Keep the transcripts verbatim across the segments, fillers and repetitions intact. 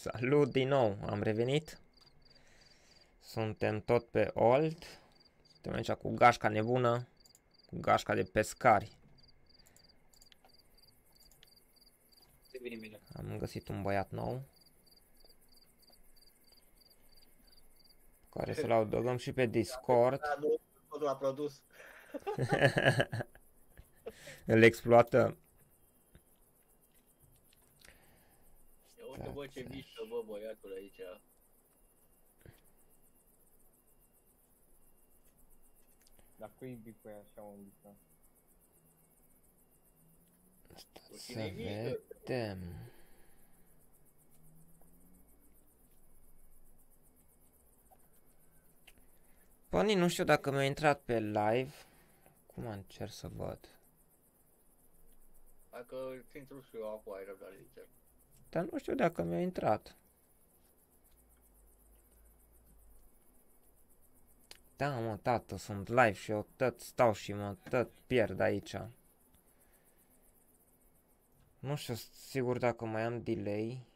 Salut din nou, am revenit. Suntem tot pe Old. Suntem aici cu gașca nebună, cu gașca de pescari. Am găsit un băiat nou, care să-l adăugăm și pe Discord. Totul a produs. Îl exploatăm. Uite, bă, ce mișcă, bă, băiatul aici. Dar cu iubi cu ea așa un mică. Să vedem. Păi nu știu dacă mi-a intrat pe live. Cum încerc să văd? Dacă ți intru și eu acum, ai răbdare, zice. Dar nu știu dacă mi-a intrat. Da, mă, tată, sunt live și eu tot stau și mă tot pierd aici. Nu știu sigur dacă mai am delay.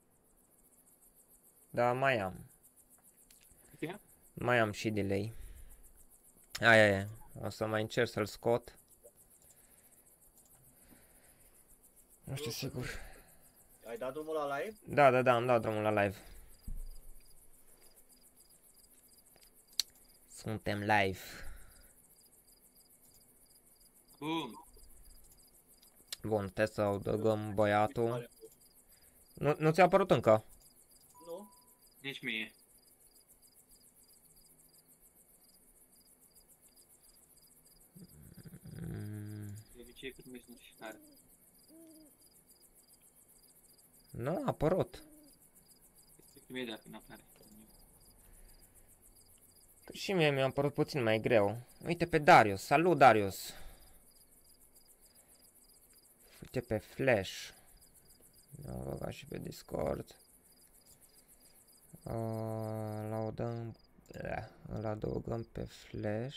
Da, mai am. Yeah. Mai am și delay. Aia e. O să mai încerc să-l scot. Nu știu sigur. Ai dat drumul la live? Da, da, da, am dat drumul la live. Suntem live. Bun. Bun, trebuie să adăugăm băiatul. Nu, nu ți-a apărut încă? Nu? Nici mie. Mm, De obicei primesc notificare. nu a apărut. Este imediat când apare. Și mie mi-a apărut puțin mai greu. Uite pe Darius. Salut, Darius. Uite pe Flash. Mi-am băgat și pe Discord. Îl adăugăm, îl adăugăm pe Flash.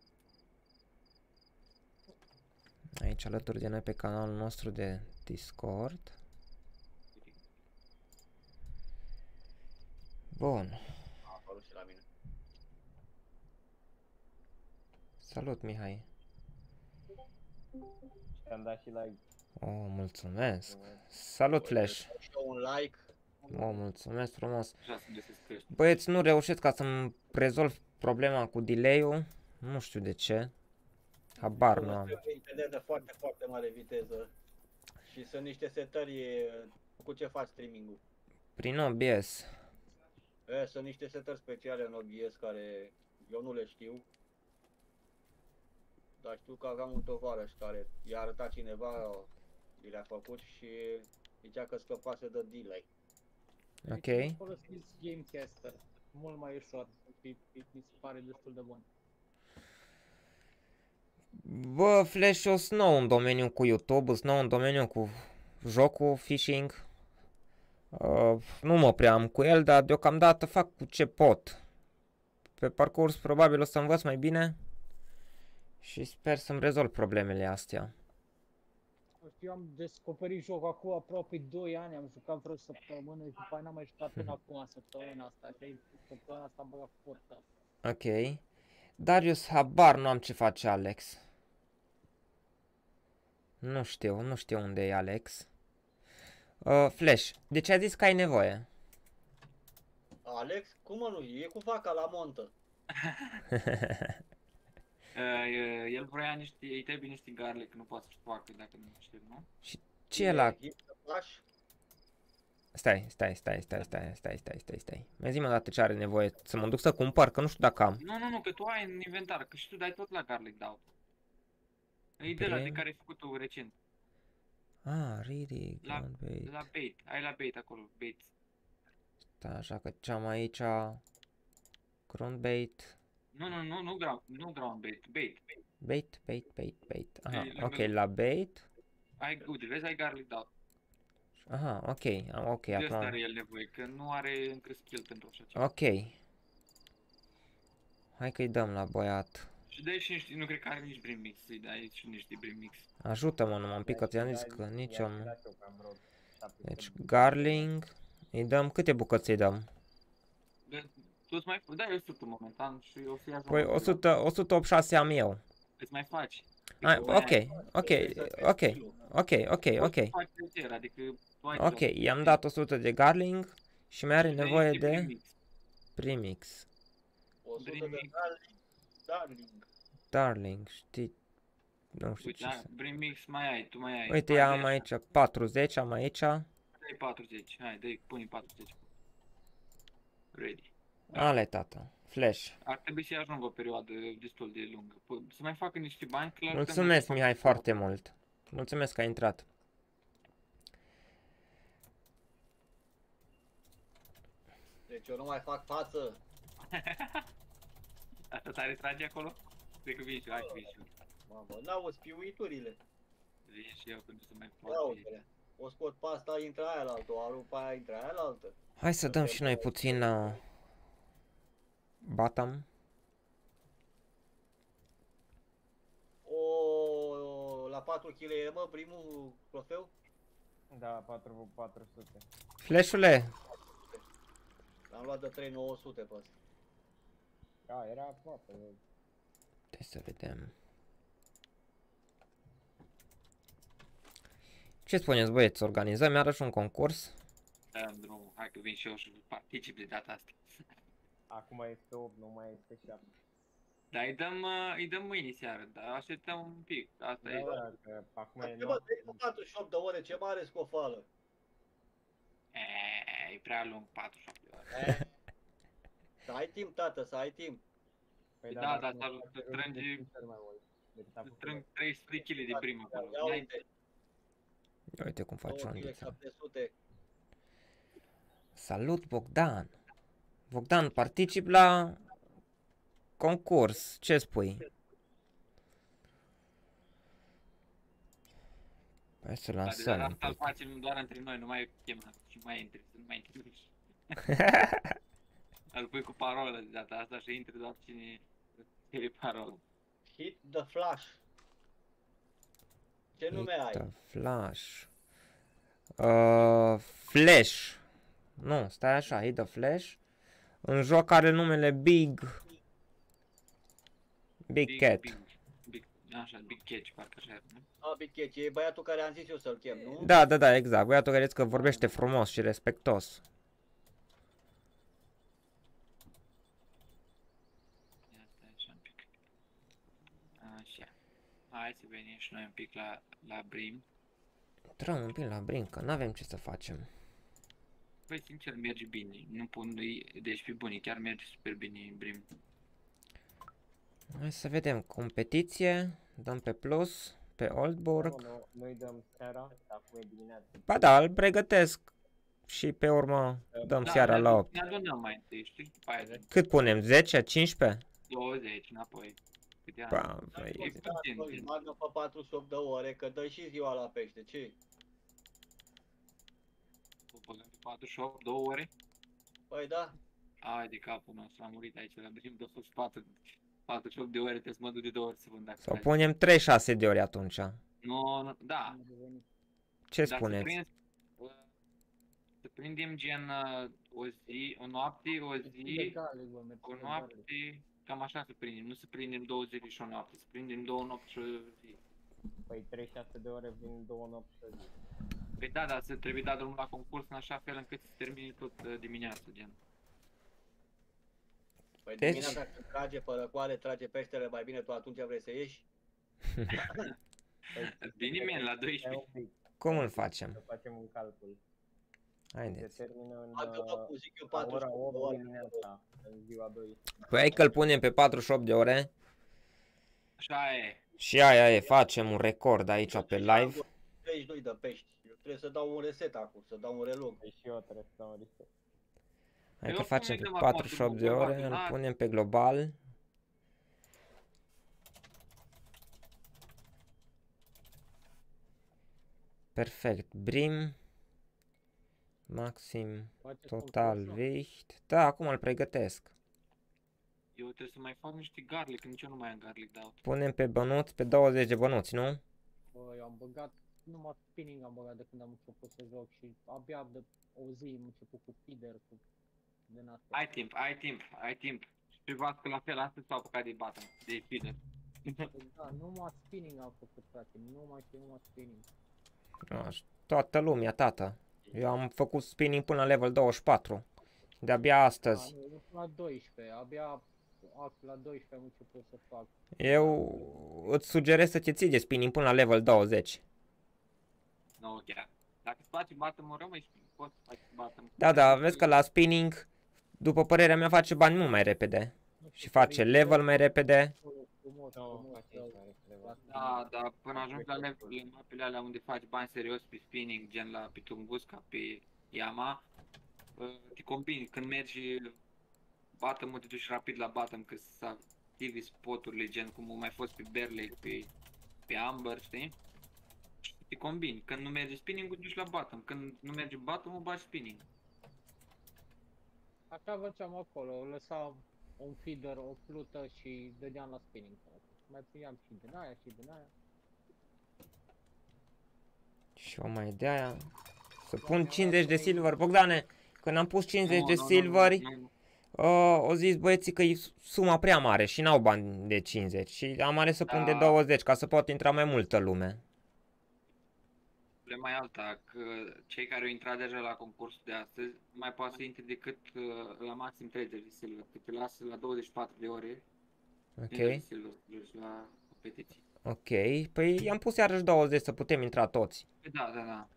Aici alături de noi pe canalul nostru de Discord. Bun. A apărut și la mine. Salut, Mihai. Și-am dat și like. Oh, mulțumesc. Salut, Flash. Și eu un like. Oh, mulțumesc frumos. Așa să găsesc crește. Băieți, nu reușesc ca să-mi rezolv problema cu delay-ul. Nu știu de ce. Habar nu am. Internet de foarte, foarte mare viteză. Și sunt niște setări cu ce faci streaming-ul. Prin O B S. E, sunt niște setări speciale în O B S care eu nu le știu. Dar știu că aveam un tovarăș care i-a arătat cineva, i le-a făcut și zicea că scăpase de delay. Ok. Folosiți Gamecaster, mult mai ușor, mi se pare destul de bun. Bă, Flash, eu sunt nou în domeniu cu YouTube, sunt nou în domeniu cu jocul, phishing. Uh, nu mă prea am cu el, dar deocamdată fac cu ce pot. Pe parcurs probabil o să învăț mai bine și sper să-mi rezolv problemele astea. Eu am descoperit jocul acum aproape doi ani, am jucat vreo săptămână și după aia n-am mai jucat până acum săptămâna asta, și săptămâna asta am băgat forța. Ok. Darius, habar nu am ce face Alex. Nu știu, nu știu unde e Alex. Uh, Flash, de ce ai zis că ai nevoie? Alex? Cum mă nu? E cu vaca la montă. Uh, el vrea niște, îi trebuie niște garlic, nu poate să facă dacă nu știu, nu? Și ce e la... Flash? Stai, stai, stai, stai, stai, stai, stai, stai, stai. Mai zi-mă dată ce are nevoie, să mă duc să cumpăr, că nu știu dacă am. Nu, nu, nu, că tu ai în inventar, că și tu dai tot la garlic dau. E de la de care ai făcut tu recent. Ah, really, La, bait. la bait, ai la bait acolo, bait. Stai, așa că ce am aici... Ground bait. Nu, nu, nu, nu ground, nu ground bait, bait. Bait, bait, bait, bait. Aha, Ei, ok, lângă- la bait. Ai, uite, vezi, ai garlic dau. Aha, ok, am- ok, De asta acum... are el nevoie, că nu are încă skill pentru așa ceva. Ok. Hai că-i dăm la băiat. Și dai și niște, nu cred că are nici brim mix, să-i dai și niște brim mix. Ajută-mă numai un pic, că ți-am zis I-am că nici dat am... eu cam vreo șapte Deci, săptămâni. garling, Îi dăm, câte bucăți îi dăm? De- Tu îți mai dai o sută momentan și o să-i ajung. Păi o sută, o sută optzeci și șase am eu. Îți mai faci. Ai, Adică, ok, ok, Trebuie să fie ok, stilul. ok, ok, poți ok. să faci leger, adică tu ai Ok, loc. i-am dat o sută de garlic și mai are Și nevoie este de premix. premix. o sută de Brimix. darling, darling. Darling, știi, nu știu Uite, ce da, să... Brimix mai ai, tu mai ai. Uite, Hai, eu dai am așa. aici patruzeci, am aici. Dai patruzeci, hai, dai, pune patruzeci. Ready. Ale, tata, flash. Ar trebui să-i ajungă o perioadă destul de lungă. P- Să mai facă niște bani, clar. Mulțumesc, Mihai, foarte mult. Mulțumesc că ai intrat. Deci eu nu mai fac față. Asta tare trage acolo? Cred că vin și eu, hai că vin și eu. Mamă, n-auzi piuiturile. Vin și eu, că nu se mai Ia poate. uite-le. O scot pe asta, intră aia la altă, o arunc pe aia, intră aia la altă. Hai să dăm și noi puțin uh, bottom. O, la patru kilograme, mă, primul trofeu? Da, patru patru sute. Flash-ule, L-am luat de trei nouă sute pe ăsta. Da, era aproape. hai să vedem. Ce spuneți, băieți, organizăm iarăși un concurs? Da, drumul, hai că vin și eu și particip de data asta. Acum este opt, nu mai este șapte. Dar îi dăm, uh, îi dăm mâine seară, dar așteptăm un pic, asta e. Da, da, că acum e Ce mă, noapte. patruzeci și opt de ore, ce mare scofală. Eee, e prea lung, patruzeci și opt de ore. Eh. Să ai timp, tată, să ai timp. Păi Da, dacă da, nu dar faci să rău, strângi- te cel mai mult decât a făcut Strâng el. trei sute de kilograme de prim acolo. Ia N-ai- uite, Uite cum face două Ondița. șapte sute. Salut, Bogdan! Bogdan, particip la concurs. Ce spui? Hai să Dar de lansăm data un asta îl pic. facem doar între noi, nu mai chemăm și mai intri, să nu mai intri. Îl pui cu parolă de data asta și intri doar cine scrie parolă. Hit the flash. Ce nume Hit ai? the Flash. Uh, Flash. Nu, stai așa, Hit the Flash. Un joc are numele Big... Big Cat. Big, big, așa, Big Catch, parcă așa era, nu? A, Big Catch, e băiatul care am zis eu să-l chem, nu? Da, da, da, exact. Băiatul care zice că vorbește frumos și respectos. Ia stai așa un pic. Așa. Hai să venim și noi un pic la, la Brim. Intrăm un pic la brincă, n-avem ce să facem. Păi, sincer, merge bine. Nu pun, deci pe bune, chiar merge super bine în Brim. Hai să vedem. Competiție. Dăm pe plus. Pe Oldburg. Nu, nu, noi dăm seara, acum e dimineața. Ba da, îl pregătesc. Și pe urmă dăm Da, seara ne la adun- opt. Ne adunăm mai întâi, știi? După aia de Cât punem? zece? cincisprezece? douăzeci înapoi. Câte ani? Ba, Dar băi, nu, e da, puțin, noi gen. bagă pe patruzeci și opt de ore, că dă și ziua la pește, ce? O băgăm pe patruzeci și opt, două ore? Păi da, Ai de capul nostru, am murit aici la Brim, de fost patruzeci și opt de ore, trebuie să mă duc de două ori să vând dacă sau faci. punem treizeci și șase de ori atunci. Nu, nu, da. Am revenit. Ce Dar să spuneți? prind- uh, Să prindem gen uh, o zi, o noapte, o De zi, garlic, bă, merge o de garlic. noapte, cam așa să prindem, nu să prindem două zile și o noapte, să prindem două nopți și o zi. Păi treizeci și șase de ore vin două nopți și o zi. Păi da, dar să trebuie dat drumul la concurs în așa fel încât să termine tot uh, dimineața, gen. păi Deci- dimineața când trage pe răcoare, trage peștele mai bine, tu atunci vrei să ieși? Păi, Bine, men, la stai doisprezece. un pic, Cum îl facem? să facem un calcul. Se Haideți. termină în Bagă, mă, uh, cum zic eu, la ora patruzeci și opt de opt ore. dimineața, în ziua doi. Păi hai că îl punem pe patruzeci și opt de ore. Așa e. Și aia e, facem un record aici pe live. treizeci și doi de pești. Eu trebuie să dau un reset acum, să dau un relog. Păi și eu trebuie să dau un reset. Hai Eu că oricum facem îi pe dăm acum patruzeci și opt de drumul, ore, bărbatul, îl da? punem pe global. Perfect. Brim. Maxim. Faceți Total concurs, nu? Wicht. Da, acum îl pregătesc. Eu trebuie să mai fac niște garlic, că nici eu nu mai am garlic de out. Punem pe bănuți, pe douăzeci de bănuți, nu? Bă, eu am băgat numai spinning am băgat de când am început să joc și abia de o zi am început cu feeder, cu din astea. Ai timp, ai timp, ai timp. Și Vasco la fel, astăzi s-au apucat de bottom, de feeder. Da, numai spinning am făcut, frate, numai și numai spinning. Aș- Toată lumea, tata. Eu am făcut spinning până la level douăzeci și patru. De-abia astăzi. Da, nu, până la doisprezece, abia la doisprezece am început să fac. Eu îți sugerez să te ții de spinning până la level douăzeci. Nu chiar. Dacă îți face bottom-ul, rămâi și poți să faci bottom. Da, da, vezi că la spinning, după părerea mea, face bani mult mai repede. Nu Și știu, face care- level mai repede. Frumos, Nu, frumos, face rău. aici mai repede, va. Da, dar până ajungi la level, la mapele alea unde faci bani serios pe spinning, gen la pe Tunguska, pe Yama, uh, te combini. Când mergi bottom-ul, te duci rapid la bottom, că să activi spoturile, gen cum au mai fost pe Berley, pe, pe Amber, știi? Și te combini. Când nu merge spinning-ul, te duci la bottom. Când nu merge bottom-ul, bagi spinning. Așa făceam acolo, lăsam un feeder, o plută și dădeam la spinning. Mai primeam și din aia și din aia. Și o mai de aia. Să pun cincizeci de silver. Bogdane, când am pus cincizeci Nu, de nu, nu, silveri, nu, nu. uh, au zis băieții că e suma prea mare și n-au bani de cincizeci. Și am ales să pun de Da. douăzeci ca să pot intra mai multă lume. Problema e alta, că cei care au intrat deja la concursul de astăzi nu mai poate să intre decât uh, la maxim treizeci de silver, că te lasă la douăzeci și patru de ore cincizeci de Ok, silver să duci la competiții. ok. Păi i-am pus iarăși douăzeci să putem intra toți. Păi da, da, da.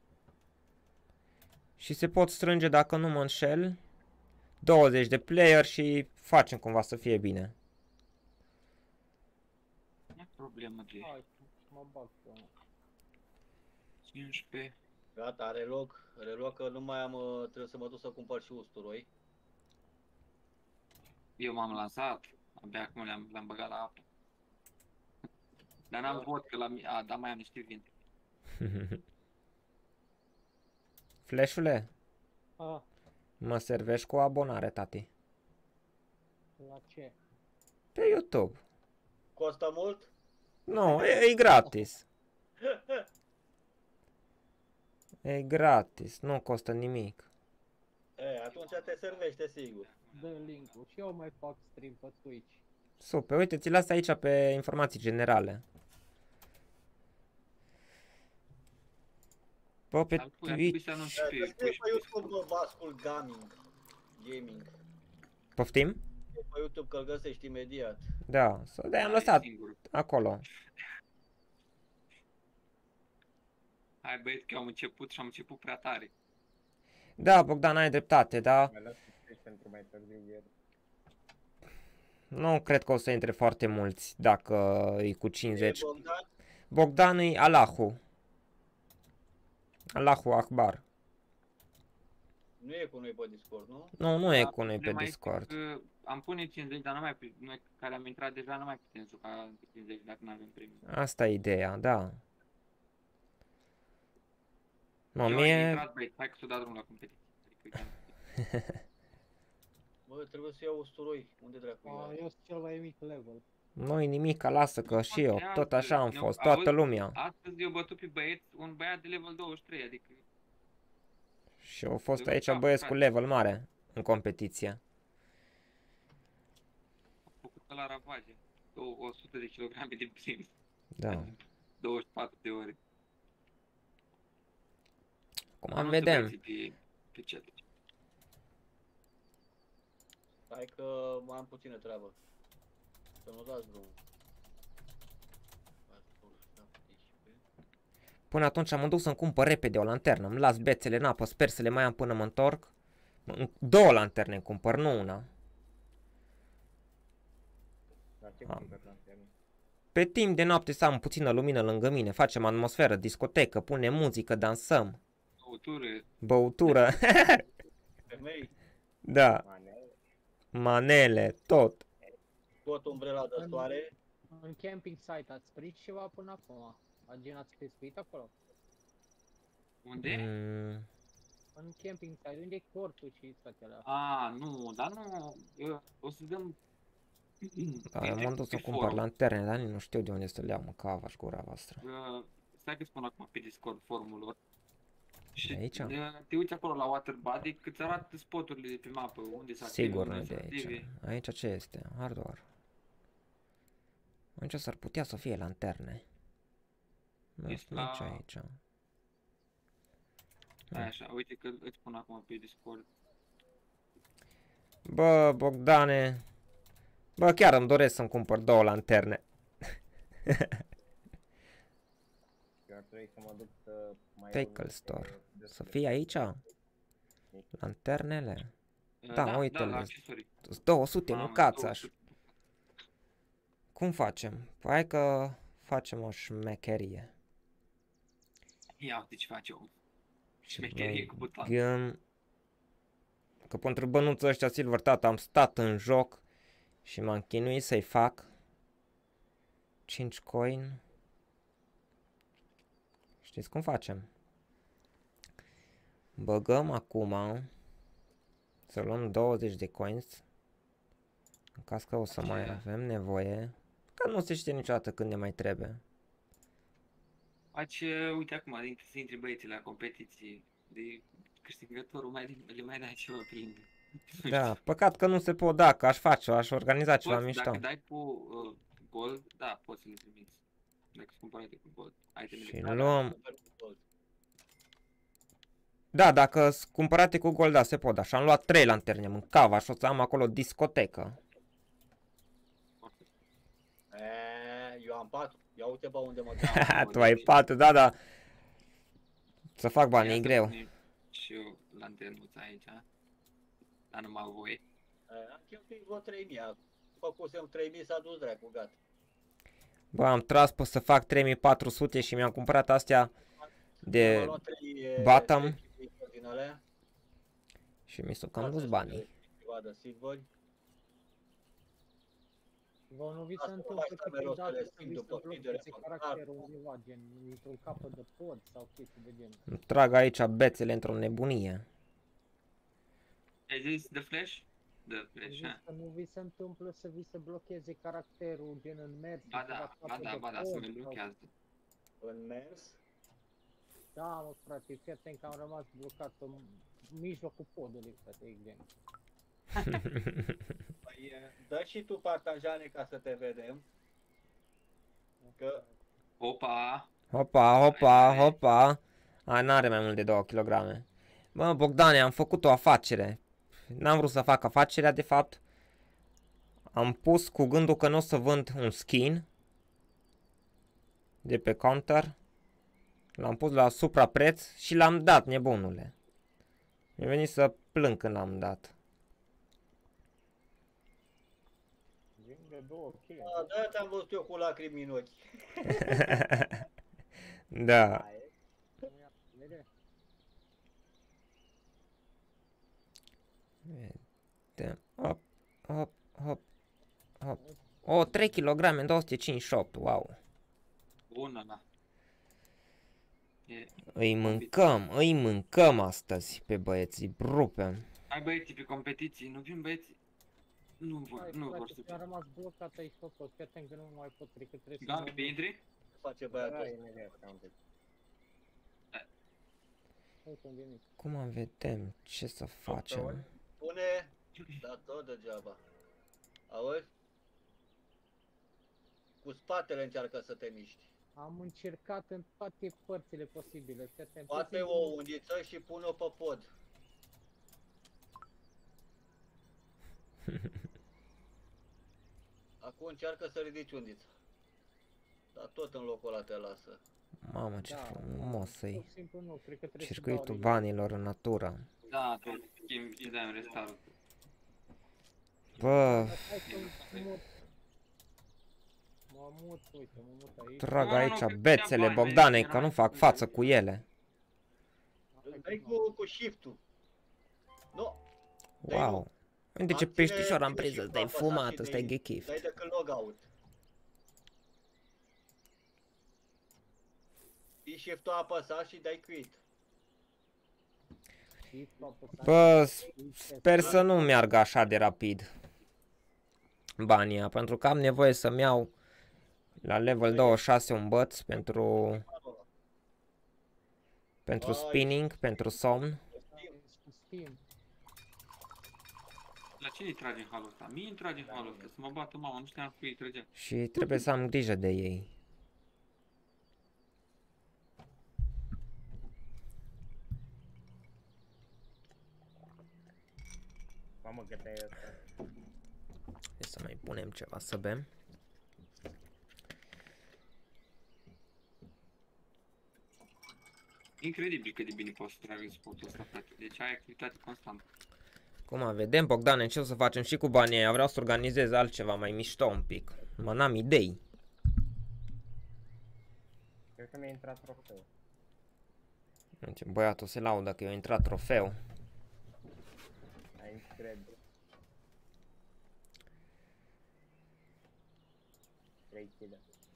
Și se pot strânge, dacă nu mă înșel, douăzeci de player și facem cumva să fie bine. Nu e problemă de Hai, mă bag și eu. cincisprezece. Gata, reloc, reloc că nu mai am, uh, trebuie să mă duc să cumpăr și usturoi. Eu m-am lansat, abia acum le-am le-am băgat la apă. Dar n-am vot că la mi- a, da, mai am niște vin. Flash-ule, A, mă servești cu o abonare, tati. la ce? Pe YouTube. Costă mult? Nu, e, e gratis. E gratis, nu costă nimic. E, atunci te servește sigur. Dă link-ul și eu mai fac stream pe Twitch. Super, uite, ți las aici pe informații generale. Bă, pe Ar trebui ar trebui Twitch... să anunț E, pe Să scrie Twitch. pe YouTube, bă, Vascul Gaming. Gaming. Poftim? E pe YouTube că-l găsești imediat. Da, să de am Hai, lăsat singur. acolo. Hai băieți că eu am început și am început prea tare. Da, Bogdan, ai dreptate, da. Mai las să pentru mai târziu ieri. Nu cred că o să intre foarte mulți dacă e cu E, cincizeci. Bogdan? Bogdan e Allahu. Allahu Akbar. Nu e cu noi pe Discord, nu? Nu, nu e Da, cu noi pe problema este Discord. că am pune cincizeci, dar nu mai pu- noi care am intrat deja nu mai putem juca cu cincizeci dacă nu avem premiu. Asta e ideea, da. Mă, Eu am mie... intrat, băieți, hai că s-o dat drumul la competiție. Adică, uite, Bă, trebuie să iau usturoi. Unde dracu A, e? eu sunt cel mai mic level. Nu-i nimic, lasă că și eu, contează. tot așa am Nu, fost, auzi? toată lumea. Astăzi eu bătut pe băieți, un băiat de level douăzeci și trei, adică Și au fost Eu aici fac, băieți cu frate. level mare în competiție. am făcut la ravaje. Două- o sută de kilograme de prim, Da. douăzeci și patru de ore. Acum Anunță vedem. băieții Pe, pe chat. Hai că mai am puțină treabă. Să nu dați drumul. Până atunci mă duc să-mi cumpăr repede o lanternă. Îmi las bețele în apă, sper să le mai am până mă întorc. Mă- Două lanterne îmi cumpăr, nu una. La ce Am. cumperi lanterne? Pe timp de noapte să am puțină lumină lângă mine, facem atmosferă, discotecă, punem muzică, dansăm, Băutură, băutură, Femei, da, Manele? manele, tot. tot umbrela de soare. În camping site ați prins ceva până acum? Agen ați pescuit acolo? unde? Mm, În camping site, unde e cortul și toate alea? A, nu, dar nu, eu, o să dăm... da, eu m-am dus să pe cumpăr forum. lanterne, dar nici nu știu de unde să le iau, mă, cava și gura voastră. Uh, stai că spun acum pe Discord formul lor. Și Aici? uh, te uiți acolo la water body, cât arată spoturile de pe mapă, unde s-a Sigur nu de aici. Aici ce este? Hardware. Aici s-ar putea să fie lanterne. Nu Este sunt nici la- aici. Hai așa, uite că îți spun acum pe Discord. Bă, Bogdane. Bă, chiar îmi doresc să-mi cumpăr două lanterne. Eu ar trebui să mă duc să mai Vehicle iau niște store. destul Să de- fie aici? Lanternele? Uh, Da, da, uite-le. da, la accesorii. Sunt două sute, Mamă, mâncați-aș. două sute. Cum facem? Hai că facem o șmecherie. Ia uite ce face om. Șmecherie cu buton. Băgăm... Că pentru bănuții ăștia Silver Tata am stat în joc și m-am chinuit să-i fac. cinci coin. Știți cum facem? Băgăm acum să luăm douăzeci de coins. În caz că o să mai Aceea. avem nevoie. Că nu se știe niciodată când ne mai trebuie. Faci, uh, uite acum, dintre să intri băieții la competiții de câștigătorul, mai, le mai dai ceva prin... Da, păcat că nu se pot, da, că aș face-o, aș organiza ceva Poți, mișto. dacă dai cu uh, gold, da, poți să le trimiți. Dacă sunt cumpărate cu gold. Itemele Și cu- luăm... Da, dacă sunt cumpărate cu gold, da, se pot, așa. Am luat trei lanterne, mâncava și o să am acolo discotecă. E, eu am patru. Ia uite bă unde mă duc. Da, Tu ai patru, da, da. Să fac bani, Ia e să greu. punem și eu lanternuța aici. Dar nu mai au voie. E, am cheltuit vreo trei mii. Făcusem trei mii, s-a dus dracu, gata. Bă, am tras pe să fac trei mii patru sute și mi-am cumpărat astea Am de... luat trei, e, bottom. trei chipuri din alea. Și mi s-au cam Asta dus și banii. de ceva de silveri. Vă nu vi se Asta întâmplă mai stă mereu să câteodată le să schimb vi se după blocheze feedere, fac caracterul undeva, gen într-un capăt de pod sau chestii de genul. Îmi trag aici bețele într-o nebunie. Ai zis The Flash? The Flash, Zici ha? că nu vi se întâmplă să vi se blocheze caracterul gen în mers. Ba da, ba da, ba da, să mi blochează. În mers. Da, mă, frate, fii atent că am rămas blocat în mijlocul podului, frate, exact. Păi, e, dă și tu partajare ca să te vedem. Că Opa! Hopa, hopa, hopa. A, n-are mai mult de două kilograme. Bă, Bogdane, am făcut o afacere. N-am vrut să fac afacerea, de fapt. Am pus cu gândul că nu o să vând un skin de pe counter. L-am pus la suprapreț și l-am dat, nebunule. Mi-a venit să plâng când l-am dat. Vin de două kilograme. a, de-aia te-am văzut eu cu lacrimi în ochi. Da. Aia e. Vede? Vedem. Hop, hop, hop, hop. O, trei kilograme, două sute cincizeci și opt, wow. Bună, da. E... Îi mâncăm, îi mâncăm astăzi pe băieți, îi rupem. Hai băieții pe competiții, nu vin băieții? Nu vor, Hai, nu vor frate, să mi-a vină. rămas blocat aici pe pod, fii atent că nu mai pot trece, trebuie să Gambi, mă pe intri? Face Da, băiatul ăsta. imediat, am pic. uite unde e. Cum am vedem ce să facem? Pune, dar tot degeaba. Auzi? Cu spatele încearcă să te miști. Am încercat în toate părțile posibile, fii atent. Bate pur și o simplu- undiță și pune-o pe pod. Acum încearcă să ridici undița. Dar tot în locul ăla te lasă. Mamă, ce Da, frumos pur e și simplu nu, cred că trebuie să circuitul dau banilor în natură. Da, tot schimb, îți dai un restart. Bă, Hai să mă mut. Mă mut, uite, mă mut aici. trag Nu, nu, aici cred că bețele, bani, Bogdane, era- că nu fac față cu ele. Dai cu, cu shift-ul. Nu, Dai Wow. Uite ce Manține- peștișor am ține prins, și ăsta e apăsat fumat, și ăsta e de- ghechift. dai de când logout. Și shift-ul apăsat și dai quit. Bă, sper să nu meargă așa de rapid banii ăia, pentru că am nevoie să-mi iau la level douăzeci și șase un băț pentru Pentru Ai. spinning, pentru somn. Cu Steam. La cine îi trage în halul ăsta? Mie îmi trage în halul ăsta, să mă bată mama, nu știam cu ei trăgea. Și trebuie să am grijă de ei. Mamă, cât e ăsta. Hai să mai punem ceva să bem. Incredibil cât de bine poți să tragă sportul ăsta, frate. Deci ai activitate constantă. Cum vedem, Bogdane, ce o să facem și cu banii ăia? Vreau să organizez altceva mai mișto un pic. Mă, n-am idei. Cred că mi-a intrat trofeu. Deci, băiatul se laudă că i-a intrat trofeu. Ai cred. trei kg.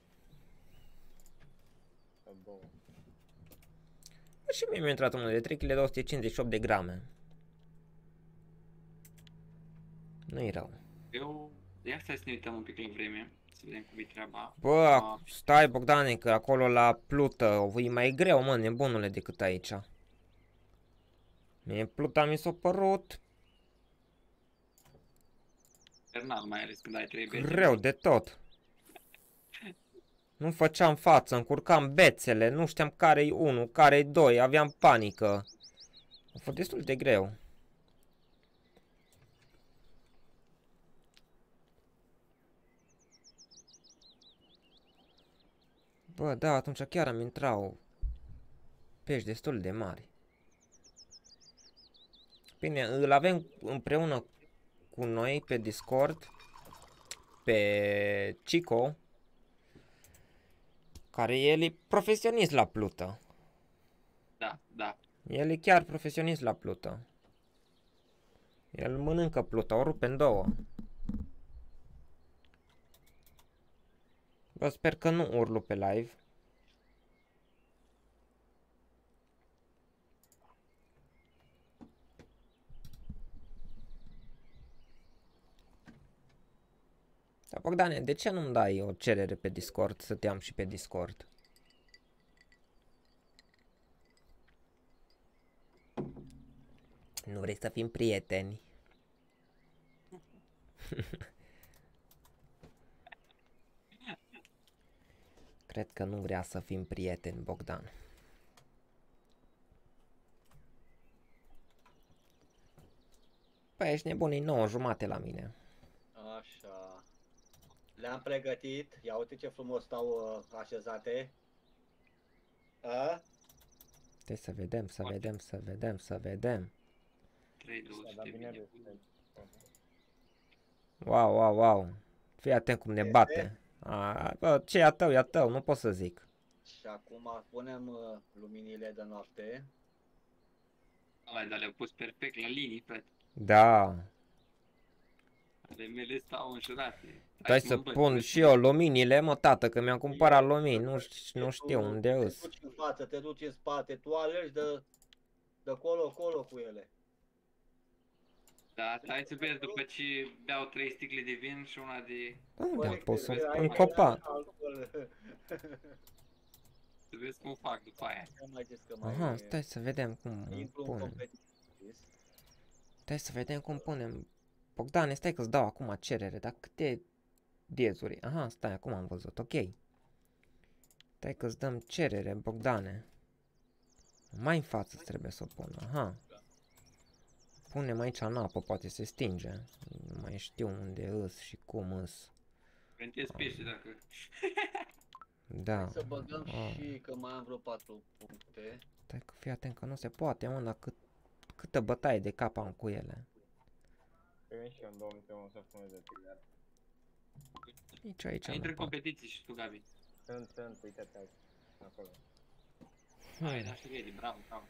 Sau două. Și mie mi-a intrat unul de trei kilograme două sute cincizeci și opt de grame. Nu-i rău. Eu... Ia stai să ne uităm un pic la vreme, să vedem cum e treaba. Bă, Ah, stai, Bogdane, că acolo la plută e mai greu, mă, nebunule, decât aici. Mie pluta mi s-a părut infernal, mai ales când ai trei bețe. greu de tot. Nu făceam față, încurcam bețele, nu știam care-i unul, care-i doi, aveam panică. A fost destul de greu. Bă, da, atunci chiar am intrau pești destul de mari. Bine, îl avem împreună cu noi pe Discord, pe Chico, care el e profesionist la plută. Da, da. El e chiar profesionist la plută. El mănâncă plută, o rupe în două. Bă, sper că nu urlu pe live. Dar Bogdane, de ce nu-mi dai o cerere pe Discord să te am și pe Discord? Nu vrei să fim prieteni? Cred că nu vrea să fim prieteni, Bogdan. Păi ești nebun, e nouă jumate la mine. Așa. Le-am pregătit. Ia uite ce frumos stau uh, așezate. A? Trebuie să vedem, să vedem, să vedem, să vedem. trei Da, douăzeci dar de bine mii. de Wow, wow, wow. Fii atent cum ne bate. A, bă, ce e a tău, e a tău, nu pot să zic. Și acum punem uh, luminile de noapte. Alea, dar le-au pus perfect la linii, frate. Da. Ale mele stau înjurate. Hai să pun și eu luminile, mă, tată, că mi-am cumpărat lumini, nu, ș- nu Tu știu unde Te îs. duci în față, te duci în spate, tu alegi de, de colo-colo cu ele. Da, hai să vezi după ce beau trei sticle de vin și una de... Unde am Corect, pus-o? ai- În ai- copac. alcool. Să vezi cum fac după aia. Ce mai zis că mai Aha, stai să vedem cum intru în punem. competiție. Stai să vedem cum punem. Bogdane, stai că-ți dau acum cerere, dar câte diezuri? Aha, stai, acum am văzut, ok. Stai că-ți dăm cerere, Bogdane. Mai în față trebuie să o pun, aha. Punem aici în apă, poate se stinge. Nu mai știu unde îs și cum îs. Ventez pește dacă... Da. Să băgăm Ah. și că mai am vreo patru puncte. Stai că fii atent că nu se poate, mă, dar cât, câtă bătaie de cap am cu ele. Primim și eu în două minute o să pun de tigre. Nici aici Intră nu în poate. competiții și tu, Gabi. Sunt, sunt, uite-te aici. Acolo. Hai, da, și vede, bravo, bravo.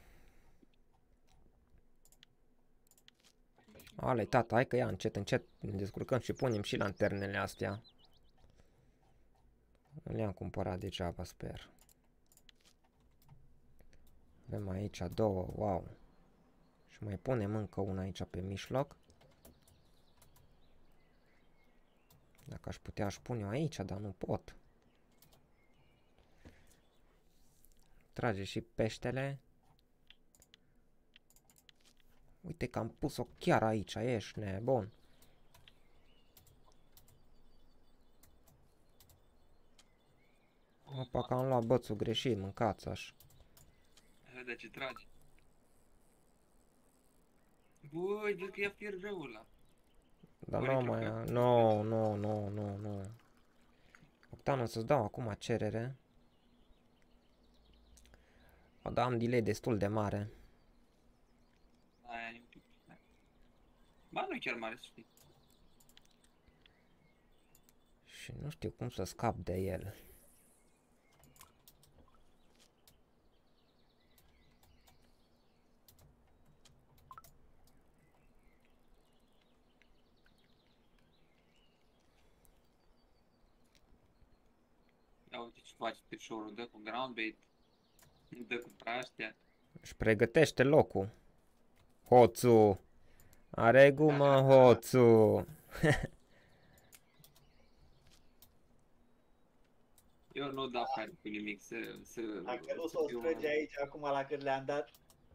Ale, tata, hai că ia încet, încet ne descurcăm și punem și lanternele astea. Nu le-am cumpărat degeaba, sper. Avem aici două, wow. Și mai punem încă una aici pe mijloc. Dacă aș putea, aș pune-o aici, dar nu pot. Trage și peștele. Uite că am pus-o chiar aici, ești nebun. Opa, că am luat bățul greșit, mâncați așa. De ce tragi? Băi, de că i-a pierd rău ăla. Dar Oare nu cred mai... că- Nu, nu, nu, nu, nu. Octan, o să-ți dau acum cerere. O, da, am delay destul de mare. Aia e un pic. Ba, nu e chiar mare, să știi. Și nu știu cum să scap de el. Ia uite ce face trișorul, dă cu ground bait. Dă cu praștea. Își pregătește locul. Hoțu! Are gumă, hoțu! Eu nu dau care cu nimic să... să Dacă nu să s-o fiu- strânge aici acum la cât le-am dat.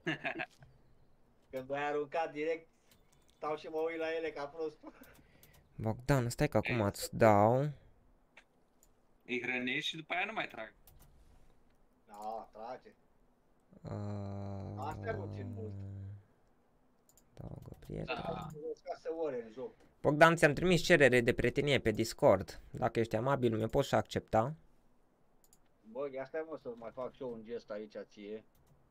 Când m-ai aruncat direct, stau și mă uit la ele ca prostul. Bogdan, stai că acum îți dau. Îi hrănești și după aia nu mai trag. Da, trage. Uh, Astea nu țin mult. Adaugă prieten. Da. șase ore în joc. Bogdan, ți-am trimis cerere de prietenie pe Discord. Dacă ești amabil, mi-o poți și accepta. Bă, ia stai mă să mai fac și eu un gest aici ție.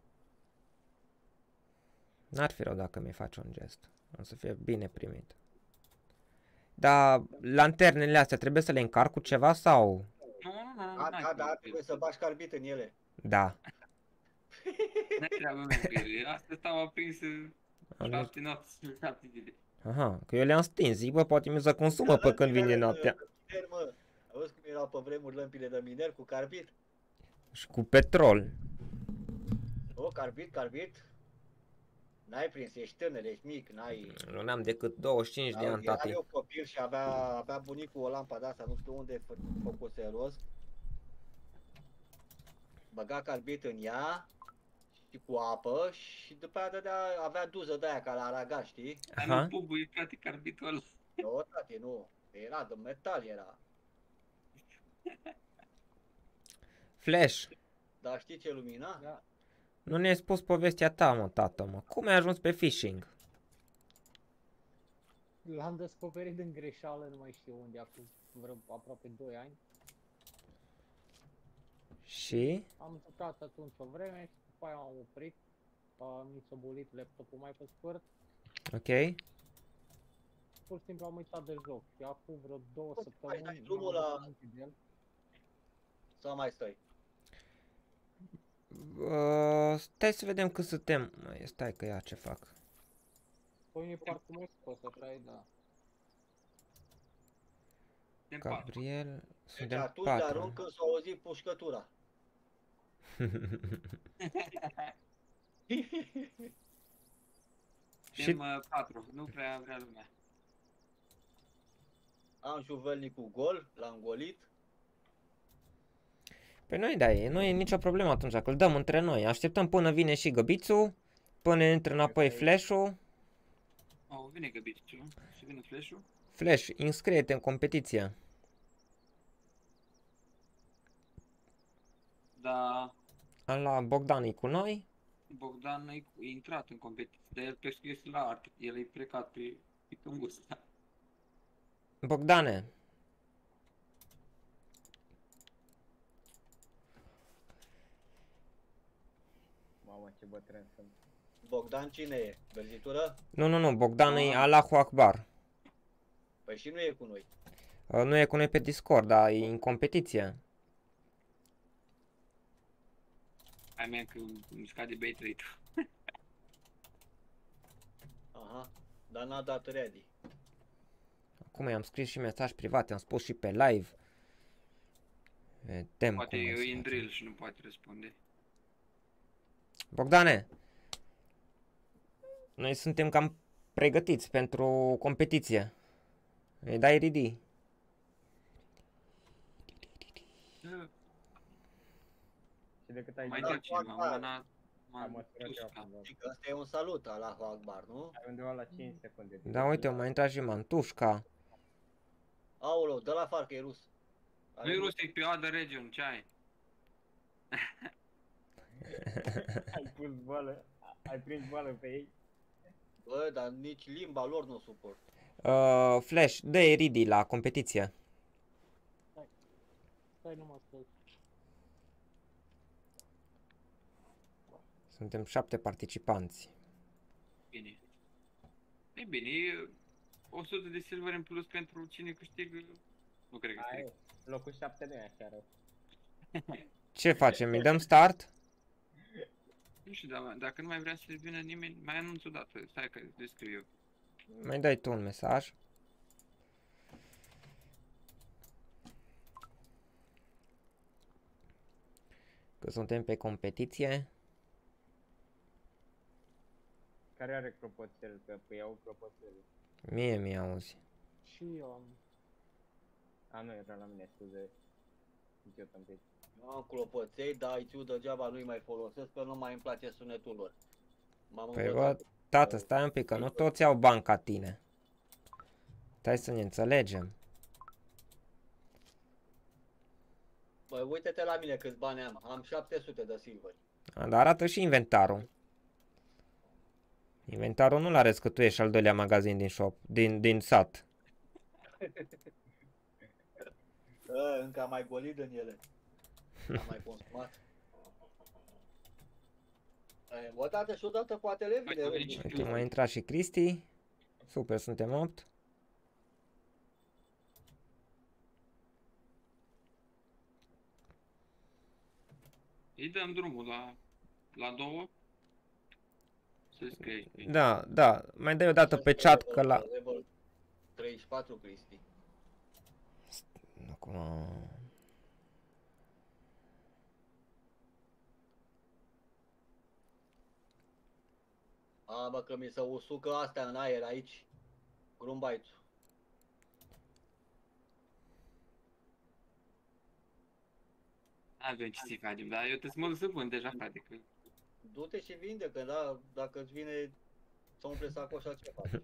N-ar fi rău dacă mi faci un gest. O să fie bine primit. Dar lanternele astea trebuie să le încarc cu ceva sau? Nu, nu, nu, Da, n-ai da, da, treabă cu trebuie ele. să bagi carbit în ele. Da. N-ai treabă mea cu ele. Astea stau aprinse Am șapte nopți, șapte zile. Aha, că eu le-am stins. Zic, bă, poate mi se consumă pe când vine noaptea. Miner, mă. Auzi cum erau pe vremuri lămpile de miner cu carbid? Și cu petrol. O, carbid, carbid. N-ai prins, ești tânăr, ești mic, n-ai... Nu n-am decât douăzeci și cinci de ani, Eram tati. eu copil și avea, avea bunicul o lampă de asta, nu știu unde fă, făcuse rost. Băga carbid în ea și cu apă și după aia dădea, avea duză de aia ca la aragaz, știi? Dar Aha. nu pubui, frate, carbitul ăla. Nu, tati, nu. Era de metal, era. Flash, Dar știi ce lumina? Da. nu ne-ai spus povestea ta, mă, tată, mă. Cum ai ajuns pe phishing? L-am descoperit din greșeală, nu mai știu unde, acum vreo aproape doi ani. Și? Am jucat atunci o vreme și după aia am oprit. Uh, mi s-a bolit laptopul mai pe scurt. Ok. Pur și simplu am uitat de joc și acum vreo două Mai săptămâni dai m-am drumul adus la- aminte de el. Sau mai stai? Uh, stai să vedem cât suntem. Mai, stai că ia ce fac. Păi e parcă mai scos, așa e, da. Suntem patru. Gabriel, Deci suntem atunci de patru. arunc când s-a auzit pușcătura. Și Suntem uh, patru, nu prea vrea lumea. Am șuvelnicul gol, l-am golit. pe noi, da, e, nu e nicio problemă atunci, că îl dăm între noi. Așteptăm până vine și găbițul, până intră înapoi flash-ul. Oh, vine găbitul și vine flash-ul. Flash, înscrie-te în competiție. Dar Am la Bogdan e cu noi. Bogdan e e intrat în competiție, dar el pescuiește la art. El e plecat pe, pe Tunguska. Bogdane, Mamă, ce bătrân sunt. Bogdan cine e? Verzitură? nu, nu, nu, Bogdan e Ah. Allahu Akbar. Păi și nu e cu noi. Uh, Nu e cu noi pe Discord, dar e în competiție. Hai mea că îmi scade bait rate. Aha. Dar n-a dat ready. Acum i-am scris și mesaj privat, i-am spus și pe live. Vedem Poate cum o să e în facem. drill și nu poate răspunde. Bogdane, noi suntem cam pregătiți pentru competiție. Îi dai ready. Da, Și de cât ai mai jucat? dă cineva, mana Am măsurat eu Mantușca. acum. Adică ăsta e un salut, Allahu Akbar, nu? Ai undeva la cinci secunde. Da, uite, au mai intrat și Mantușca. Aoleu, dă la afară că e rus. Nu-i rustic pe Other Region, ce ai? Ai pus boală, ai prins boală pe ei. Bă, dar nici limba lor nu suport. Uh, Flash, dă-i Ridi la competiție. Stai numai stai. Suntem șapte participanți. Bine. E bine, e o sută de silver în plus pentru cine câștigă. Nu cred că stric. Ai, locul șapte nu e așa rău. Ce facem? Îi dăm start? Nu știu, dar dacă nu mai vrea să vină nimeni, mai anunț o dată. Stai că descriu eu. Mai dai tu un mesaj. Că suntem pe competiție. Care are clopoțel? Că pe iau clopoțel. Mie mi auzi. Și eu am. A, nu, era la mine, scuze. Nici eu tâmpit. Eu am clopoței, dar ai țiu degeaba nu-i mai folosesc, că nu mai îmi place sunetul lor. M-am Păi învățat. bă, tată, stai un pic, că nu toți au bani ca tine. Stai să ne înțelegem. Băi, uite-te la mine câți bani am. Am șapte sute de silver. A, dar arată și inventarul. Inventarul nu-l are că tu ești al doilea magazin din shop, din, din sat. Bă, încă am mai golit în ele. Am mai consumat. E, o dată și o dată poate le vine. Uite, a venit și Uite, mai intra și Cristi. Super, suntem opt. Îi dăm drumul la, la două. Să scrie. Da, da, mai dai o dată pe chat că la... Level treizeci și patru, Cristi. Acum... A, bă, că mi se usucă astea în aer aici. Grumbaițul. Avem ce să facem, dar eu trebuie să mă duc să vând deja, frate, că Du-te și vinde, că da, dacă îți vine să umple sacoșa, ce faci?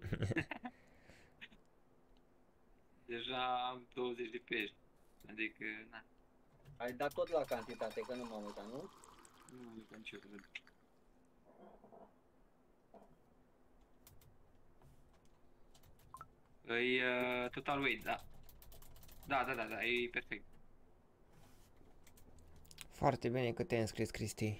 deja am douăzeci de pești. Adică, na, Ai dat tot la cantitate, că nu m-am uitat, nu? nu am uitat nici eu să văd. Îi uh, total weight, da. Da, da, da, da, e perfect. Foarte bine că te-ai înscris, Cristi.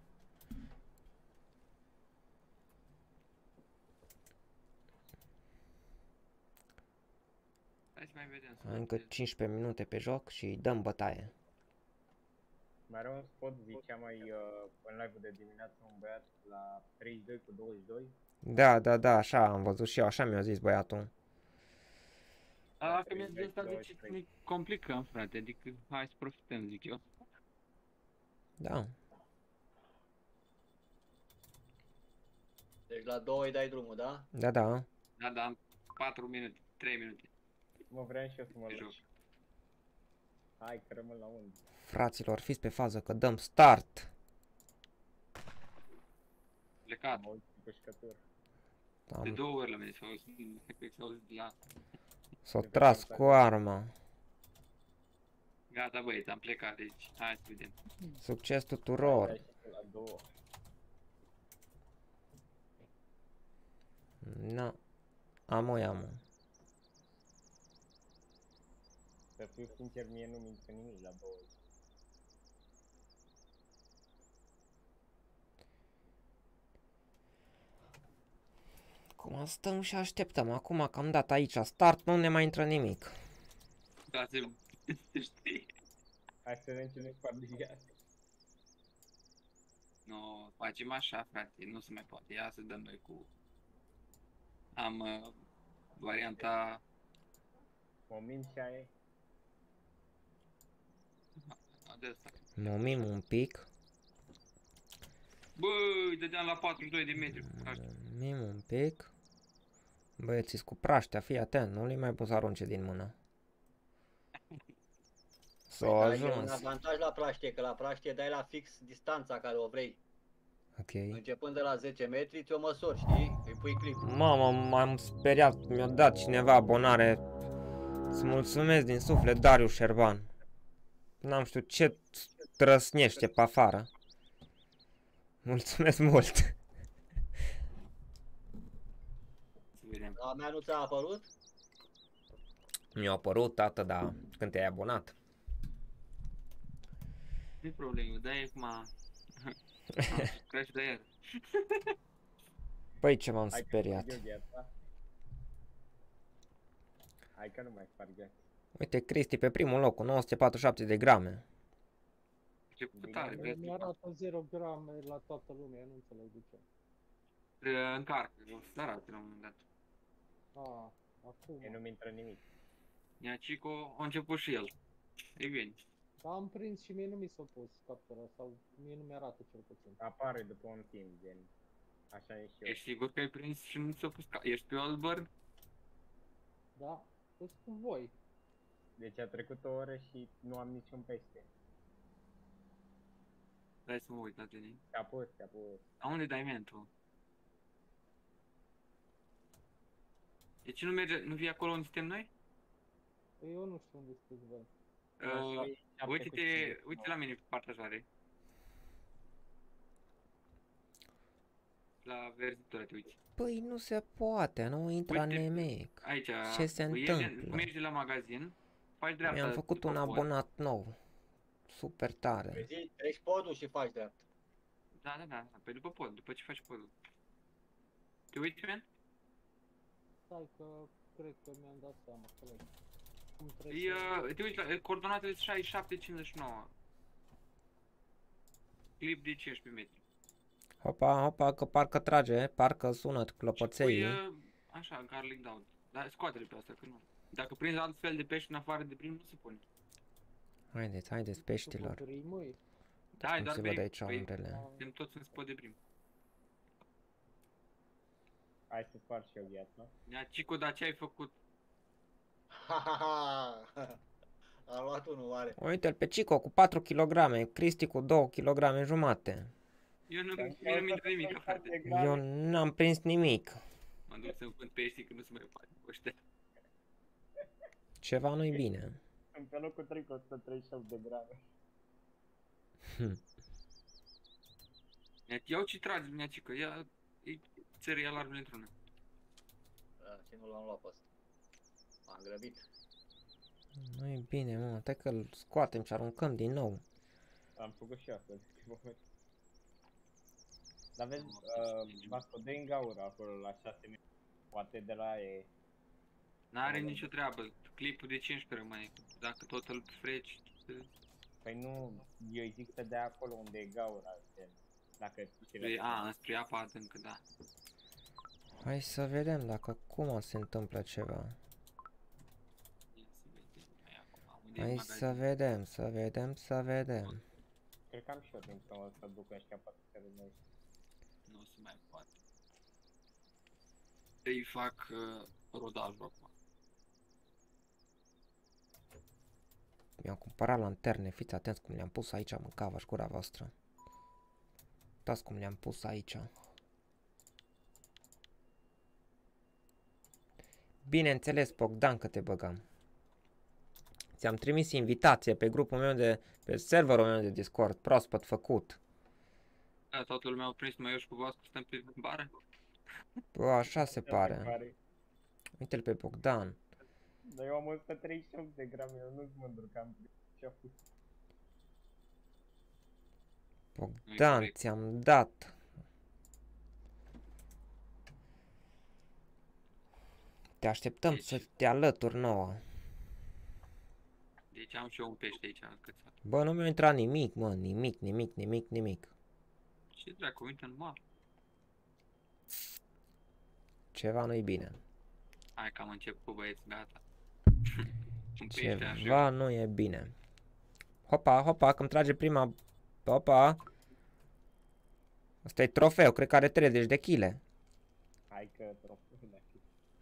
Hai să mai vedem. Să Ai încă vedem. cincisprezece minute pe joc și îi dăm bătaie. Mai era un spot, zicea mai uh, în live-ul de dimineață un băiat la treizeci și doi cu douăzeci și doi. Da, da, da, așa am văzut și eu, așa mi-a zis băiatul. Dar dacă mi-a zis asta, de ce ne complicăm, frate? Adică, hai să profităm, zic eu. Da. Deci la două îi dai drumul, da? Da, da. Da, da, am patru minute, trei minute Mă vreau și eu să mă de lupt. joc. Hai că rămân la unde. Fraților, fiți pe fază că dăm start. Plecat. Mă uit pe șcătură. De Am, două ori la mine s-au auzit, cred că s-au auzit la... s-o tras cu arma. Gata, băieți, am plecat, deci hai să vedem. Succes tuturor. Hai și tu la două. Na. Amo, amo. Să fiu sincer, mie nu-mi intră nimic la două. Acum stăm și așteptăm. Acum că am dat aici start, nu ne mai intră nimic. Da, se, se știi. Hai să vedem ce ne fac de viață. Nu, facem așa, frate, nu se mai poate. Ia să dăm noi cu... Am uh, varianta... Mă min și aia e. de asta. Momim un pic. Bă, îi dădeam la patruzeci și doi de metri. Momim un pic. Băieți, cu praștea, fii atent, nu li mai poți arunce din mână. S-o Păi, dar e un ajuns. avantaj la praștie, că la praștie dai la fix distanța care o vrei. Ok. Începând de la zece metri, ți-o măsori, știi? Îi pui clip. Mamă, m-am speriat, mi-a dat cineva abonare. Îți mulțumesc din suflet, Darius Șerban. N-am știut ce trăsnește pe afară. Mulțumesc mult. Să vedem. A mea nu ți-a apărut? Mi-a apărut, tată, dar când te-ai abonat. Nu-i problemă, dai acum... Crash de iar. Păi ce m-am Hai că speriat. sparg eu gheața. Hai că nu mai sparg gheața. Uite, Cristi pe primul loc cu nouă sute patruzeci și șapte de grame. Ce tare, vezi? Mi arată zero grame la toată lumea, eu nu înțeleg de ce. Încarcă, o să arate la un moment dat. A, acum. Mie nu-mi intră nimic. Ia Cico a început și el. E bine. Dar am prins și mie nu mi s-a pus captura, sau mie nu mi-arată cel puțin. Apare după un timp, gen. Așa e și eu. Ești sigur că ai prins și nu ți-a pus ca... Ești pe Oldburn? Da? Sunt cu voi. Deci a trecut o oră și nu am niciun pește. Dai să mă uit la tine. Te-a pus, te-a pus. A unde dai mentul? Deci nu merge, nu vii acolo unde suntem noi? Păi eu nu știu unde sunteți voi. Uh, uite-te, uite la mine pe partajare. La verzitură te uiți. Păi nu se poate, nu intra Uite, nimic. Aici, Ce se ieși- întâmplă? mergi de la magazin, faci dreapta. Mi-am făcut după un pod. abonat nou. Super tare. Vezi, treci podul și faci dreapta. Da, da, da, pe după pod, după ce faci podul. Te uiți, man? Stai că cred că mi-am dat seama, cred. Cum E, trebuie să... uh, te uiți la coordonatele șaizeci și șapte cincizeci și nouă. Clip de cincisprezece metri. Hopa, hopa, că parcă trage, parcă sună Și pui, clopoței. uh, așa, garlic down. Dar scoate-le pe asta, că nu. Dacă prinzi alt fel de pești în afară de prim, nu se pune. Haideți, haideți, peștilor. După primul, Da, Cum doar se pe văd aici păi, umbrele. suntem toți în spot de prim. Hai să sparg și eu gheața. Ia, Cico, dar ce ai făcut? Ha, ha, ha. A luat unul oare. Uite-l pe Cico cu patru kilograme, Cristi cu două kilograme jumate. Eu nu, mie nu-mi intră nimic, frate. Eu n-am prins nimic. Mă duc să-mi vând pești, că nu se mai poate cu ăștia. Ceva nu-i bine. Sunt pe locul trei cu o sută treizeci și opt de grame. Ia, iau ce tragi, minea Cico, ia, îi țără alarmele într-una. Da, și nu l-am luat pe ăsta. M-am grăbit. Nu-i bine, mă, stai că-l scoatem și aruncăm din nou. Am făcut și asta. Dar vezi, uh, Vasco, dă în gaură acolo la șase metri. Poate de la e... N-are nicio treabă, clipul de cincisprezece rămâne. Dacă tot îl freci, Păi nu, eu îi zic să dea acolo unde e gaura, gen. Dacă spre, a, spre apa adâncă, da. Hai să vedem dacă acum se întâmplă ceva. Ia să vedem, hai acum, unde e Hai magazin? să vedem, să vedem, să vedem. Cred că am și eu timp să mă să duc ăștia poate să noi. Nu se mai poate. Îi fac uh, rodajul acum. Mi-am cumpărat lanterne, fiți atenți cum le-am pus aici, mâncava și gura voastră. Uitați cum le-am pus aici. Bineînțeles, Bogdan, că te băgam. Ți-am trimis invitație pe grupul meu de, pe serverul meu de Discord, proaspăt făcut. Da, toată lumea a prins mai eu și cu Vasco, stăm pe bară. Bă, așa se pare. Uite-l pe Bogdan. Dar eu am o sută treizeci și opt de grame, eu nu-s mândru că am prins ce-a fost. Bogdan, ți-am dat. Te așteptăm Deci- să te alături nouă. Deci am și eu un pește aici încățat. Bă, nu mi-a intrat nimic, mă, nimic, nimic, nimic, nimic. Ce dracu, uite în mal. Ceva nu-i bine. Hai că am început, băieți, gata. Un pește așa. Ceva nu e bine. Hopa, hopa, că-mi trage prima... Hopa. Asta e trofeu, cred că are treizeci de kilograme. Hai că trofeu de aici.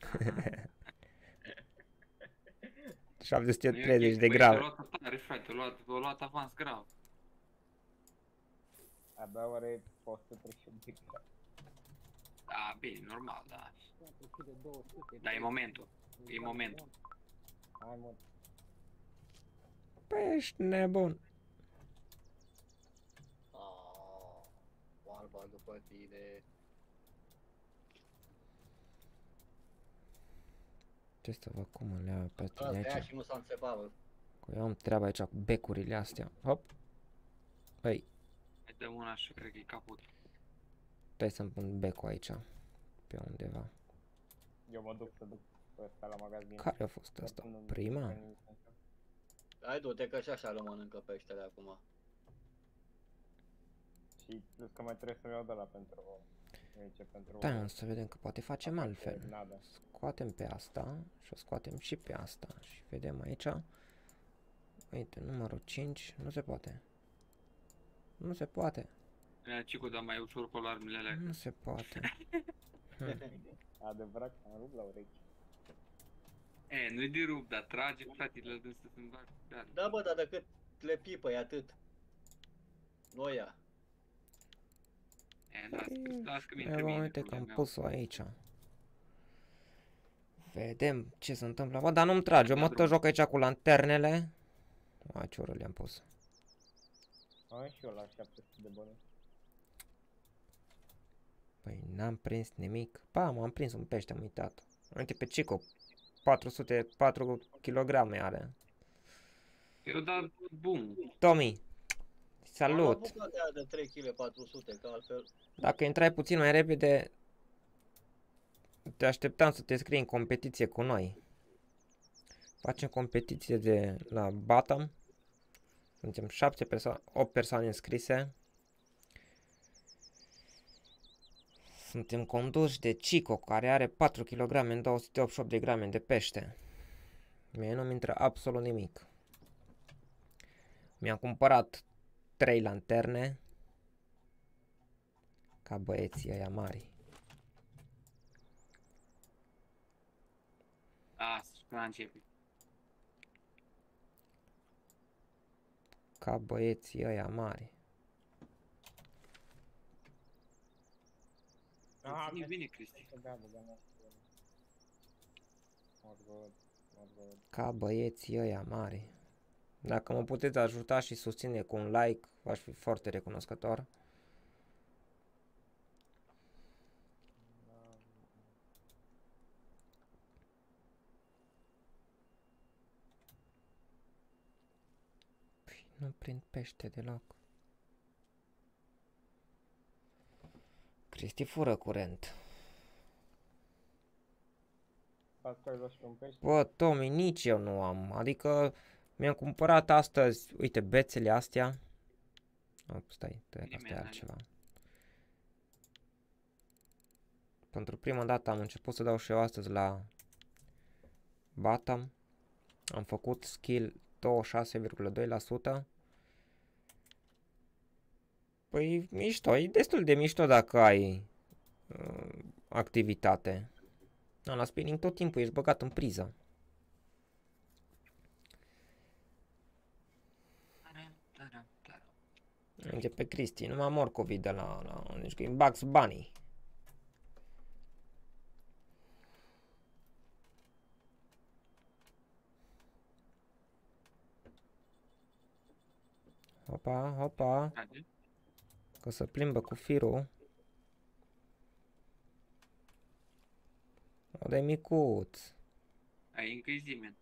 șapte sute Nu e treizeci ok, de băi, grame. te-a luat tare, frate, te-a luat, te-a luat avans grav. Abia oare o sută treizeci și opt de kilograme. Da, bine, normal, da. patru sute, două sute. Dar e momentul. E momentul. Hai mă, Păi ești nebun. Aaaa, barba după tine. Ce să văd cum îl iau pe astea de Asta e aici? și nu s-a înțepat, bă. Că eu am treaba aici cu becurile astea. Hop. Păi, Mai dăm una și cred că e caput. stai să-mi pun becul aici. Pe undeva. eu mă duc să duc pe ăsta la magazin. Care a fost Să asta? pun în- Prima? în- Hai du-te că și așa îl mănâncă peștele acum. Și plus că mai trebuie să-mi iau de la pentru... Aici, pentru... Da, mă, să vedem că poate facem Afac altfel. Nada. Scoatem pe asta și o scoatem și pe asta. Și vedem aici. Uite, numărul cinci. Nu se poate. Nu se poate. Ea, Cicu, dar mai ușor cu alarmele alea. Nu se poate. Adevărat că am rupt la urechi. E, nu-i de rup, dar trage, frate, le dăm să se îmbarcă. Da, bă, dar decât le pipă, e atât. Nu ia. E, las, las că mi E, intră bă, mie uite că am problema mea. pus-o aici. Vedem ce se întâmplă. Bă, dar nu-mi trage. Eu mă tot joc aici cu lanternele. Mai ce oră le-am pus. Am și eu la șapte sute de bani. Păi n-am prins nimic. Ba, m-am prins un pește, am uitat. Uite pe Cico. patru sute patru kilograme are. Eu da, bun. Tommy. Am Salut. apucat de aia de trei kilograme patru sute, că altfel... Dacă intrai puțin mai repede, te așteptam să te scrii în competiție cu noi. Facem competiție de la Bottom. Suntem șapte persoane, opt persoane înscrise. Suntem conduși de Cico, care are patru kilograme în două sute optzeci și opt de grame de pește. Mie nu-mi intră absolut nimic. Mi-am cumpărat trei lanterne. Ca băieții ăia mari. A, până începe. Ca băieții ăia mari. Ah, Ține bine, Cristi. Da, da, da, da. Not good, not good. Ca băieții ăia mari. Dacă mă puteți ajuta și susține cu un like, v-aș fi foarte recunoscător. Păi, nu prind pește deloc. Cristi fură curent. Asta ai luat și un pește? Bă, Tommy, nici eu nu am. Adică mi-am cumpărat astăzi, uite, bețele astea. Oh, stai, stai, că asta e Nimeni altceva. Pentru prima dată am început să dau și eu astăzi la Bottom. Am făcut skill douăzeci și șase virgulă doi la sută. Păi, mișto, e destul de mișto dacă ai uh, activitate. Da, la spinning tot timpul ești băgat în priză. Merge pe Cristi, numai morcovi de la, la deci că e Bugs Bunny. Hopa, hopa, Trage. că se plimbă cu firul. O, de micuț. Ai încă zi, man.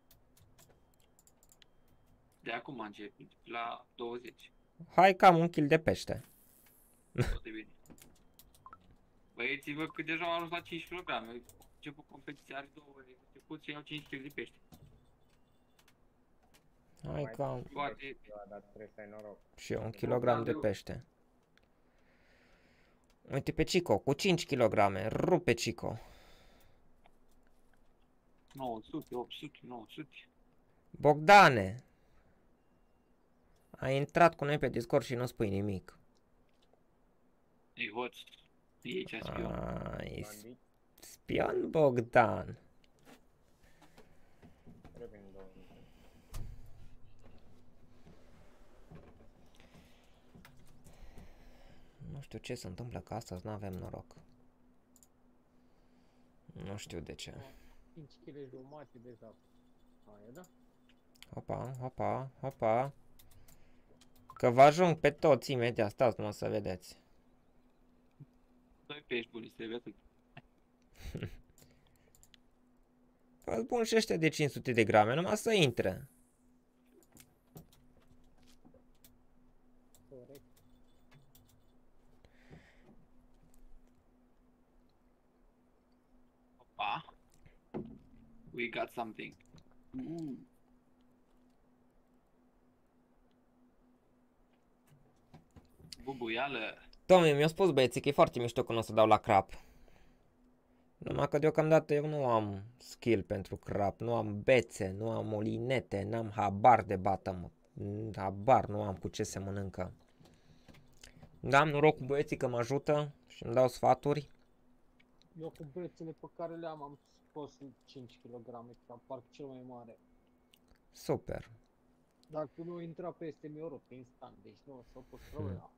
De acum începe, la douăzeci. Hai că am un kill de pește. Tot e bine. Băieții văd că deja au ajuns la cinci kilograme. Început competiția, are două ore. Început să iau cinci kilograme de pește. Hai că am Poate, Dar trebuie să ai noroc. și eu un kilogram de pește. Uite pe Cico, cu cinci kilograme. Rupe Cico. nouă sute, opt sute, nouă sute. Bogdane! Ai intrat cu noi pe Discord și nu spui nimic. Ei, hoț. E aici spion. Ai, Bandit, spion Bogdan. revin două minute. știu ce se întâmplă, că astăzi nu avem noroc. Nu știu de ce. cinci kilograme jumate deja. Aia, da? Hopa, hopa, hopa. Că vă ajung pe toți imediat, stați numai să vedeți. Doi pești buni, trebuie atât. Vă spun și ăștia de cinci sute de grame, numai să intre. Corect. Opa. We got something. Mm. Bubuială. Tommy mi-a spus băieții că e foarte mișto când o să dau la crap. Numai că deocamdată eu nu am skill pentru crap, nu am bețe, nu am olinete, n-am habar de bată, habar nu am cu ce se mănâncă. Dar am noroc cu băieții că mă ajută și îmi dau sfaturi. Eu cu bețele pe care le am, am scos cinci kilograme, ca parcă cel mai mare. Super. Dacă nu intra peste mi-o rupt instant, deci nu s-a pus problema.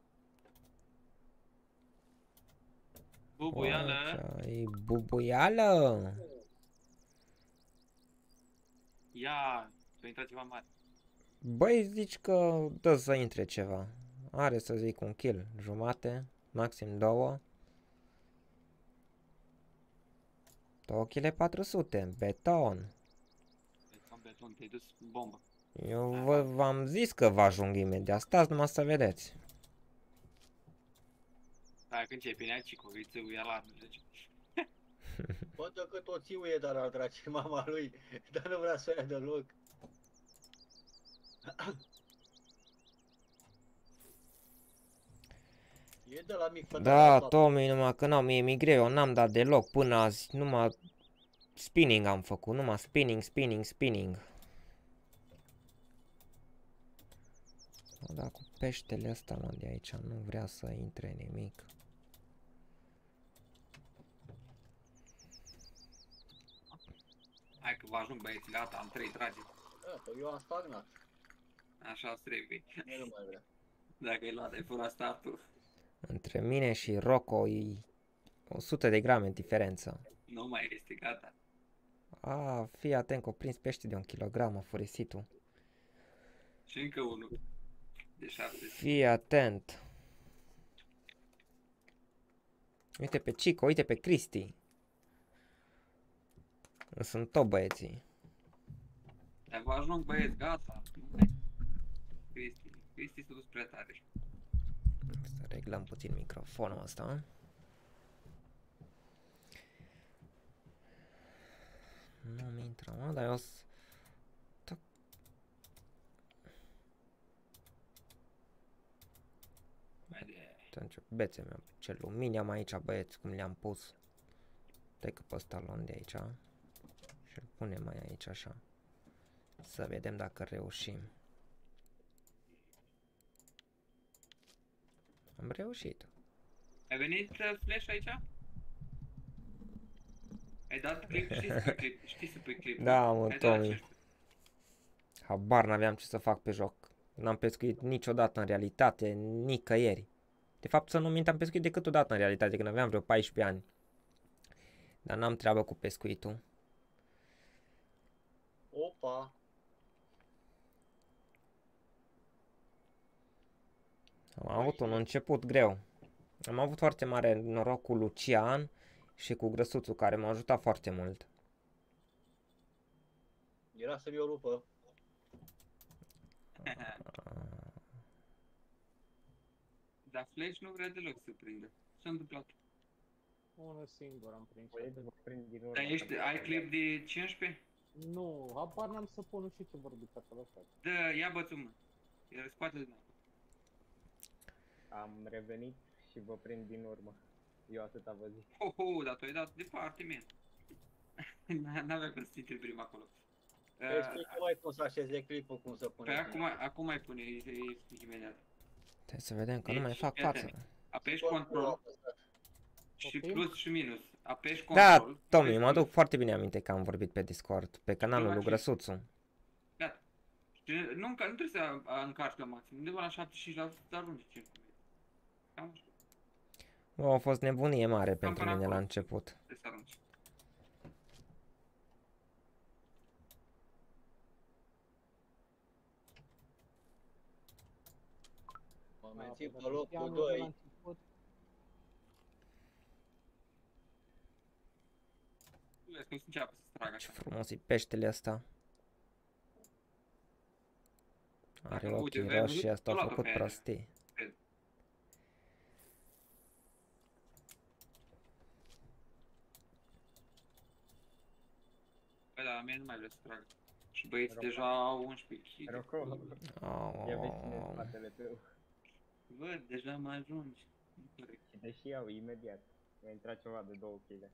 Bubuială. E bubuială. Ia, să intra ceva mare. Băi, zici că dă să intre ceva. Are să zic un kill, jumate, maxim două. două kilograme patru sute, beton. Beton, beton, te-ai dus bombă. Eu v-am zis că vă ajung imediat, stați numai să vedeți. Dacă începe, ne-ai cicoviță, uia la deci. Bă, dă cât o țiuie, dar al draci mama lui, dar nu vrea să o ia deloc. E de la mic fătă. Da, Tommy, numai că n-am, mie mi greu, eu n-am dat deloc până azi, numai spinning am făcut, numai spinning, spinning, spinning. Da, cu peștele ăsta, mă, de aici, nu vrea să intre nimic. Hai că vă ajung băieții, gata, am trei trage. Da, că eu am stagnat, Așa trebuie. eu nu mai vrea. Dacă ai luat, ai furat startul. Între mine și Rocco e o sută de grame diferență. Nu mai este, gata. A, fii atent că o prins pește de un kilogram, a furisitul. Și încă unul. De șapte. Fii atent. Uite pe Chico, uite pe Cristi. Sunt tot băieții. Dar vă ajung băieți, gata. Nu mai. Cristi, Cristi s-a dus prea tare. Să reglăm puțin microfonul ăsta. Nu-mi intră, mă, dar eu s- Mai de... atunci bețe mi-am ce lumini am aici, băieți, cum le-am pus. Dai că pe ăsta luăm de aici. Și îl punem mai aici așa. Să vedem dacă reușim. Am reușit. Ai venit uh, Flash aici? Ai dat clip? Știi să pui clip? Știi să pui clip? Da, mă, Ai dat Tommy. aceștia. Habar n-aveam ce să fac pe joc. N-am pescuit niciodată în realitate, nicăieri. De fapt, să nu mint, am pescuit decât o dată în realitate, când aveam vreo paisprezece ani. Dar n-am treabă cu pescuitul. Opa, Am avut un început greu. Am avut foarte mare noroc cu Lucian și cu Grăsuțul, care m-a ajutat foarte mult. era să-mi o rupă. Dar Flash nu vrea deloc să prindă. Ce s-a întâmplat? Unul singur am prins. Băieți, vă prind din urmă. Dar ești, ai clip de cincisprezece? Nu, habar n-am să pun, nu știu ce vorbiți acolo, frate. Dă, ia bățul mă. Iar scoate-l din apă. Am revenit și vă prind din urmă. Eu atâta vă zic. Ho, ho, dar tu ai dat departe, man. N-avea cum să intri prima acolo. Păi explică mai cum să așeze clipul, cum să pune. Păi acum, acum mai pune, îi îi explic imediat. Trebuie să vedem că nu Deci, mai fac fii atent. față. Apeși control și Ok. plus și minus. Apeși Da, control. Tommy, apeși mă minus. aduc foarte bine aminte că am vorbit pe Discord, pe canalul lui faci? Grăsuțu. Gata. Și nu, înca- nu trebuie să a- încarci la maxim. Undeva la șaptezeci și cinci la sută arunci cinci. Cam așa. Bă, a fost nebunie mare Cam pentru până mine la acolo. început. Trebuie să arunci. Mă Da, mențin păi pe dacă locul știam eu de la doi. început, Vezi cum se înceapă să tragă Ce așa. frumos e peștele ăsta. Are Dacă nu, uite, ochii ai roșii și văzut? asta a A luat-o făcut pe aia. prostii. Păi da, mie nu mai vrea să trag. Și băieții Rocco. deja au unsprezece kilograme. Rocco, ia vezi cine în Oh, spatele tău. Văd, deja mai ajungi. Nu corect. Și te și iau imediat. Mi-a intrat ceva de două kilograme.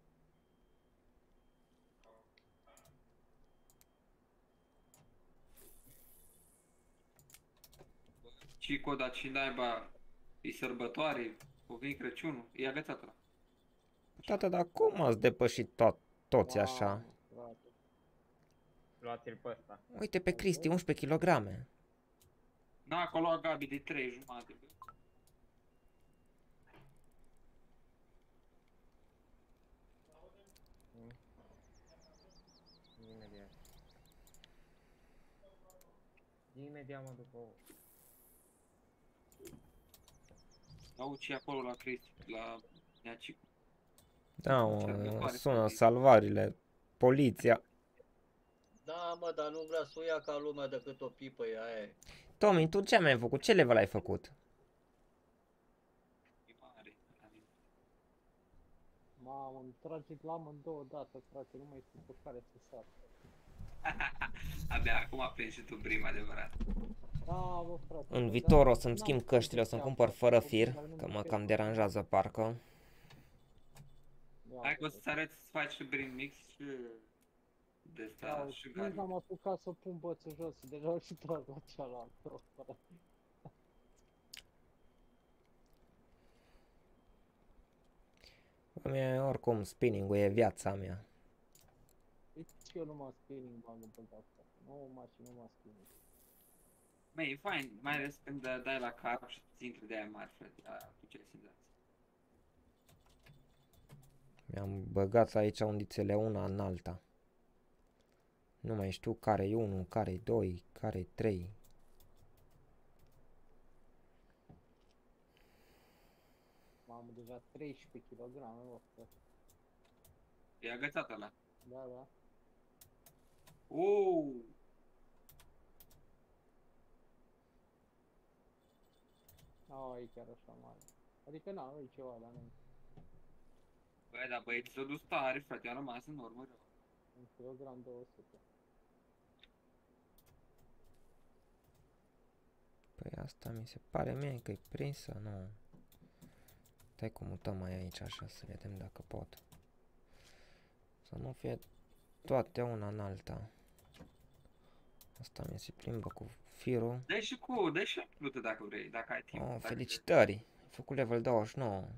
Cico, dar și naiba, e sărbătoare, o veni Crăciunul, e agățat ăla. tată, dar cum ați depășit tot, toți așa? mamă, frate. Luați-l pe ăsta. Uite pe Cristi, unsprezece kilograme. Na, acolo a Gabi de trei jumate, bă. Imediat. Imediat mă după ouă. Auzi și acolo la Cristi, la Nea Cicu. Da, mă, Sărbătoare, sună frate. salvarile, poliția. Da, mă, dar nu vrea să o ia ca lumea decât o pipă e aia. e. Tomi, tu ce mi-ai făcut? Ce level ai făcut? E mare. Mamă, îmi trage la amândouă dată, frate, nu mai știu pe care să sar. Abia acum a prins și tu prima adevărat. Da, bă, frate. În dar viitor o să-mi n-am schimb cum căștile, o să să-mi iau, cumpăr frate, fără copii fir, care nu că mi mă cer cam pe deranjează parcă. Ia Hai că o uite. să-ți arăt să faci și brin mix și de Ia asta uite, și nici gari. n-am apucat să pun bățul jos, deja au și tras la cealaltă. frate. Bă, mie, oricum, spinning-ul e viața mea. Deci eu numai spinning bag în pânta asta. Nu mașini, numai spinning. Măi, e fain, mai ales când uh, dai la cap și ți intră de aia mari, frate, aia cu ce senzație. Mi-am băgat aici undițele una în alta. Nu mai știu care e unu, care e doi, care e trei. Mamă, deja treisprezece kilograme, bă, frate. E agățat ăla. Da, da. Uuu! Nu, e chiar așa mare. Adică, na, nu e ceva, dar nu. Băi, dar băieții s-au dus tare, frate, au rămas în urmă rău. Un kilogram două sute. Păi asta mi se pare mie că e prinsă, nu. Stai că mutăm mai aici așa să vedem dacă pot. Să nu fie toate una în alta. Asta mi se plimbă cu firul. Dai și cu, dai și plută dacă vrei, dacă ai timp. Oh, dacă felicitări! Ai făcut level douăzeci și nouă.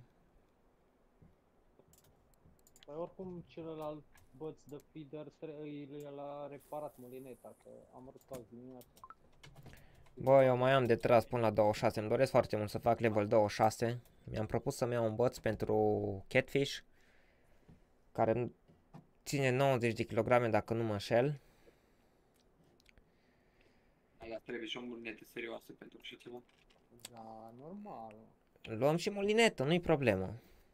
Păi oricum celălalt băț de feeder trebuie l-a reparat mulineta, că am arătat azi dimineața. Bă, eu mai am de tras până la douăzeci și șase. Îmi doresc foarte mult să fac level douăzeci și șase. Mi-am propus să-mi iau un băț pentru Catfish, care ține nouăzeci de kilograme dacă nu mă înșel. Aia trebuie și o mulinetă serioasă pentru așa ceva. Da, normal. Luăm și mulinetă, nu-i problemă.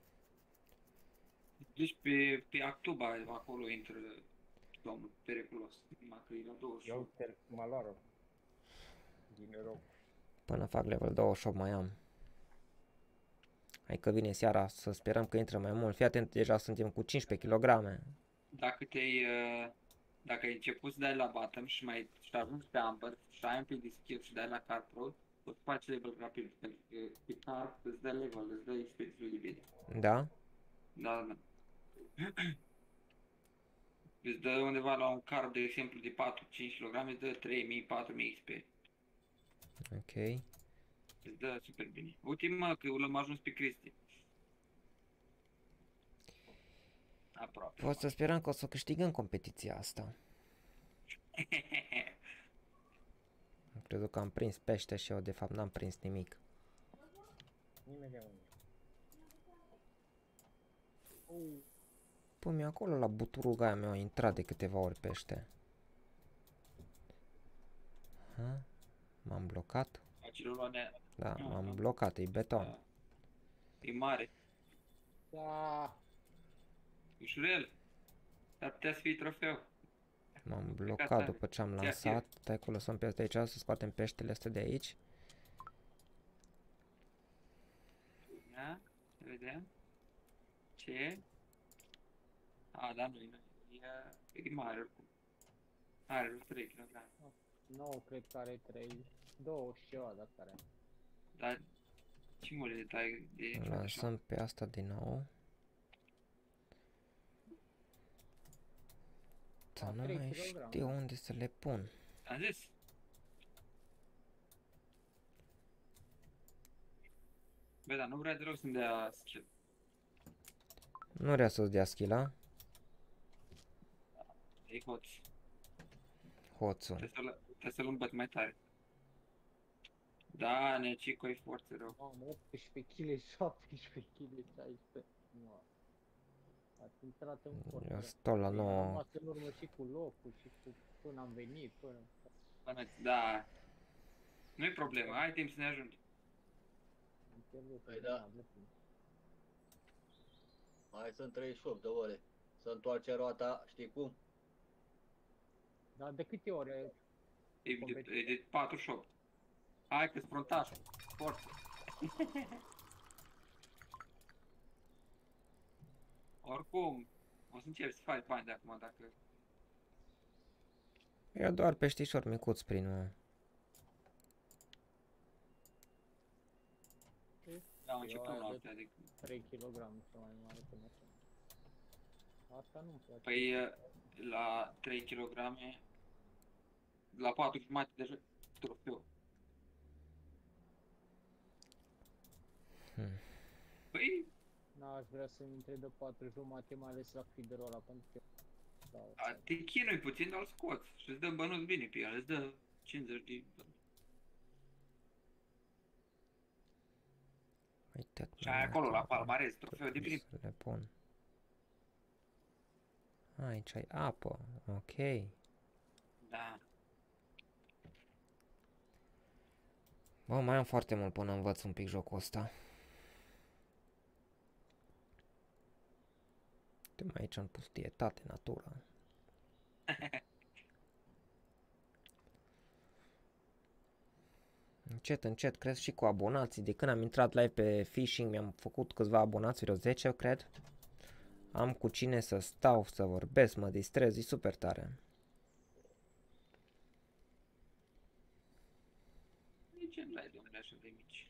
Deci pe, pe Actuba, acolo intră domnul periculos. Numai că e la douăzeci și Eu opt. te mă lua rog. Din noroc. Până fac level douăzeci și opt mai am. Hai că vine seara să sperăm că intră mai mult. Fii atent, deja suntem cu cincisprezece kilograme. Dacă te-ai, uh, dacă ai început să dai la bottom și mai și ajungi pe amber și ai un pic de skill și dai la card pro, o să faci level rapid, pentru că pe card îți dă level, îți dă X P destul de bine. Da? Da, da. Îți dă undeva la un card, de exemplu, de patru-cinci kilograme, îți dă trei mii patru mii X P. Ok. Îți dă super bine. Uite mă, că l-am ajuns pe Cristi. Aproape. Pot să sperăm că o să câștigăm competiția asta. Am crezut că am prins pește și eu de fapt n-am prins nimic. Imediat unde. Uh, Păi mi acolo la buturuga aia mi-a intrat de câteva ori pește. Ha? M-am blocat? Acelor ne... Da, Nu, m-am nu. blocat, e beton. Da. E mare. da, Ușurel. Ar putea să fie trofeu. M-am Plecat blocat tare. după ce am Ți-a lansat. Stai că lăsăm pe asta aici, să scoatem peștele ăsta de aici. Da? Să vedem. Ce? A, da, nu, nu. E, e mare oricum. Are vreo trei kilograme. nouă cred că are trei, douăzeci și ceva dacă are. Dar ce mă de tai de așa? Lansăm pe asta din nou. Dar A, nu trei mai kilograme, știu da. unde să le pun. Am zis. Bă, dar nu vrea deloc să-mi dea skill. Nu vrea să-ți dea skill-a? E hoț. Hoțul. Trebuie să-l trebuie să-l îmbăt mai tare. Da, Necico e foarte rău. Am optsprezece kilograme, șaptesprezece kilograme, șaisprezece. Mă. Ați intrat în fort. Eu stau la Am nouă. rămas în urmă și cu locul și cu până am venit, până... Până, da. Nu-i problemă, ai timp să ne ajungi. Am pierdut. Păi da. Mai sunt treizeci și opt de ore. Să întoarce roata, știi cum? Dar de câte ore? E de, e de patruzeci și opt. Hai că-s frontaș. Forță. Oricum, o să începi să faci bani de acum dacă... Eu doar peștișor micuț prin mă. Da, am început aia noaptea, adică... trei kilograme cea mai mare până acum. Asta nu-mi place. Păi la trei kilograme, la patru jumate deja trofeu. Hmm. Păi, N-aș vrea să-mi intre de patru jumate, mai ales la feederul ăla, pentru că... Da, a, te chinui puțin, dar îl scoți și îți dă bănuți bine pe el, îți dă cincizeci de bănuți. Uite, Și ai acolo la palmarez, trofeu de prim. să le pun. Aici ai apă, ok. Da. Bă, mai am foarte mult până învăț un pic jocul ăsta. Uite, mai aici în pustietate, natură. Încet, încet, cresc și cu abonații. De când am intrat live pe Fishing, mi-am făcut câțiva abonați, vreo zece, cred. Am cu cine să stau, să vorbesc, mă distrez, e super tare. Nici în lai, domnule, așa de mici.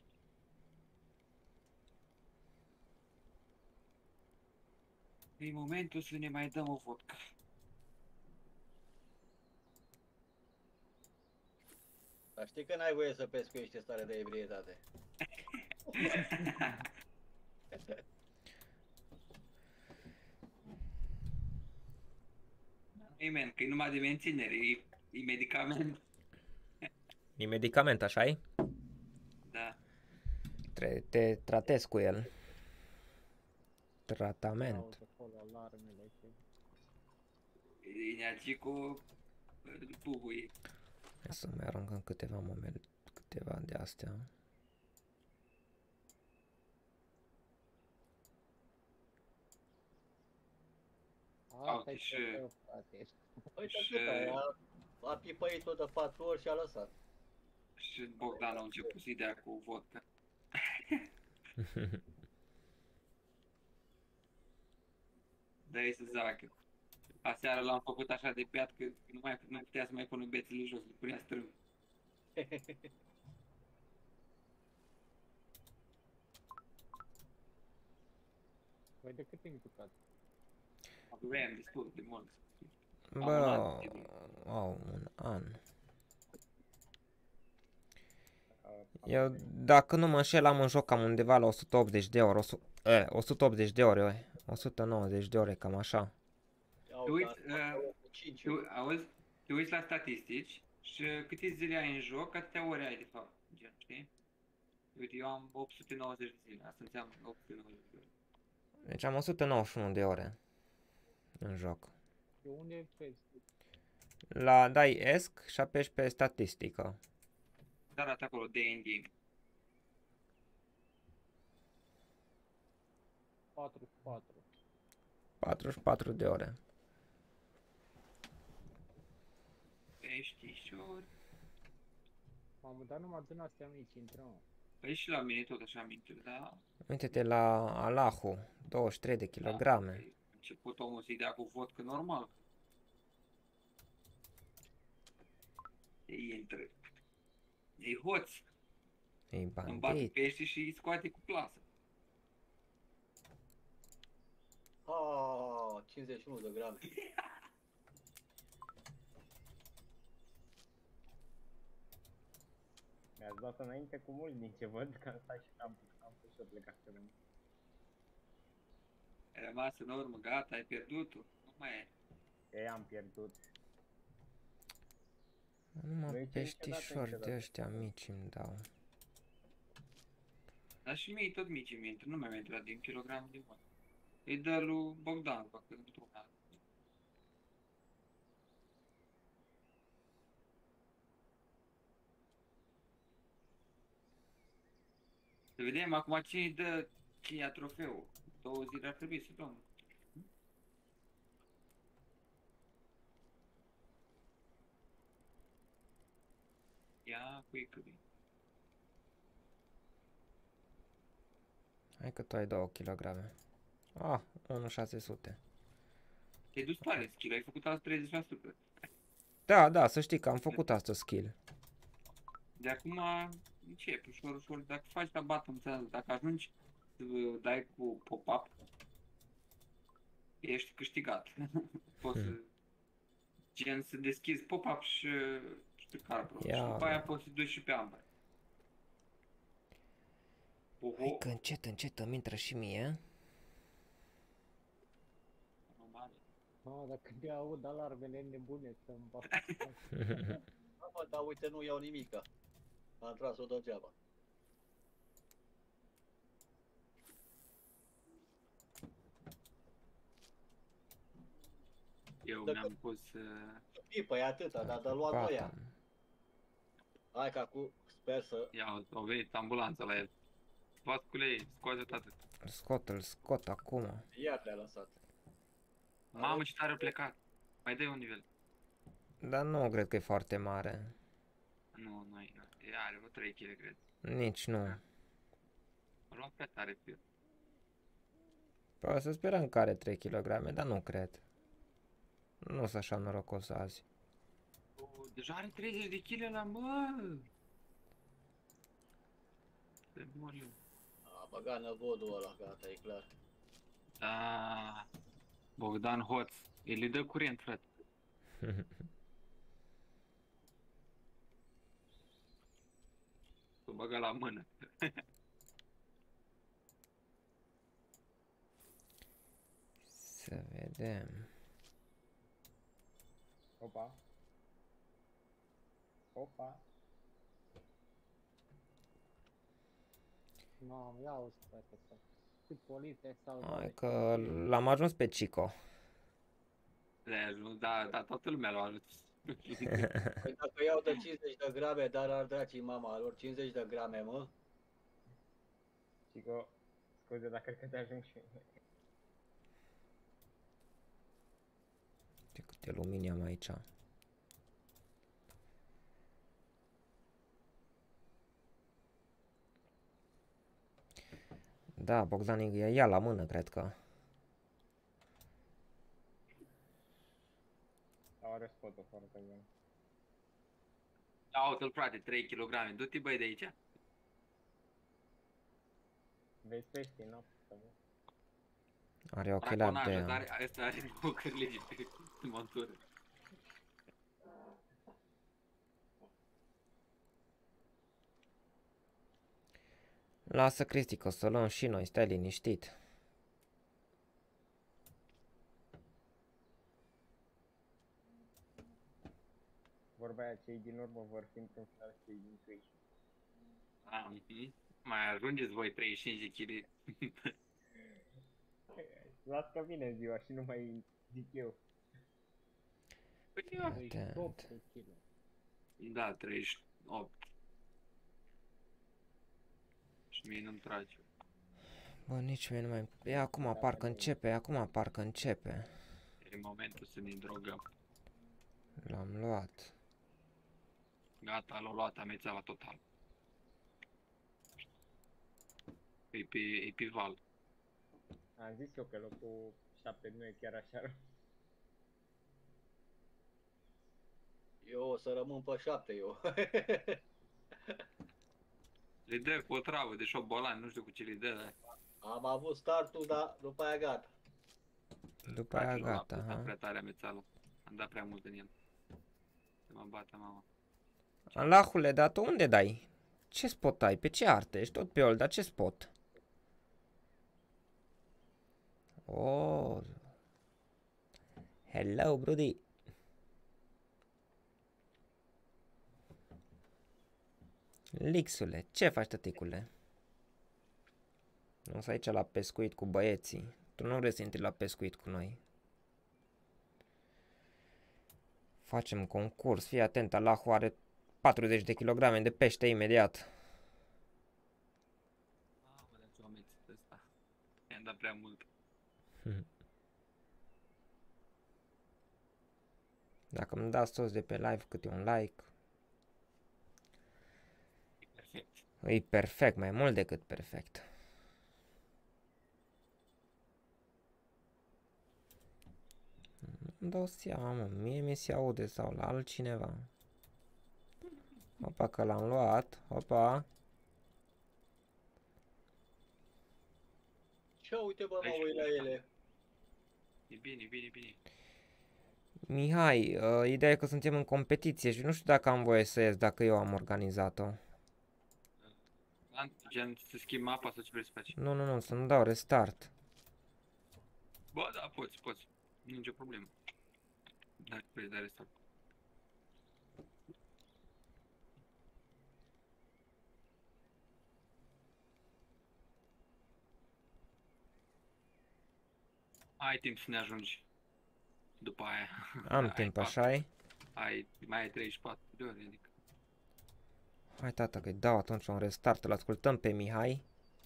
E momentul să ne mai dăm o vodka. Dar știi că n-ai voie să pescuiești în stare de ebrietate. Amen, că e numai de menținere, e, e medicament. E medicament, așa-i? Da. Tre te tratezi cu el. Tratament. Auzi acolo alarmele și... E neacicu bubuie. Hai să mai aruncăm câteva momente, câteva de astea. Asta e și- trofeu, frate. Păi Și- și cât ai? A, a pipăit-o de patru ori și a lăsat. Și Bogdan a început ideea cu vodka. Dă-i să zacă. Aseară l-am făcut așa de beat că nu, mai, nu putea să mai pună bețele jos, le punea strâng. Păi de cât timp jucat? Aveam destul de mult. Bă, Abonat, au un an. Uh, Eu, dacă nu mă înșel, am în joc cam undeva la o sută optzeci de ore, o sută, eh, o sută optzeci de ore, eh, o sută nouăzeci de ore, cam așa. Iau, Te uiți, dar uh, cu cinci. Te, u- auzi, te uiți la statistici și câte zile ai în joc, atâtea ore ai de fapt, gen, știi? Uite, eu am opt sute nouăzeci de zile, asta înseamnă opt sute nouăzeci de ore. Deci am o sută nouăzeci și unu de ore în joc. Și unde vezi? La dai esc și apeși pe statistică. Dar arată acolo de in-game. patruzeci și patru. patruzeci și patru de ore. Peștișori. Mamă, dar numai din astea mici intră, mă. Păi și la mine tot așa amintiri, da? Uite-te la Alahu, douăzeci și trei de kilograme. Păi, început omul să-i dea cu vodcă normal. Ei intră. Ei hoți. Ei, Îmi bate bandit. pești și îi scoate cu plasă. Ah, cincizeci și unu de grame. Mi-ați dat înainte cu mult din ce văd, că am stat și am, am pus să plecat să rămân. Ai rămas în urmă, gata, ai pierdut-o. Nu mai e. Ei, am pierdut. Numai Nu-i ce peștișori niciodată, de niciodată. ăștia mici îmi dau. Dar și mie tot mici mi intră, nu mi-a intrat din kilogram de mult. Îi dă lui Bogdan, facă într-una. Să vedem acum cine îi dă, cine ia trofeul. Două zile ar trebui să luăm. Ia quickly. Hai că tu ai două kilograme. Ah, unu șase sute. Te-ai dus tare skill, ai făcut alți treizeci la sută. Da, da, să știi că am făcut asta skill. De acum începi ușor, ușor. Dacă faci tabat, înțeles, dacă ajungi să dai cu pop-up, ești câștigat. Poți să, gen, să deschizi pop-up și, și carbon. Și Ia. după aia poți să duci și pe amber. Oho, Hai că încet, încet îmi intră și mie. normal. Mamă, dar când eu aud alarmele nebune să-mi bag. Da, mă, dar uite, nu iau nimica. Am tras-o degeaba. Eu Dacă- mi-am pus... Uh, Pipă, e atâta, dar de luat noi ea. Gata. Hai că acum sper să... ia, au venit ambulanța la el. Vascule, scoate toate. Scot-l, scot acum. Iar le-a lăsat. Mamă, ce tare a plecat. Mai dai un nivel. Dar nu cred că e foarte mare. Nu, nu, e, nu. E, are vreo trei kilograme, cred. Nici nu. Mă luam prea tare pe el. Păi să sperăm că are trei kilograme, dar nu cred. Nu sunt așa norocos azi. Oh, deja are treizeci de kilograme la mă! Te mor eu. A băgat năvodul ăla, gata, e clar. Da, Bogdan Hoț. El îi dă curent, frate. S-o băga la mână. Să vedem. Opa. Opa. Mamă, ia o să să cât poliție sau... Hai că l-am ajuns pe Cico. Le-ai ajuns, da, da, toată lumea l-a ajuns. Păi dacă iau de cincizeci de grame, dar ar dracii mama lor, cincizeci de grame, mă. Cico, scuze, dar cred că te ajung și... Uite câte lumini am aici. Da, Bogdan e ia la mână, cred că. Sau are spotul foarte bun. Ia uite-l, frate, trei kilograme. Du-te, băi, de aici. Vezi pești în noapte, să vezi. Are ochelari de... Braconajă, dar are- ăsta are două cârlige pe montură. Lasă, Cristi, că o să luăm și noi, stai liniștit. Vorba aia, cei din urmă vor fi într-un final și cei din Twitch. Ah, mhm. Mai ajungeți voi treizeci și cinci de kilograme. Las că vine ziua și nu mai zic eu. Păi ia. treizeci și opt de kg. Da, treizeci și opt. Și mie nu-mi trage. Bă, nici mie nu mai... E, acum parcă începe, acum parcă începe. E momentul să ne drogăm. L-am luat. Gata, l-a luat amețeala total. E pe, e pe val. Am zis eu că locul șapte nu e chiar așa rău. Eu o să rămân pe șapte, eu. Le dă cu o travă de șobolan, nu știu cu ce le dă, dar... Am avut startul, dar după aia gata. După aia Frate, l-a gata, pus ha? prea tare amețeală. Am dat prea mult în el. Să mă bată mama. Allahule, dar tu unde dai? Ce spot ai? Pe ce arte? Ești tot pe ol, dar ce spot? Oh. Hello, Brody. Lixule, ce faci, tăticule? Nu să aici la pescuit cu băieții. Tu nu vrei să intri la pescuit cu noi. Facem concurs, fii atent, Allahu are patruzeci de kilograme de pește imediat. Mamă, dar ce amețit ăsta. I-am dat prea mult. Dacă îmi dați toți de pe live câte un like, E perfect. e perfect, mai mult decât perfect. Nu dau seama, mă, mie mi se aude sau la altcineva. Opa, că l-am luat, opa. Ce uite, bă, mă uit la ele. E bine, e bine, e bine. Mihai, uh, ideea e că suntem în competiție și nu știu dacă am voie să ies, dacă eu am organizat-o. Gen, să schimb mapa sau ce vrei să faci? Nu, nu, nu, să-mi dau restart. Bă, da, poți, poți. Nu e nicio problemă. Dacă vrei, dar restart. Ai timp să ne ajungi după aia. Am Ai timp, patru. așa-i? Ai, mai ai treizeci și patru de ore, adică. Hai, tata, că-i dau atunci un restart, îl ascultăm pe Mihai.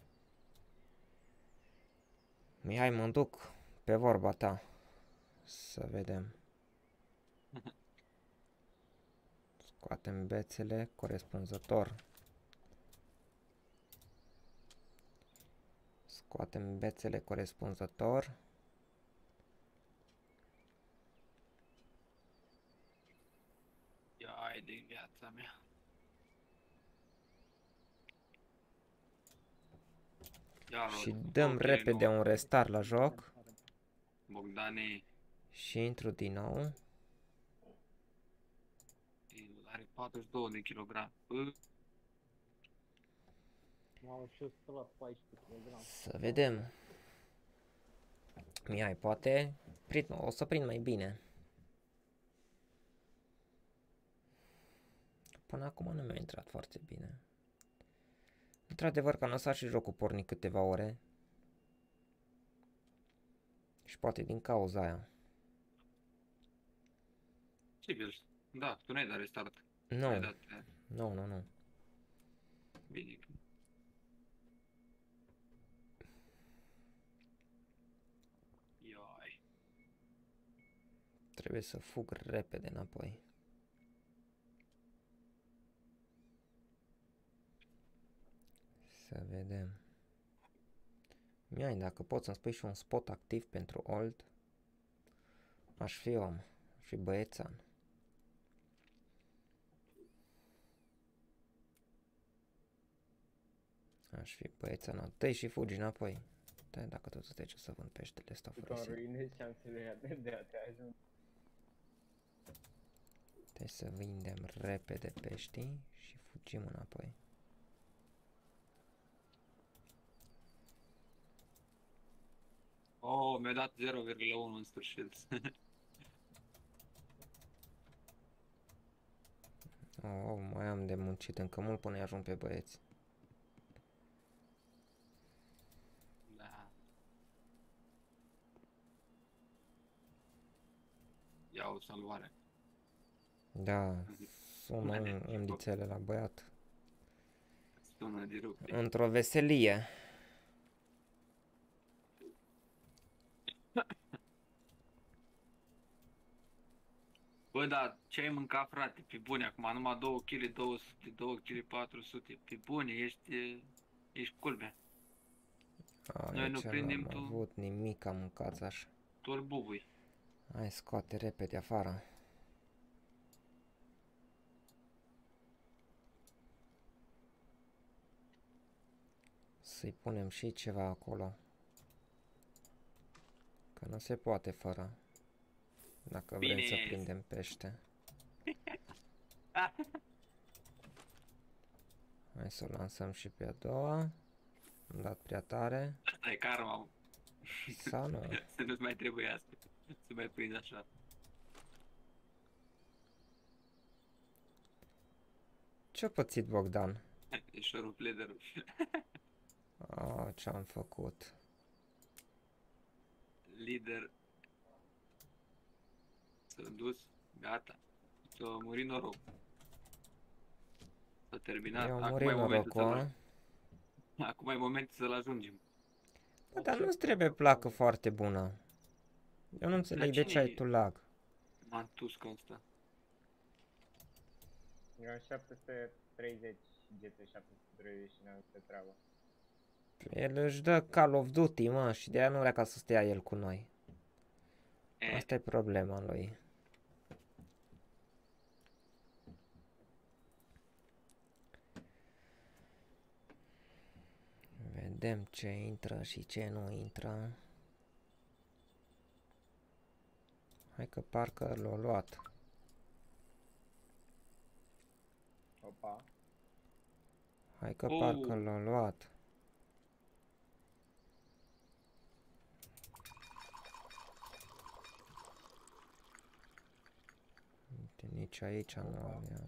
Mihai, mă duc pe vorba ta. Să vedem. Scoatem bețele corespunzător. Scoatem bețele corespunzător. Ia, ai din viața mea. Ia, Și Rod, dăm ok, repede nu. un restart la joc. Bogdane Și intru din nou. are patruzeci și doi de kilograme. Bă, M-au și eu stă la paisprezece kilograme. Să vedem. Mihai, poate prind, o să prind mai bine. Până acum nu mi-a intrat foarte bine. Într-adevăr că am lăsat și jocul pornit câteva ore. Și poate din cauza aia. posibil. Da, tu n-ai dat restart. Nu, Ai dat, eh, nu, nu, nu. bine. Ioi. Trebuie să fug repede înapoi. Să vedem. Miai, dacă poți să-mi spui și un spot activ pentru old, aș fi om, aș fi băiețan. Aș fi băiețan, dă și fugi înapoi. Da, dacă tot îți trece să vând peștele ăsta Tu fără doar să... ruinezi șansele de a te ajunge. Trebuie să vindem repede peștii și fugim înapoi. Oh, mi-a dat zero virgulă unu în sfârșit. Oh, mai am de muncit încă mult până ajung pe băieți. Da. iau salvare. Da, sună un, undițele la băiat. Sună de rup. Într-o veselie. Bă, da, ce ai mâncat, frate? Pe bune, acum numai două kilograme două sute, două kilograme patru sute. Pe bune, ești, ești culmea. Noi nu Aici prindem, n-am tu- avut nimic, am mâncat așa. Tu îl bubui. Hai, scoate repede afară. Să-i punem și ceva acolo. Că nu se poate fără. Dacă vrem să Bine. prindem pește. Hai să o lansăm și pe a doua. Am dat prea tare. Asta e karma, mă. Sau nu? Să nu-ți mai trebuiască. Să mai prinzi așa. Ce-a pățit Bogdan? Ești o rup lederul. Oh, ce-am făcut? Lider. S-a dus, gata. S-a murit noroc. S-a terminat. Eu am Acum murit e momentul norocul, să-l- a? Acum e momentul să-l ajungem. Bă, dar nu-ți trebuie placă foarte bună. Eu nu înțeleg de ce ai cine- tu lag. M-am dus ca asta. Eu am șapte sute treizeci G T șapte sute treizeci și n-am de treabă. El își dă Call of Duty, mă, și de aia nu vrea ca să stea el cu noi. E, Asta e problema lui. Vedem ce intră și ce nu intră. Hai că parcă l-a luat. Opa. Hai că Oh. parcă l-a luat. Uite, nici aici nu aveam.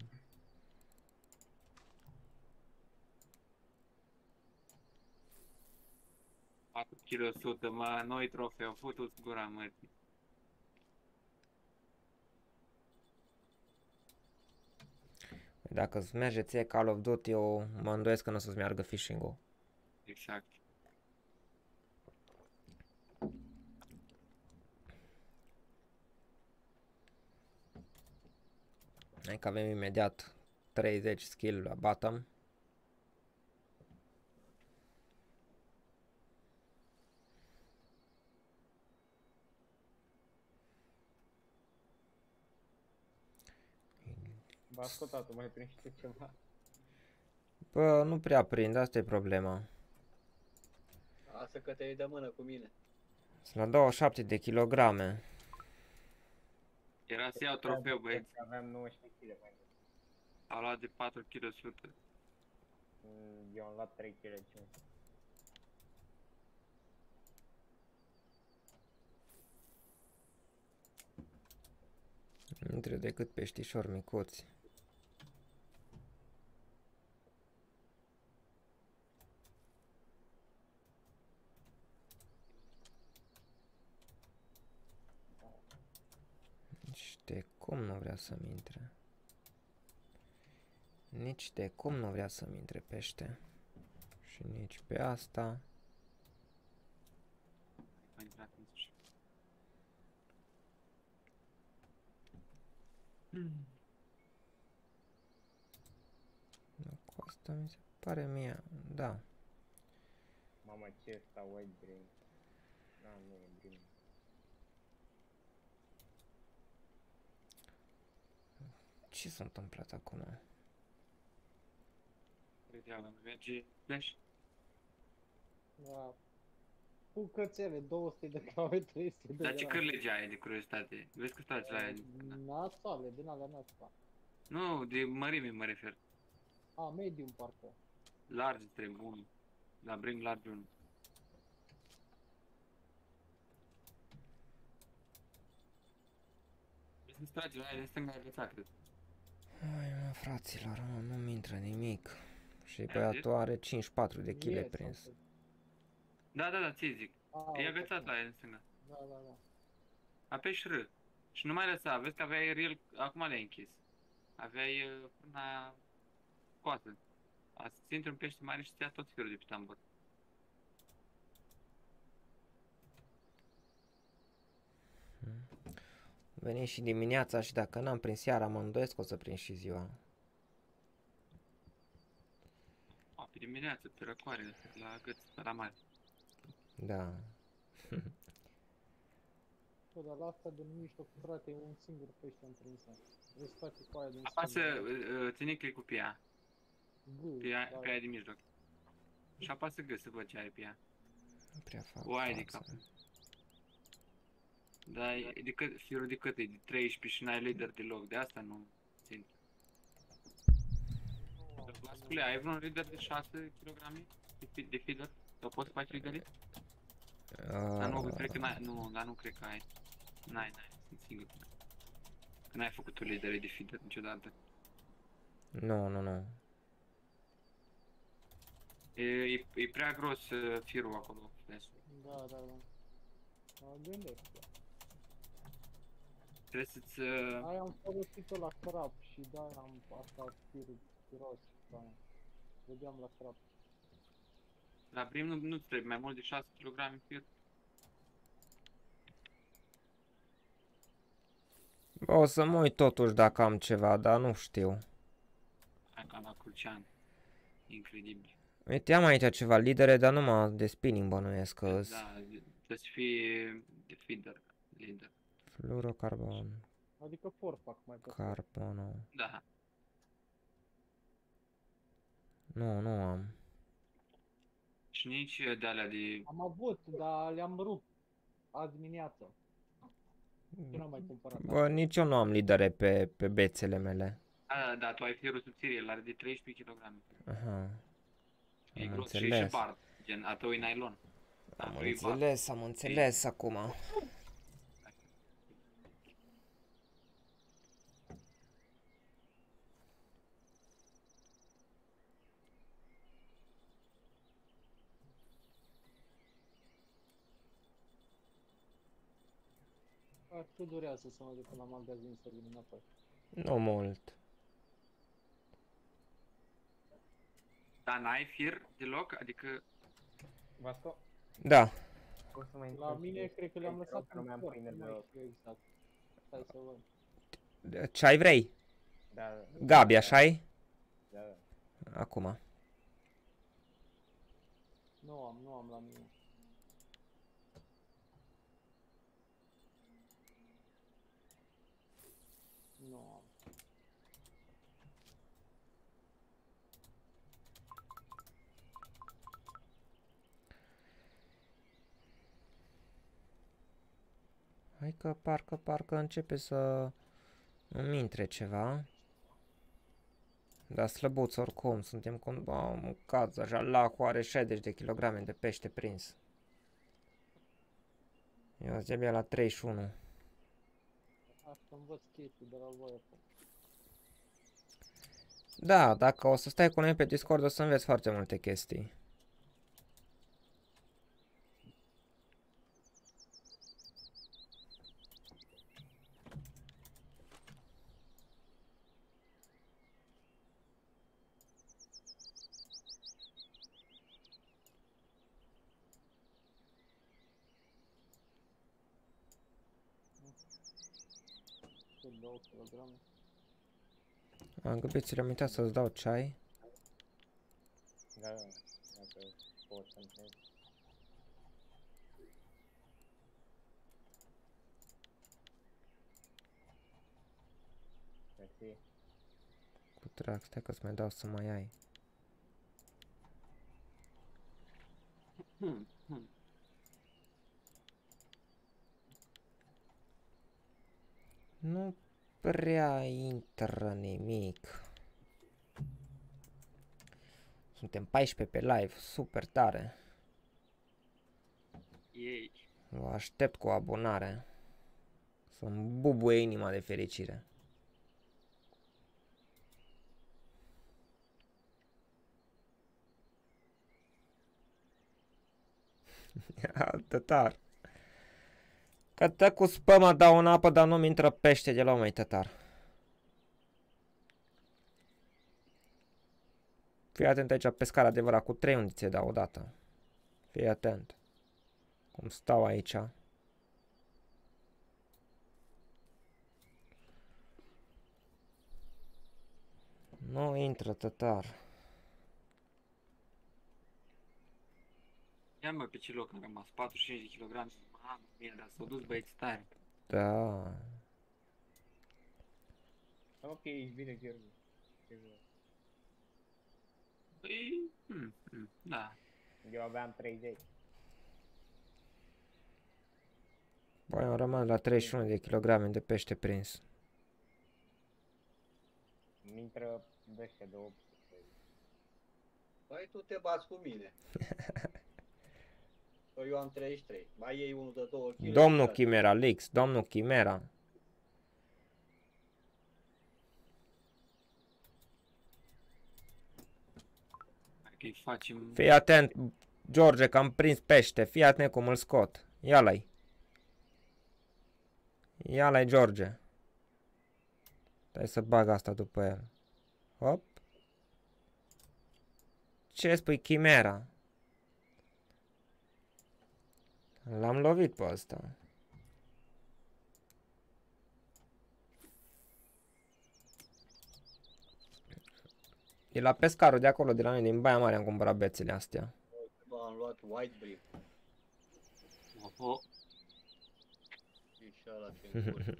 patru kilograme o sută, mă, noi trofeu, futu-ți gura mărții. Dacă îți merge ție Call of Duty, eu mă îndoiesc că nu o să-ți meargă fishing-ul. Exact. Hai că avem imediat treizeci skill la bottom. V-a ascultat, mai prinște ceva. Bă, nu prea prind, asta e problema. Asta că te iei de mână cu mine. Sunt la douăzeci și șapte de kilograme. Era să iau trofeu, băieți. Aveam nouăsprezece kilograme mai mult. Au luat de patru kilograme o sută. Mm, Eu am luat trei kilograme. Nu trebuie decât peștișori micuți. Nici de cum nu vrea să-mi intre. Nici de cum nu vrea să-mi intre pește. Și nici pe asta. A intrat însuși. Nu, cu asta mi se pare mie, da. Mama, ce e asta white dream? Da, nu e dream. Ce s-a întâmplat acum? Credeam, merge flash. Da. Cu cățele, două sute de grame, trei sute de Dar ce grame. cârlege ai de curiozitate? Vezi că stați la ea? Nasoale, din alea nasoale. Nu, de mărime mă refer. A, medium parcă. Large trebuie unul. La bring large unul. Vezi că trage la ea de stânga agățat, cred. Hai mă, fraților, mă, nu-mi intră nimic. Și Ia băiatul are cincizeci și patru de kg Yes, prins. ok. Da, da, da, ți zic. A, E uite agățat acum. la ea în stânga. Da, da, da. Apeși R. Și nu mai lăsa, vezi că aveai real, acum le-ai închis. Aveai uh, până coasă. Asta ți intri în pește mare și ți ia tot firul de pe tambur. Veni și dimineața și dacă n-am prins seara, mă îndoiesc că o să prind și ziua. A, pe dimineață, pe răcoare, la gât, pe la mare. Da. Bă, dar la asta din mijloc, frate, e un singur pește am prins. Trebuie să faci cu aia din Apasă, stânga. uh, ține click-ul pe ea, G, pe ea, da. pe aia din mijloc. Și apasă G să văd ce are pe ea. Nu prea fac O ai de față. cap. Dar e de cât, firul de cât e? De treisprezece și n-ai leader deloc, de asta nu țin. Blascule, ai vreun leader de șase kilograme de, fi- de feeder? Sau poți să faci leaderii? Dar nu, cred că n-ai, nu, dar nu cred că ai. N-ai, n-ai, sunt sigur. Că n-ai făcut o leader de feeder niciodată. Nu, nu, nu. E, e, e prea gros uh, firul acolo, flash. Da, da, da. Mă gândesc. Trebuie să-ți... Uh, Aia am folosit-o la crap și de-aia am asta firul firos. Da. Vedeam la crap. la prim nu, nu trebuie mai mult de șase kilograme fir. O să mă uit totuși dacă am ceva, dar nu știu. Hai ca la Crucean. Incredibil. Uite, am aici ceva lidere, dar numai de spinning bănuiesc că Da, trebuie să fie de feeder, leader. fluorocarbon, Adică forfac mai pe carbono. Da. Nu, nu am. Și nici de alea de... Am avut, dar le-am rupt azi dimineață. Ce n-am mai cumpărat? Bă, nici eu nu am lidere pe, pe bețele mele. A, da, tu ai firul subțire, el are de treisprezece kilograme. Aha. E Am gros și e și înțeles. bard, gen, a tău e nylon. A Am tău e bard. înțeles, am înțeles acum. Cât durează să mă duc la magazin să vin înapoi? Nu mult. Dar n-ai fir deloc? Adică... Vasco, Da. o să mai La mine cred că le-am lăsat nu în mai am port, pâine nu mai deloc. știu exact. Stai să văd. Ce ai vrei? Da, Gabi, așa-i? da, da. Acum. Nu am, nu am la mine. Nu am. Hai că parcă, parcă începe să îmi intre ceva. Dar slăbuț oricum, suntem cu... Bă, mâncați, așa, lacul are șaizeci de kilograme de pește prins. Eu azi de-abia la treizeci și unu. Asta învăț chestii de la voi acum. Da, dacă o să stai cu noi pe Discord o să înveți foarte multe chestii. Ce două kilograme. Am găbițile, am uitat să-ți dau ceai. Da, da, dacă pot să întreb. Mersi. Cu drag, stai că-ți mai dau să mai ai. Hmm, hmm. Nu prea intră nimic. Suntem paisprezece pe live, super tare. Ei. Vă aștept cu o abonare. Să-mi bubuie inima de fericire. Tătar. Că tă cu spămă dau în apă, dar nu-mi intră pește de la mai tătar. Fii atent aici, pescar adevărat, cu trei undițe dau odată. Fii atent. Cum stau aici. Nu intră tătar. Ia mă pe ce loc am rămas, patruzeci și cinci de kilograme. Mamă mie, dar s-au dus băieți tare. Da. Ok, ești bine, Gheorghe. Ce bine. Păi, hmm, hmm, da. Eu aveam treizeci. Băi, am rămas la treizeci și unu de kilograme de pește prins. Îmi intră de ăștia de opt sute. Păi tu te bați cu mine. Păi eu am treizeci și trei. Mai iei unul de două kilograme. Domnul Chimera, Lix, domnul Chimera. Hai că-i facem... Fii atent, George, că am prins pește. Fii atent cum îl scot. Ia-l-ai. Ia-l-ai, George. Stai să bag asta după el. Hop. Ce spui, Chimera? L-am lovit pe ăsta. E la pescarul de acolo, de la noi, din Baia Mare, am cumpărat bețele astea. Bă, am luat white bream. Oho. Și ăla ce încurc.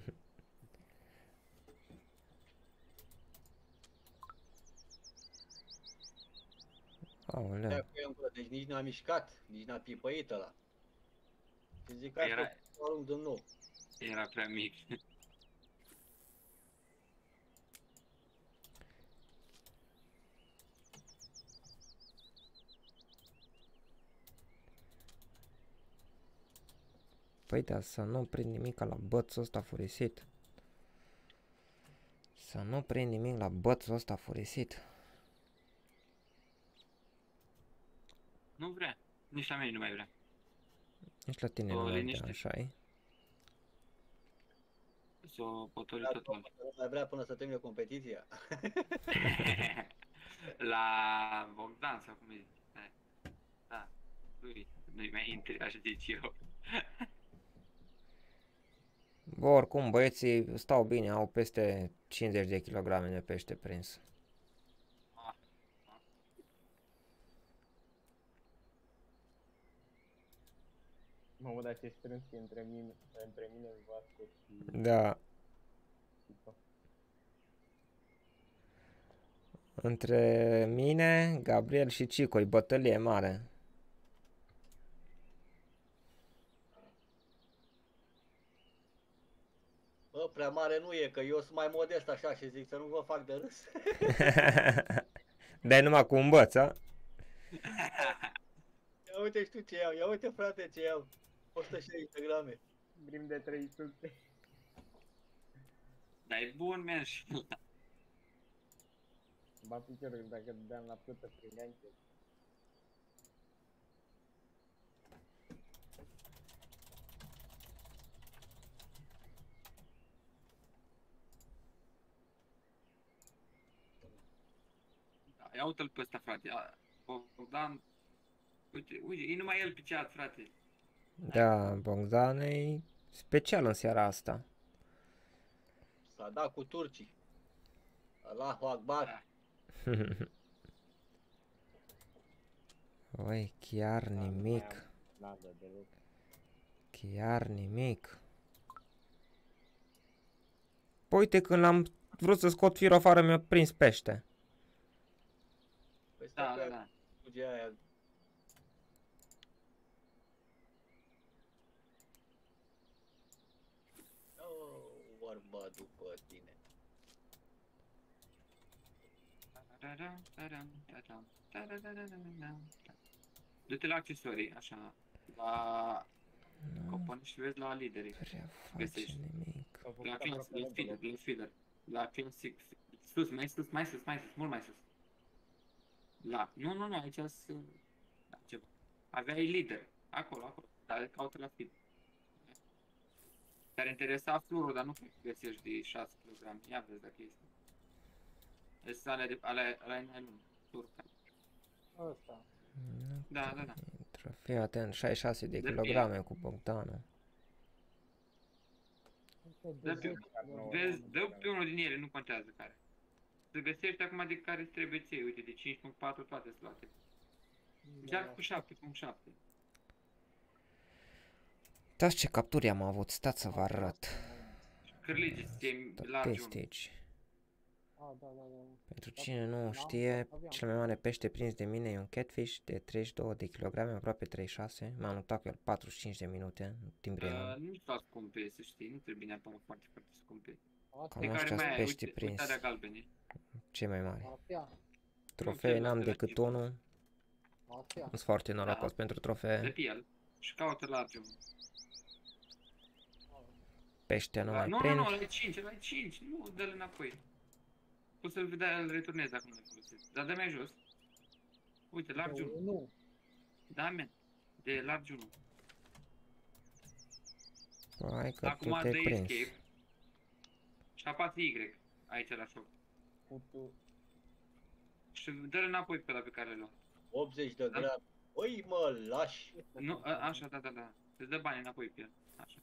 Aoleu. Ia cu ea în gură, deci nici n-a mișcat, nici n-a pipăit ăla. Și zic Era- asta, o arunc din nou. Era prea mic. Păi da, să nu prind nimic la bățul ăsta furisit. Să nu prind nimic la bățul ăsta furisit. Nu vrea. Nici la mine nu mai vrea. Nici la tine O, nu mai liniște. așa e. S-o potoli Dar total. nu mai vrea până să termine competiția. La Bogdan sau cum e zice. Da. Da. Lui. Nu-i mai intre, așa zic eu. Bă, oricum băieții stau bine, au peste cincizeci de kilograme de pește prins. Mamă, dar ce strâns e între mine, între mine, Vasco și Da. Chico. Între mine, Gabriel și Cico, e bătălie mare. Bă, prea mare nu e, că eu sunt mai modest așa și zic să nu vă fac de râs. Dai numai cu un băț, a? Ia uite și tu ce iau, ia uite frate ce iau. o sută șaizeci de grame. Brim de trei sute. Dar e bun, man, și ăla. Bat piciorul că dacă dădeam la plută prin ganche. Da, ia uite-l pe ăsta, frate. Ia, Bogdan. Uite, uite, e numai el piciat, frate. Da, Bogdan e special în seara asta. S-a dat cu turcii. Allahu Akbar. Oi, chiar nimic. Nada deloc. Chiar nimic. Păi uite, când l-am vrut să scot firul afară, mi-a prins pește. Păi stai Da, cu da, ea, da. fuge aia. Oh, vorba după tine. Du-te la accesorii, așa, la copon și vezi la liderii. Prea face Găsești. nimic. S-au făcut La class, aproape la feeder, la feeder. La classic, sus, mai sus, mai sus, mai sus, mult mai sus. La, nu, nu, nu, aici sunt, da, ceva. Aveai lider, acolo, acolo, dar caută la feeder. Te-ar interesa fluorul, dar nu cred că găsești de șase kilograme. Ia vezi dacă este. Este alea de, alea, alea e nylon, fluor. Ăsta. Da, da, da. Intră. Fii atent, șaizeci și șase de De kilograme cu Bogdanul. Ăsta e de Dă pe, zece kilograme. vezi, dă pe unul din ele, nu contează care. Să găsești acum de care îți trebuie ție, uite, de cinci punct patru toate sunt luate. Încearcă cu șapte punct șapte. Uitați ce capturi am avut, stați să vă arăt. Cârlige, ție largi unul. Statistici. Ah, da, da, da. Pentru cine nu știe, cel mai mare pește prins de mine e un catfish de treizeci și două de kilograme, aproape treizeci și șase. M-am luptat cu el patruzeci și cinci de minute în timp real. Uh, nu sunt scumpe, să știi, nu trebuie neapărat foarte, foarte scumpe. Cam De care ăștia mai sunt ai, pești uite, prins, uite alea galbene. cei mai mari. Afia. Trofee n-am celălalt, decât relativ. unul, Afia. sunt foarte norocos Da. pentru De trofee. pe el. Și caută large unul. Pește nu Da, mai nu, nu, prind. nu, ăla e cinci, ăla e cinci, nu, dă-l înapoi. Poți să-l vedea, îl returnezi dacă nu-l folosești. Dar dă mai jos. Uite, large unul. Nu. Da, men. De large unul. Hai că tu Acum dă te-ai prins. escape. Și apasă Y. Aici la șoc. Putu. Și dă-l înapoi pe ăla pe care l-ai luat. optzeci de Da. grame. Oi, mă, lași. Nu, a, așa, da, da, da. Îți dă bani înapoi pe el. Așa.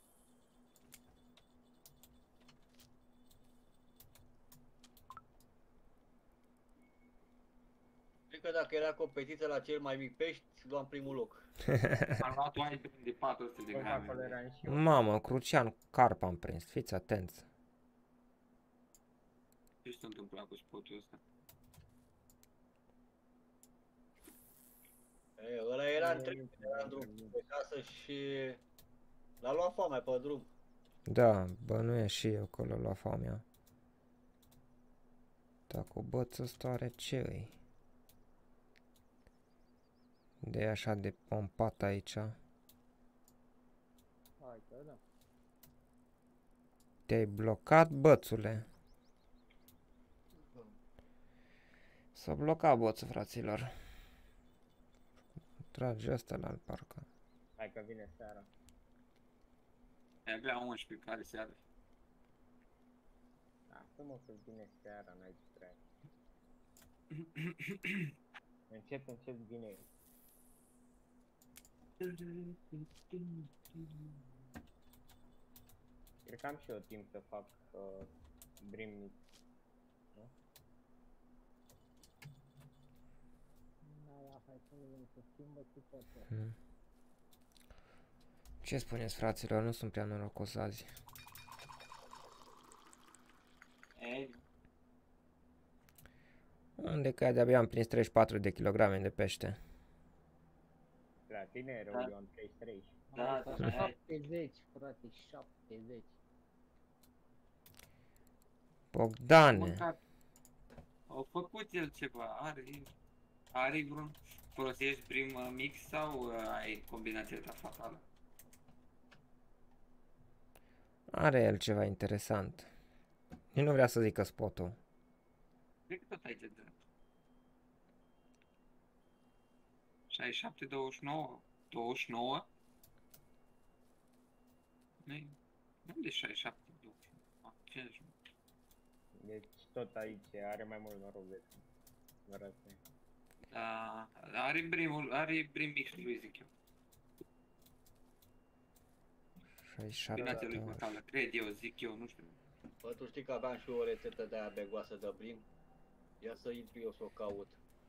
Cred că dacă era competiție la cel mai mic pești, luam primul loc. Am luat o item de patru sute de Tot acolo grame. eram și eu. Mamă, crucian, carp am prins, fiți atenți. Ce s-a întâmplat cu spotul ăsta? E, ăla era în tren, era în drum pe casă și l-a luat foamea pe drum. Da, bănuiesc și eu că l-a luat foamea. Dacă bățul ăsta are ce îi? De e așa de pompat aici. Hai că da. Te-ai blocat, bățule. S-a blocat bățul, fraților. Trage ăsta la parcă. Hai că vine seara. E abia unsprezece care seară. Lasă-mă că vine seara, n-ai ce treabă. Încet, încet vine el. Cred că am și eu timp să fac uh, Brim Mix. Da, da, hai să vedem, să schimbă cu toate. Hmm. Ce spuneți, fraților? Nu sunt prea norocos azi. Ei, Unde că de-abia am prins treizeci și patru de kilograme de pește. La tine e rău, Da. eu am treizeci și trei. Da, Asta, da, da. șaptezeci, frate, șaptezeci. Bogdane! măcar au făcut el ceva, are, are vreun, folosești prim uh, mix sau uh, ai combinația ta fatală? Are el ceva interesant. Nici nu vrea să zică spotul. Cred că tot ai de dat. șaizeci și șapte, douăzeci și nouă, douăzeci și nouă? Nu-i, unde e șaizeci și șapte, douăzeci și nouă? Ah, cincizeci și nouă. Deci tot aici are mai mult noroc decât vă arăt. Da, are primul, are prim mix lui, zic eu. șaizeci și șapte, Combinația lui douăzeci. fatală, cred eu, zic eu, nu știu. Bă, tu știi că aveam și eu o rețetă de aia begoasă de brim? Ia să intru eu să o caut.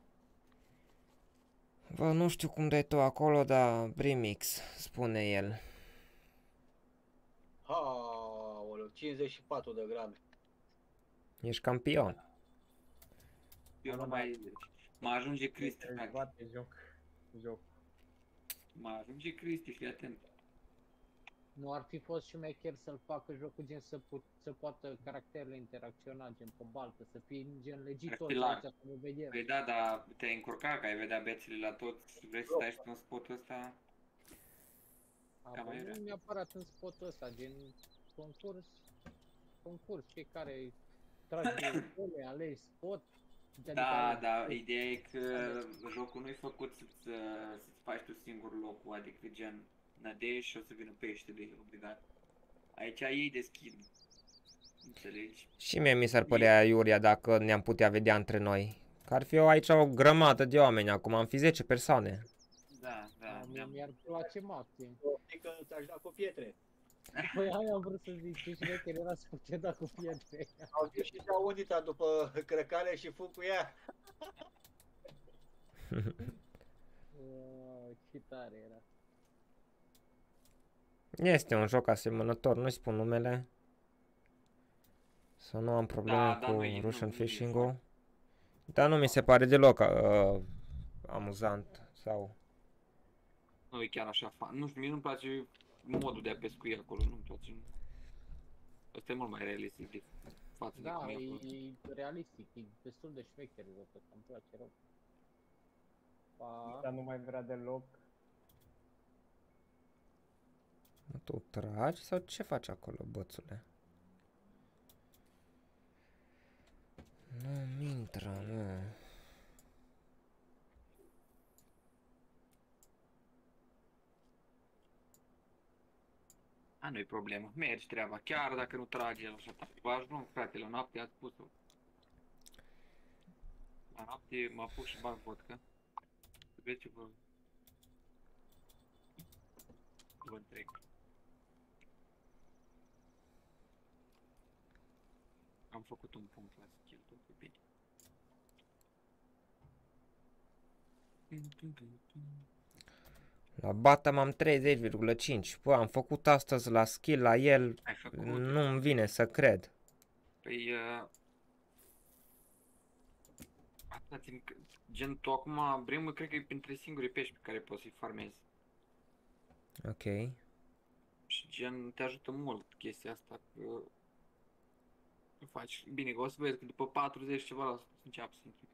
Bă, nu știu cum dai tu acolo, dar Brimix, spune el. Aoleu, cincizeci și patru de grame. Ești campion. Eu nu mai, mă ajunge Cristi, Îți frate. bate joc. Joc. Mă ajunge Cristi, fii atent. Nu ar fi fost și mecher să-l facă jocul gen să, pu- să poată caracterele interacționa gen pe baltă, să fie gen legit tot fi lag. aici, să ne vedem. Păi da, dar te-ai încurcat, că ai vedea bețele la toți, vrei să stai și tu în spotul ăsta? cam Acum aiurea. nu neapărat în spotul ăsta, gen concurs, concurs, fiecare trage de ele, alegi spot. adică Da, ai- da, ideea e că jocul nu e făcut să-ți, să-ți faci tu singur locul, adică gen nădejde și o să vină peștele, obligat. Aici ei deschid. Înțelegi? Și mie mi s-ar părea iurea dacă ne-am putea vedea între noi. Că ar fi o, aici o grămadă de oameni acum, am fi zece persoane. Da, da, Da, mie da. mi-ar place maxim. O pică ți-aș da cu pietre. Păi aia am vrut să zic, ce șmecher era să putea da cu pietre. Au zis și dea unita după crăcale și fug cu ea. Wow, ce tare era. Este un joc asemănător, nu-i spun numele. Să nu am probleme Da, da, cu nu e- Russian nu- nu e Fishing-ul. Dar nu mi se pare deloc uh, amuzant sau... Nu e chiar așa fan. Nu știu, mie nu-mi place modul de a pescui acolo, nu-mi place. Ăsta e mult mai realistic de față de Da, cum e acolo. e realistic, e destul de șmecher jocul ăsta, îmi place rău. Pa, Dar nu mai vrea deloc. Tu tragi sau ce faci acolo, bățule? Nu intră, nu. A, nu-i problemă, mergi treaba, chiar dacă nu trage el așa tare. Vă ajung, frate, la noapte ați spus-o. La noapte mă apuc și bag vodka. Să vezi ce vă... vă întreg. Am făcut un punct la skill, totul bine. La Batam am treizeci virgulă cinci. Bă, am făcut astăzi la skill la el. Ai făcut? Nu-mi vine să cred. Păi, uh, atâta timp, că- gen, tu acum, Brimul, cred că e printre singurii pești pe care poți să-i farmezi. Ok. Și gen, te ajută mult chestia asta, că că faci, bine, că o să vezi că după patruzeci ceva la sută înceapă să intri.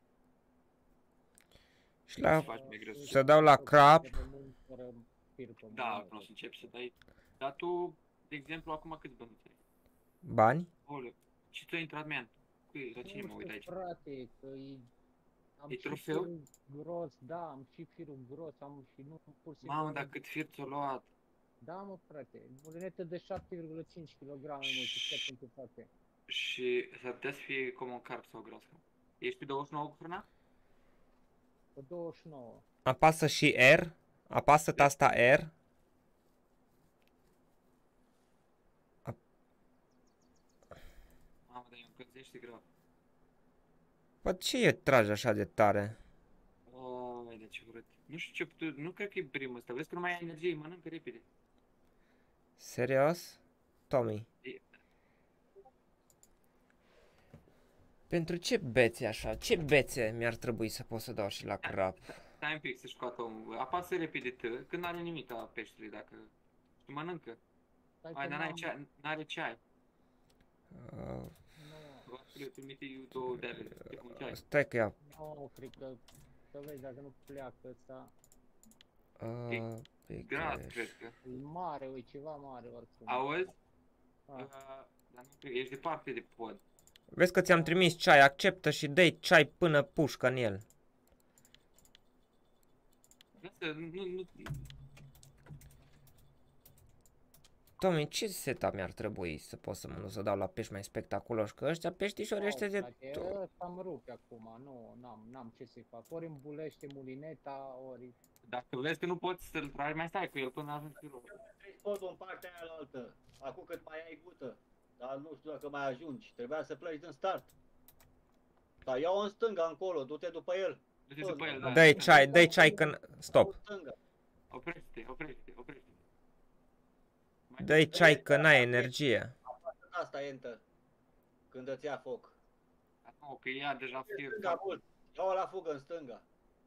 Și Să la... faci mai greu. Să dau la crap. Da, nu o să începi să dai. Dar tu, de exemplu, acum câți bani ai? Bani? Oleu, și tu ai intrat, man. Cui, la cine mă uit aici? Frate, că e... Am E și trofeu? firul gros, da, am și firul gros, am și nu pur și simplu... Mamă, am- dar cât fir ți-o luat. Da, mă, frate, mulinetă de șapte virgulă cinci kilograme, mă, ce stai pentru frate. Și s-ar putea să fie common carb sau gras. Ești pe douăzeci și nouă cu frâna? Pe douăzeci și nouă. Apasă și R. Apasă tasta R. Mamă, dar îi încălzește grav. Bă, ce e tragi așa de tare? Ai, de ce urât. Nu știu ce putu... Nu cred că e primul ăsta. Vezi că nu mai ai energie, mănâncă repede. Serios? Tommy. E- Pentru ce bețe așa? Ce bețe mi-ar trebui să pot să dau și la crap? Stai un pic să-și scoată omul. Apasă repede T, când n-are nimic a peștele, dacă... Și mănâncă. Stai Hai, că dar n-ai n-am- ceai, n-are ceai. Uh, Nu, Le trimite eu două de ale, de un ceai. stai că ia... nu, cred că... Să vezi dacă nu pleacă ăsta. Uh, pe Gras, cash. cred că. E mare, e ceva mare oricum. Auzi? Ah. Uh, dar nu cred, ești departe de pod. Vezi că ți-am trimis ceai, acceptă și dă ceai până pușcă în el. Lasă, nu, nu... Tommy, ce setup mi-ar trebui să pot să mă duc să dau la pești mai spectaculoși? Că ăștia peștișori ăștia de... Frate, ăsta îmi rupe acum, nu, n-am, n-am ce să-i fac. Ori îmbulește mulineta, ori... Dacă vezi că nu poți să-l tragi, mai stai cu el până ajungi pe loc. Trei podul în partea aia altă. Acum cât mai ai gută. Dar nu știu dacă mai ajungi. Trebuia să pleci din start. Dar ia-o în stânga încolo, du-te după el. Du-te după el, da. Dă-i ceai, dă-i ceai când... Stop. În stânga. Oprește-te, oprește-te, oprește-te. Mai- Dă-i ceai că n-ai energie. Asta enter. Când îți ia foc. Nu, că ea deja În fie... stânga mult. Ia-o la fugă în stânga.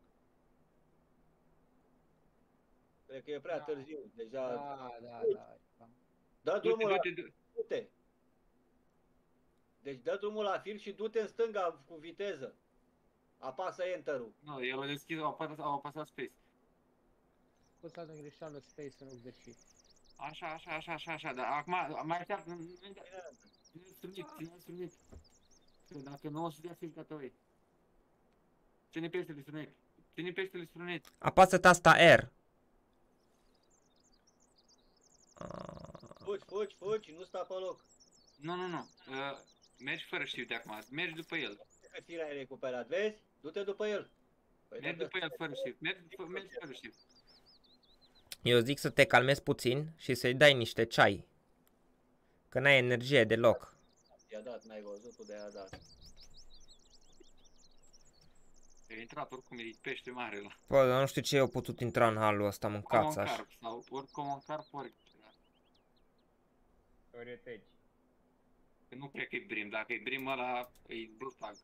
Cred că e prea Da. târziu. Deja... Da, da, da. Dă Du-te, drumul la... du-te, du- Du-te. Deci dă drumul la fir și du-te în stânga cu viteză. Apasă enter-ul. Nu, el a deschis, au apasat, au apasat space. Poți să în greșeală space în loc de shift. Așa, așa, așa, așa, așa, dar acum mai așteaptă, nu ține-l strunit, ține-l strunit. Că dacă nu o să dea fișca ta ei. Ține peștele strunit, ține peștele strunit. Apasă tasta R. Ah, Fugi, fugi, fugi, nu sta pe loc. Nu, nu, nu. Uh, mergi fără știu de acum. Mergi după el. Că ți l-ai recuperat, vezi? Du-te după el. Păi Mergi da, după el fără știu. Mergi, fă, mergi fără știu. Eu zic să te calmezi puțin și să-i dai niște ceai. Că n-ai energie deloc. i-a dat, n-ai văzut tu de a dat. A intrat oricum, e pește mare la. Bă, dar nu știu ce eu putut intra în halul ăsta, mâncați Common așa. carp sau ori common carp, ori... Orieteci. Că nu cred că e brim. Dacă e brim ăla, e blue tag.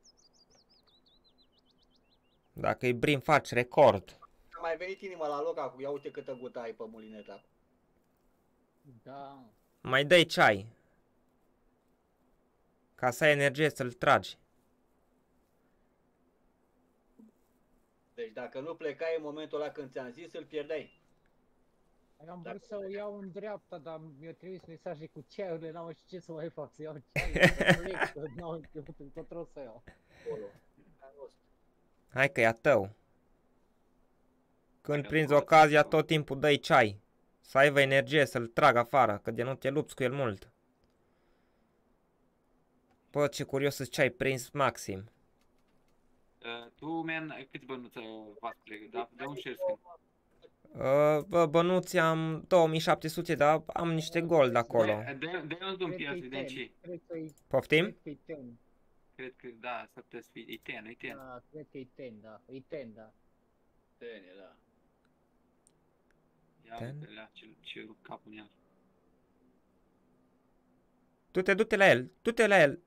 Dacă e brim, faci record. A mai venit inima la loc acum, ia uite câtă gută ai pe mulineta. Da. Mai dai ceai. Ca să ai energie să-l tragi. Deci dacă nu plecai în momentul ăla când ți-am zis, îl pierdeai. Eu am vrut să o iau în dreapta, dar mi-a trimis mesaje cu ceaiurile, n-am știut ce să mai fac, să iau ceaiurile, să plec, că n-am știut încotro să iau. Acolo. Ca rost. Hai că e a tău. Când Hai că prinzi poți, ocazia, da. tot timpul dai ceai. Să aibă energie, să-l trag afară, că de nu te lupți cu el mult. Bă, ce curios să ce ai prins maxim. Uh, tu, man, câți bănuți v-ați plecat? Da, de un share screen. Uh, bă, bănuți am două mii șapte sute, dar am niște gold acolo. De, de, de unde un piață, de ce? Cred că e Poftim? cred că e zece. Cred că, da, s-ar putea să fie, e ten, e ten. Da, cred că e zece, da. E zece, da. Tene, da. Ia Ten? uite la ce, ce rup capul în el. Du-te, du-te la el, du-te la el.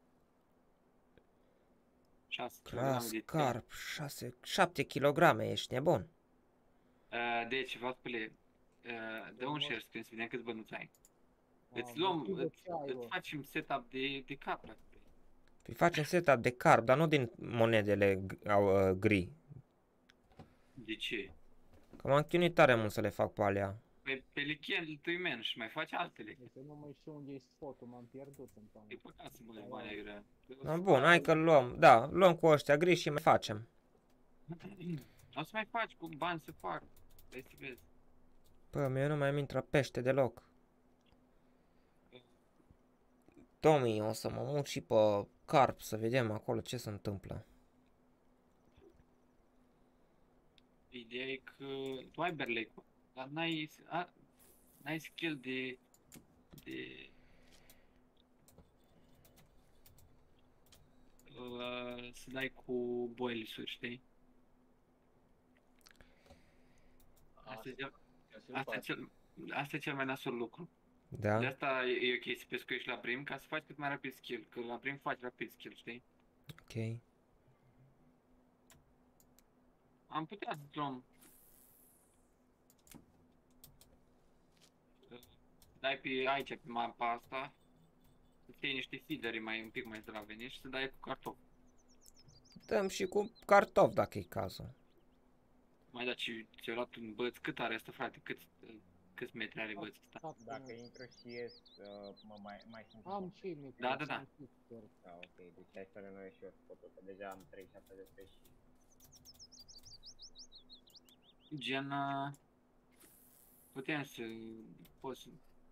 șase kilograme Cras, de ten. carp, șase, șapte kilograme, ești nebun. Uh, deci, vă spune, uh, dă un share screen să vedem câți bănuți ai. Îți Am luăm, motiv de îți, ceai, îți bă. facem setup de, de cap. Păi facem setup de carp, dar nu din monedele g- au, uh, gri. De ce? Că m-am chinuit tare mult să le fac pe alea. Pe, pe Lichend tu men și mai faci altele. Deci nu mai știu unde e spotul, m-am pierdut în toamnă. E păcat să mă bani aiurea. No, bun, hai că luăm, da, luăm cu ăștia gri și mai facem. O să mai faci cu bani să fac. Vrei să vezi. Bă, mie nu mai intră pește deloc. Tommy, o să mă mut și pe carp să vedem acolo ce se întâmplă. Ideea e că tu ai berlec, dar n-ai, a- n-ai skill de, de uh, să dai cu boilies-uri, știi? Asta e cel, asta e cel, asta e cel mai nasol lucru. De Da? asta e, e ok să pescuiești la prim, ca să faci cât mai rapid skill, că la prim faci rapid skill, știi? Ok. Am putea să luăm. Dai pe aici, pe mapa asta, să iei niște feederi mai un pic mai zdraveni și să dai cu cartof. Dăm și cu cartof dacă e cazul. Mai da, și ți-a luat un băț, cât are asta, frate? Cât, câți metri are bățul ăsta? Dacă intru și ies, uh, mă mai, mai sunt. Am și mic. Da, da, da. Da, ok, deci hai să renuie și eu spotul, că deja am treizeci și șapte de trei și... Gen, uh, putem să, poți să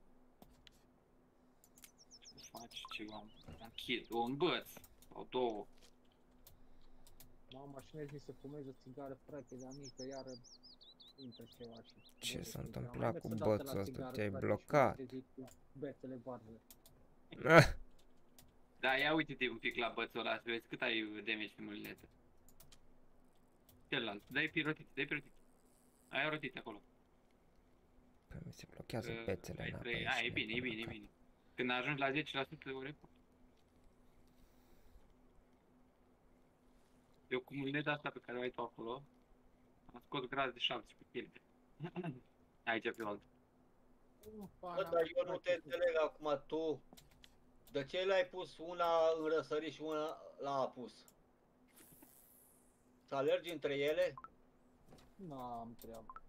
să faci ceva, un kit, un băț, sau două. M-am mașinez să fumez o țigară frate de-a mică, iară intră ceva și... Ce băgă s-a țigară. întâmplat Am mers cu odată la bățul ăsta? țigară, Te-ai frate, și blocat. m-am trezit cu bețele varză. Da, ia uite-te un pic la bățul ăla, să vezi cât ai damage pe mulinetă. Celălalt, dai pe rotit, dai pe rotit. Ai o rotit acolo. Păi mi se blochează Uh, pețele ai în apă. trei- A, e bine, e bine, e bine. Când ajungi la zece la sută o report. Eu cu mulineta asta pe care o ai tu acolo, am scos grad de șaptesprezece pe kg. Aici pe altă. Bă, dar eu nu te înțeleg acum, tu, de ce le-ai pus una în răsărit și una la apus? Să alergi între ele? N-am treabă.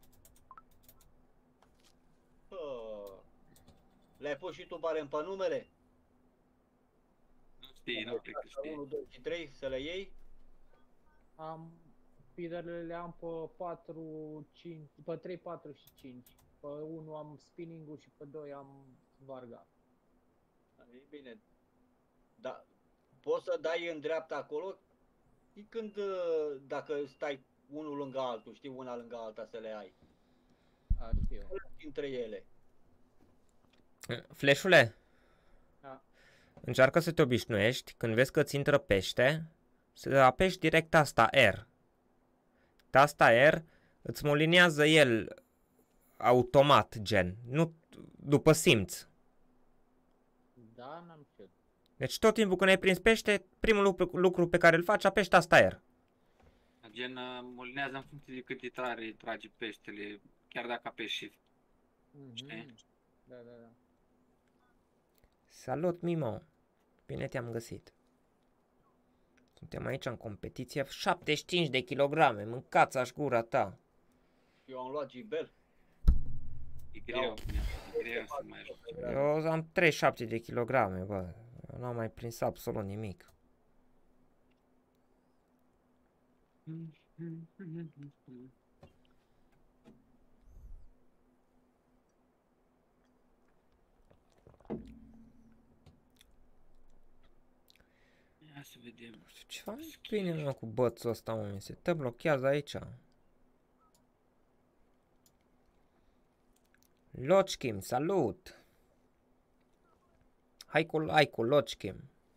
Hă. Le-ai pus și tu barem pe numere? Nu știi, nu cred că știi. unu, doi și trei să le iei? Am... Feederele le am pe patru, cinci, pe trei, patru și cinci. Pe unu am spinning-ul și pe doi am Varga. E bine. Da, poți să dai în dreapta acolo? Și când, uh, dacă stai unul lângă altul, știi, una lângă alta să le ai. A, știu. Dintre ele. Flash-ule, Da. încearcă să te obișnuiești, când vezi că ți intră pește, să apeși direct tasta R. Tasta R îți molinează el automat, gen, nu după simț. Da, n-am știut. Deci tot timpul când ai prins pește, primul lucru, lucru pe care îl faci, apeși tasta R. Gen, uh, molinează în funcție de cât de tare trage peștele, chiar dacă apeși shift. Mhm. Da, da, da. Salut, Mimo! Bine te-am găsit. Suntem aici în competiție, șaptezeci și cinci de kilograme, mâncați-aș gura ta. Eu am luat gibel. E greu, e greu să mai ajung. Eu am treizeci și șapte de kilograme, bă. Eu n-am mai prins absolut nimic. Ia să vedem. Nu știu, ceva nu bine, mă, cu bățul ăsta, mă, mi se te blochează aici. Lochkim, salut! Hai cu, hai cu Lochkim.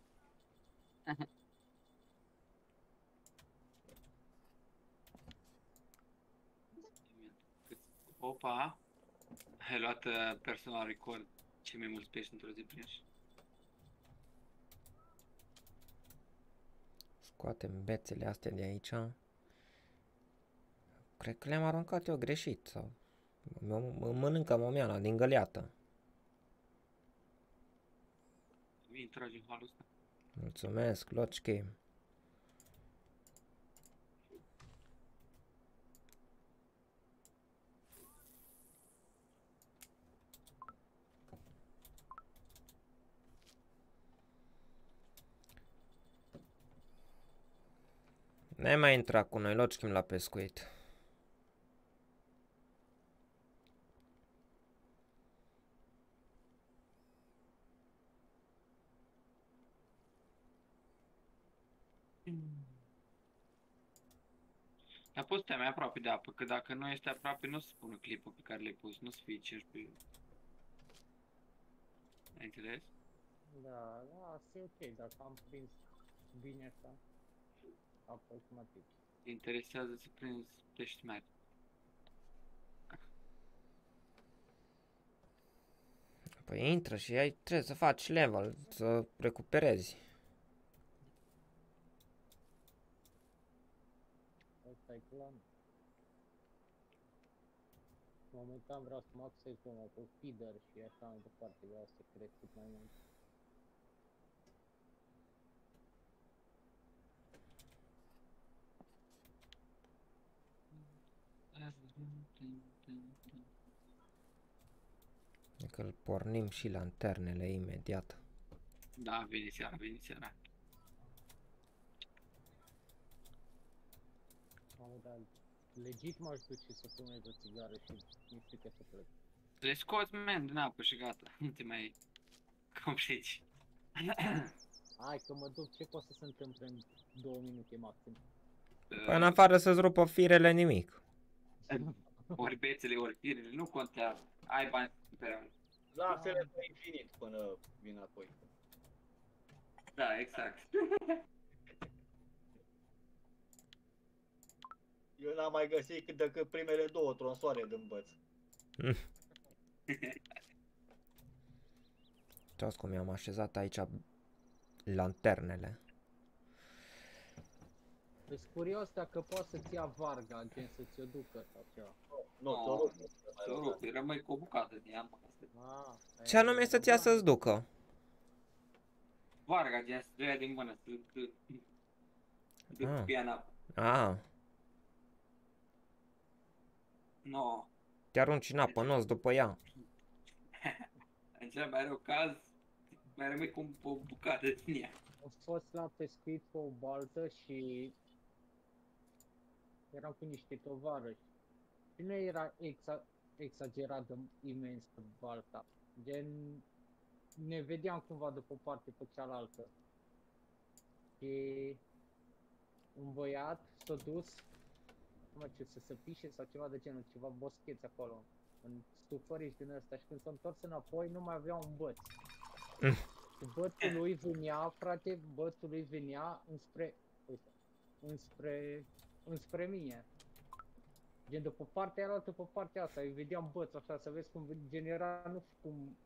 Opa, ai luat uh, personal record cei mai mulți pești într-o zi prinși. Scoatem bețele astea de aici. Cred că le-am aruncat eu greșit. Sau... Mă mănâncă momiana din găleată. Mie tragi în halul ăsta. Mulțumesc, Lochkim. N-ai mai intrat cu noi, Lochkim, la pescuit. Dar poți să te mai aproape de apă, că dacă nu este aproape, nu o să spună clipul pe care l-ai pus, nu o să fie cincisprezece. Ai înțeles? Da, da, asta e ok, dacă am prins bine așa, aproximativ. Te interesează să prinzi pești mari. Păi intră și ai, trebuie să faci level, să recuperezi. Asta e clar. Momentan vreau să mă axez pe mă, cu feeder și așa mai departe, vreau să cresc cât mai mult. Că îl pornim și lanternele imediat. Da, vine seara, vine seara. Mamă, dar legit m-aș duce să fumez o țigară și nu știu că să plec. Le scoți, man, din apă și gata. Nu te mai complici. Hai că mă duc, ce poate să se întâmple în două minute maxim? Păi în afară să-ți rupă firele nimic. Ori bețele, ori firele, nu contează. Ai bani pe Lasă-le pe infinit până vin apoi. Da, exact. Eu n-am mai găsit cât decât primele două tronsoare din băț. Uitați cum i-am așezat aici lanternele. Sunt curios dacă poți să-ți ia varga, gen să ți-o ducă sau ceva. Nu, No, ți-o rup. Să rupi, rămâi cu o bucată din ea. Ah, Ce anume să-ți ia să-ți ducă? Varga, gen, să te ia din mână, să te duc Ah. pe ea în apă. Ah, No, te arunci în apă, nu-ți după ea. în cel mai rău caz, mai rămâi cu o bucată din ea. Am fost la pescuit pe o baltă și eram cu niște tovarăși. Și nu era exa exagerat de imens balta. Gen, ne vedeam cumva de pe o parte pe cealaltă. Și un băiat s-a dus, nu mai știu, să se pișe sau ceva de genul, ceva boscheți acolo, în stufăriș din ăsta, și când s-a întors înapoi nu mai avea un băț. Mm. Și bățul lui venea, frate, bățul lui venea înspre, uite, înspre, înspre mine. Gen de pe partea aia, pe partea asta, îi vedeam băț așa, să vezi cum genera, nu știu cum,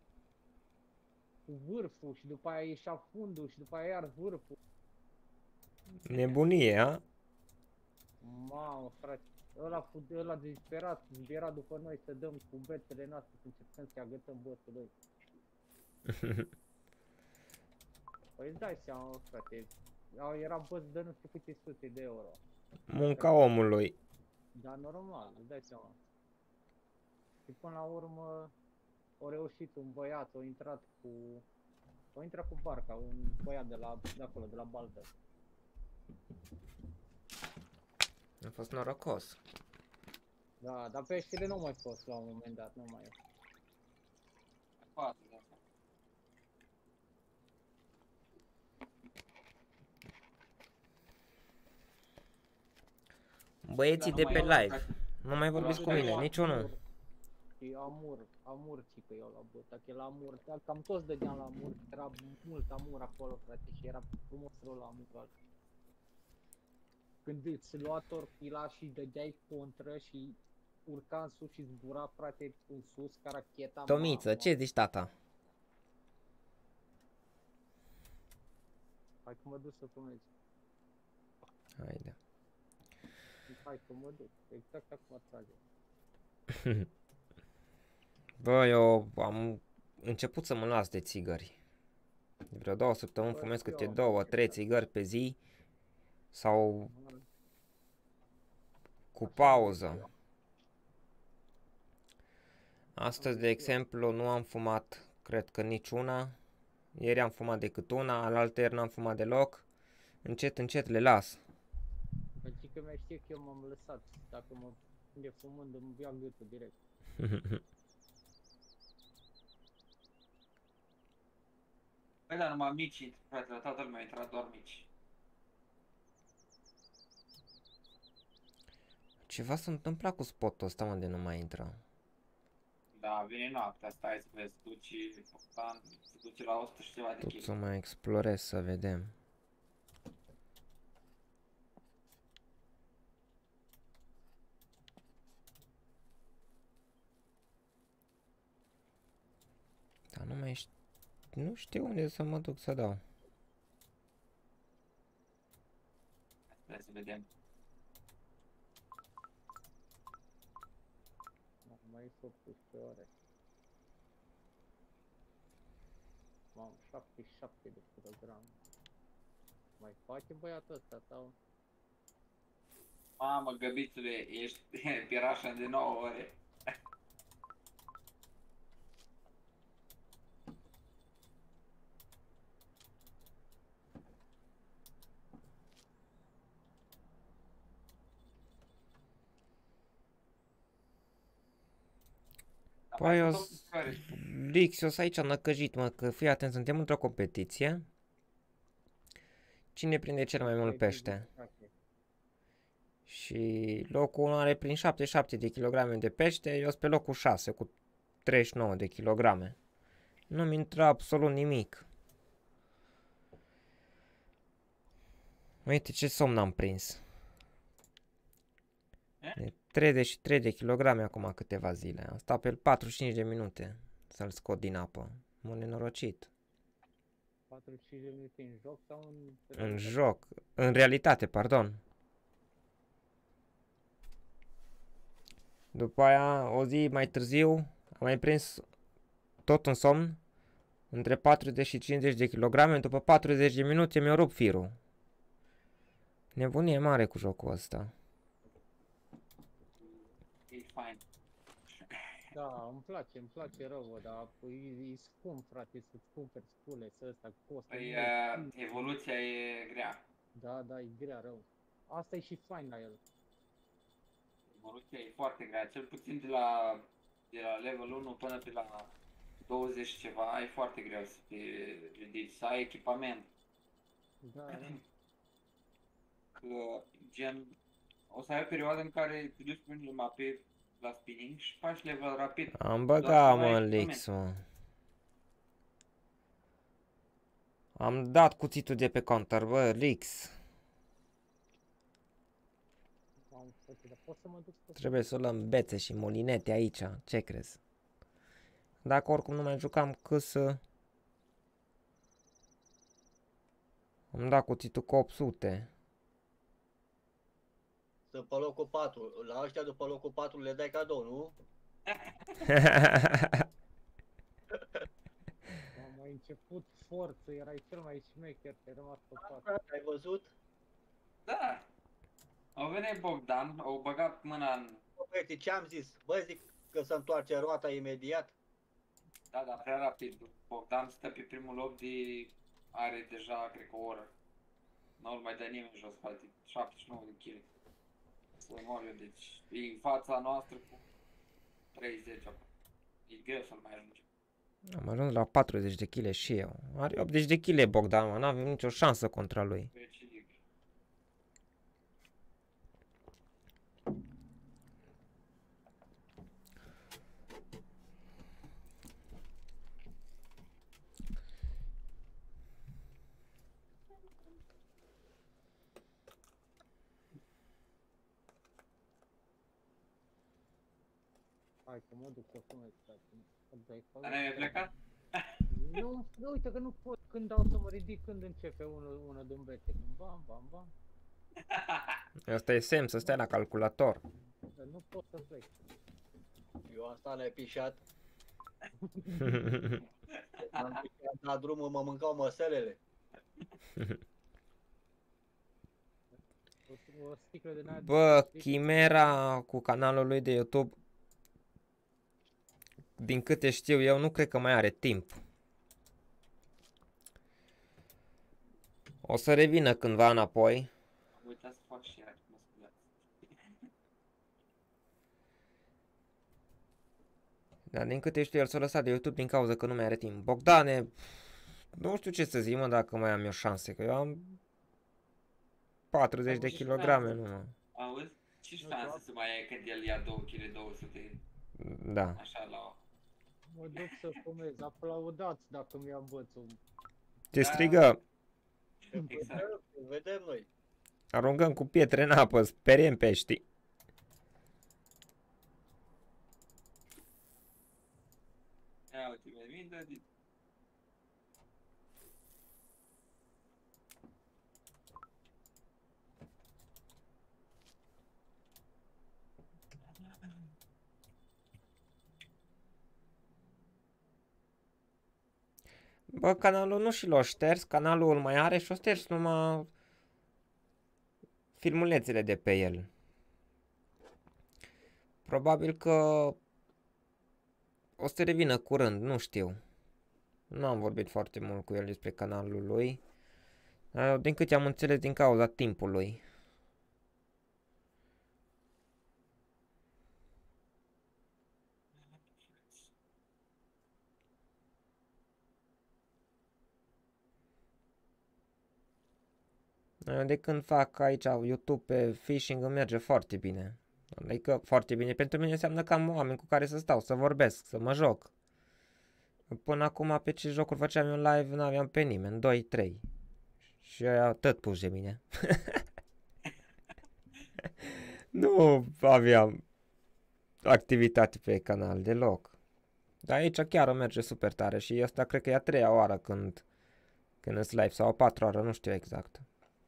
cu vârful și după aia ieșea fundul și după aia iar vârful. Nebunie, a? Mamă, frate, ăla, fu- ăla disperat, zbiera după noi să dăm cu bețele noastre, să încercăm să-i agătăm bățul lui. Păi îți dai seama, frate, era băț de nu știu câte sute de euro. Munca omului. Dar normal, îți dai seama. Și până la urmă a reușit un băiat, a intrat cu... a intrat cu barca, un băiat de la, de acolo, de la Baltă. A fost norocos. Da, dar peștele nu mai fost la un moment dat, nu mai e. Poate, da. Băieții Dar de nu pe mai- live. Nu mai vorbiți cu mine, niciunul. Și Amur, Amur, ci că eu la băta, că la Amur, dar cam toți dădeam la Amur, era mult Amur acolo, frate, și era frumos rău la Amur. Când îți lua torpila și dădeai contră și urca în sus și zbura, frate, în sus, ca racheta. Tomiță, mamă. ce zici, tata? Hai că mă duc să fumezi. Haide. Hai că mă duc, exact acum trage. Bă, eu am început să mă las de țigări. De vreo două săptămâni Bă, fumez și câte eu am două, început. trei țigări pe zi. Sau cu Așa pauză. am eu. Astăzi, Am de și eu. exemplu, nu am fumat, cred că niciuna. Ieri am fumat decât una, alaltăieri n-am fumat deloc. Încet, încet le las. Că mi-a știe că eu m-am lăsat, dacă mă prinde fumând îmi ia gâtul direct. Păi da, numai mici, frate, la toată lumea a intrat doar mici. Ceva s-a întâmplat cu spotul ăsta, mă, de nu mai intră. Da, vine noaptea, stai să vezi, duci, Bogdan, se duce la o sută și ceva de Tot să chestii. mai explorez să vedem. Dar nu mai știu, nu știu unde să mă duc să dau. Stai să vedem. Mai e optsprezece ore. Mamă, șaptezeci și șapte de kilograme. Mai face băiatul ăsta sau? Mamă, găbițule, ești pirașa de nouă ore. Păi eu Lixios aici a năcăjit, mă, că fii atent, suntem într-o competiție. Cine prinde cel mai mult pește? Și locul unu are prins șaptezeci și șapte de kilograme de pește, eu sunt pe locul șase cu treizeci și nouă de kilograme. Nu-mi intră absolut nimic. Uite ce somn am prins. De treizeci și trei de kilograme acum câteva zile. Am stat pe patruzeci și cinci de minute să-l scot din apă. M-am nenorocit. patruzeci și cinci de minute în joc sau în... În joc. În realitate, pardon. După aia, o zi mai târziu, am mai prins tot în somn, între patruzeci și cincizeci de kilograme, după patruzeci de minute mi-a rupt firul. Nebunie mare cu jocul ăsta. E fain. Da, îmi place, îmi place rău, bă, dar e, e scump, frate, să-ți cumperi spule, să ăsta costă. Păi, mult. uh, evoluția e grea. Da, da, e grea rău. Asta e și fain la el. Evoluția e foarte grea, cel puțin de la, de la level unu până pe la douăzeci ceva, e foarte greu să te ridici, să ai echipament. Da, da. Că, gen, o să ai o perioadă în care te duci pe unele mape la spinning și faci level rapid. Am Doar băgat, să ai mă, echipament. Lix, mă. Am dat cuțitul de pe counter, bă, Lix. Am făcut, dar pot să mă duc pe Trebuie să luăm bețe și molinete aici, ce crezi? Dacă oricum nu mai jucam câsă... Am dat cuțitul cu opt sute. Sunt pe locul patru. La ăștia după locul patru le dai cadou, nu? Am mai început forță, erai cel mai șmecher, te-ai rămas pe patru. Frate, ai văzut? Da. Au venit Bogdan, au băgat mâna în... Bă, băieți, ce-am zis? Bă, zic că se întoarce roata imediat. Da, da, prea rapid. Bogdan stă pe primul loc de... Are deja, cred că o oră. Nu-l mai dă nimeni jos, frate. șaptezeci și nouă de kilograme. Să mor eu, deci e în fața noastră cu treizeci acum. E greu să-l mai ajungem. Am ajuns la patruzeci de kilograme și eu. Are optzeci de kilograme Bogdan, mă, n-avem nicio șansă contra lui. Deci e greu. Hai că mă duc să fumez, frate. Dai Dar n-ai plecat? Nu, nu, uite că nu pot, când dau să mă ridic, când începe unul, una din bete, când bam, bam, bam, Asta e semn să stai la calculator. dar nu pot să plec. Eu am stat nepișat. M-am pișat la drumul, mă mâncau măselele. O, o sticlă de n-aia. Bă, Chimera cu canalul lui de YouTube, din câte știu eu, nu cred că mai are timp. O să revină cândva înapoi. Am uitat să fac și iar, mă scuzați. Dar din câte știu, el s-a lăsat de YouTube din cauza că nu mai are timp. Bogdane, nu știu ce să zic, mă, dacă mai am eu șanse, că eu am patruzeci de kilograme, nu mă. Auzi? Ce șanse să mai ai când el ia două kilograme două sute Da. așa la... Mă duc să fumez, aplaudați dacă mi-a bățul. Te strigă, Exact. Vedem, vedem noi. aruncăm cu pietre în apă, speriem pești. Ia uite, mi-e minte, de... Bă, canalul nu și l-a șters, canalul îl mai are și o șters numai filmulețele de pe el. Probabil că o să revină curând, nu știu. Nu am vorbit foarte mult cu el despre canalul lui. Dar din câte am înțeles, din cauza timpului. De când fac aici YouTube pe fishing îmi merge foarte bine. Adică foarte bine pentru mine înseamnă că am oameni cu care să stau, să vorbesc, să mă joc. Până acum pe ce jocuri făceam eu live n-aveam pe nimeni, doi trei. Și aia tot puși de mine. Nu aveam activitate pe canal deloc. Dar aici chiar o merge super tare și asta cred că e a treia oară când când îs live sau a patra oară, nu știu exact.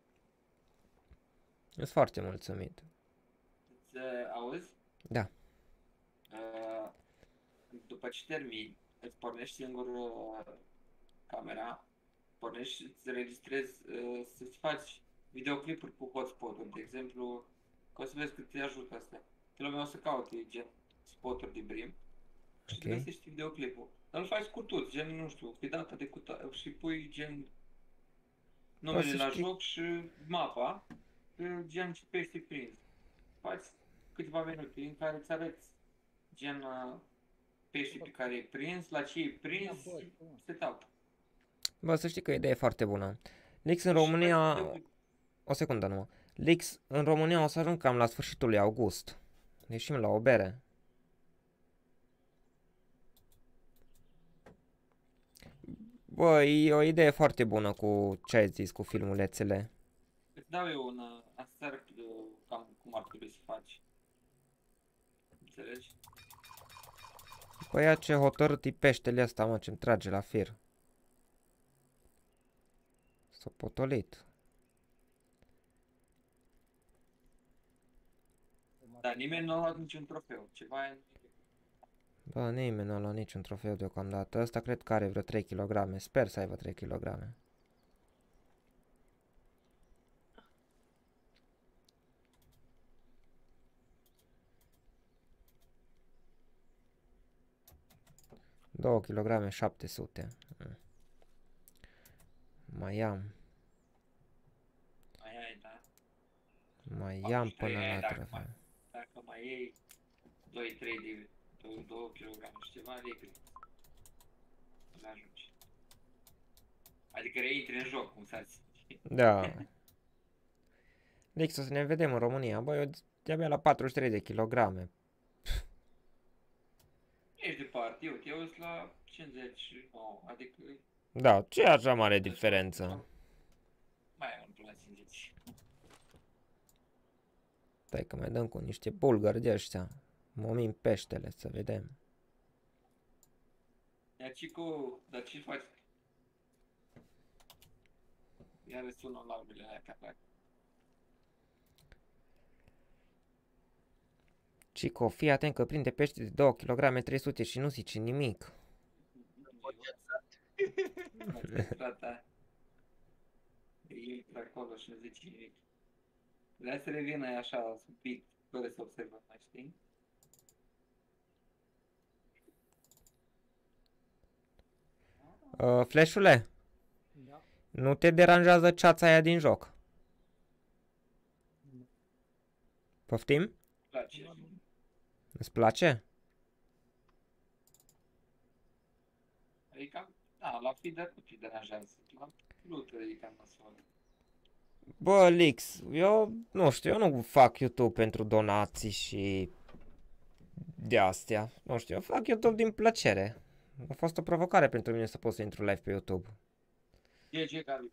Sunt foarte mulțumit. Îți uh, auzi? Da. Uh, după ce termini, îți pornești singur uh, camera, pornești și îți registrezi, uh, să-ți faci videoclipuri cu hotspot-uri, de exemplu, că o să vezi cât te ajută astea. Că lumea o să caute gen spoturi de brim și Ok. okay. găsești videoclipul. Dar îl faci scurtut, gen, nu știu, pe data de cuta și pui gen numele să la știi- joc și mapa, pe gen ce pești prins. Faci câteva minute în care îți arăți gen uh, peștii pe care i-ai prins, la ce i-ai prins, Ia, bă, bă. se tau. Bă, să știi că e o idee foarte bună. Lix în România... O secundă numai. Lix în România o să ajung cam la sfârșitul lui august. Ieșim la o bere. Bă, e o idee foarte bună cu ce ai zis cu filmulețele. Îți dau eu un uh, aseară cam cum ar trebui să faci. Înțelegi? Bă, ia ce hotărât e peștele ăsta, mă, ce-mi trage la fir. S-a potolit. Dar nimeni nu a luat niciun trofeu. Ceva e... Bă, nimeni nu a luat niciun trofeu deocamdată. Ăsta cred că are vreo trei kilograme. Sper să aibă trei kilograme. două kilograme șapte sute. Mm. Mai am. Mai ai, da? Mai Am am și trei, până ai, la dacă trofeu. mai- Dacă mai iei doi trei de două kilograme și ceva, de cred. Nu ajungi. Adică reintri în joc, cum s-a zis. Da. Lix, o să ne vedem în România. Bă, eu de-abia la patruzeci și trei de kilograme. Ești departe, eu te uiți la cincizeci și nouă, adică Da, ce e așa mare diferență? mai e un la cincizeci. Stai că mai dăm cu niște bulgări de ăștia. Momim peștele, să vedem. Ia Cicu, dar ce faci? Iar sună la urmele aia ca plac. Cico, fii atent că prinde pește de două kilograme trei sute și nu zice nimic. Frata. Intră acolo și nu zice nimic. Vrea să revină așa un pic, fără să observăm, mai știi? Uh, Flash-ule, Da. nu te deranjează ceața aia din joc? Nu. Poftim? Place. Îți place? Adică, da, la feeder nu te deranjează. La loot adică în măsură. Bă, Lix, eu nu știu, eu nu fac YouTube pentru donații și de astea. Nu știu, eu fac YouTube din plăcere. A fost o provocare pentru mine să pot să intru live pe YouTube. E ce care...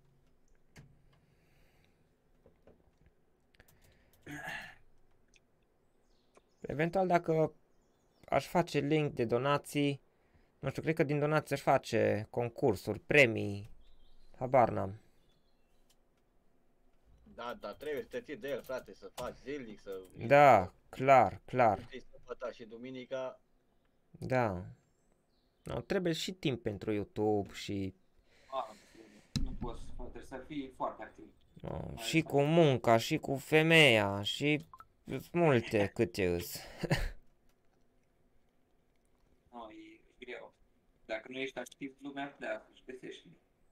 Eventual dacă aș face link de donații, nu știu, cred că din donații aș face concursuri, premii, habar n-am. Da, dar trebuie să te ții de el, frate, să faci zilnic, să... Da, clar, clar, Știi, săpăta și duminica. da. No, trebuie și timp pentru YouTube și A, nu poți, trebuie să fii foarte activ. no, și cu munca, și cu femeia, și sunt multe câte îs. Nu, e greu. Dacă nu ești activ, lumea de își găsești.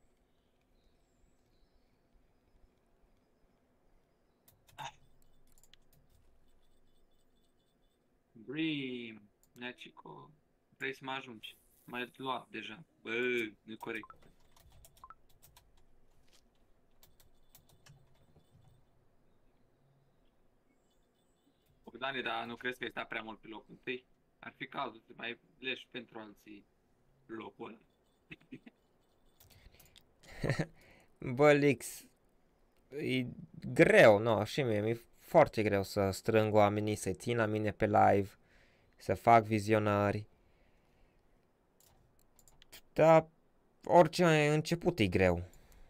Dream, Neacico, vrei să mă ajungi? M-ai luat deja. Bă, nu-i corect. Bogdane, dar nu crezi că ai stat prea mult pe locul întâi? Ar fi cazul să mai leși pentru alții locul ăla. Bă, Lix, e greu, nu, și mie, mi-e foarte greu să strâng oamenii, să țin la mine pe live, să fac vizionări. Dar orice început e greu.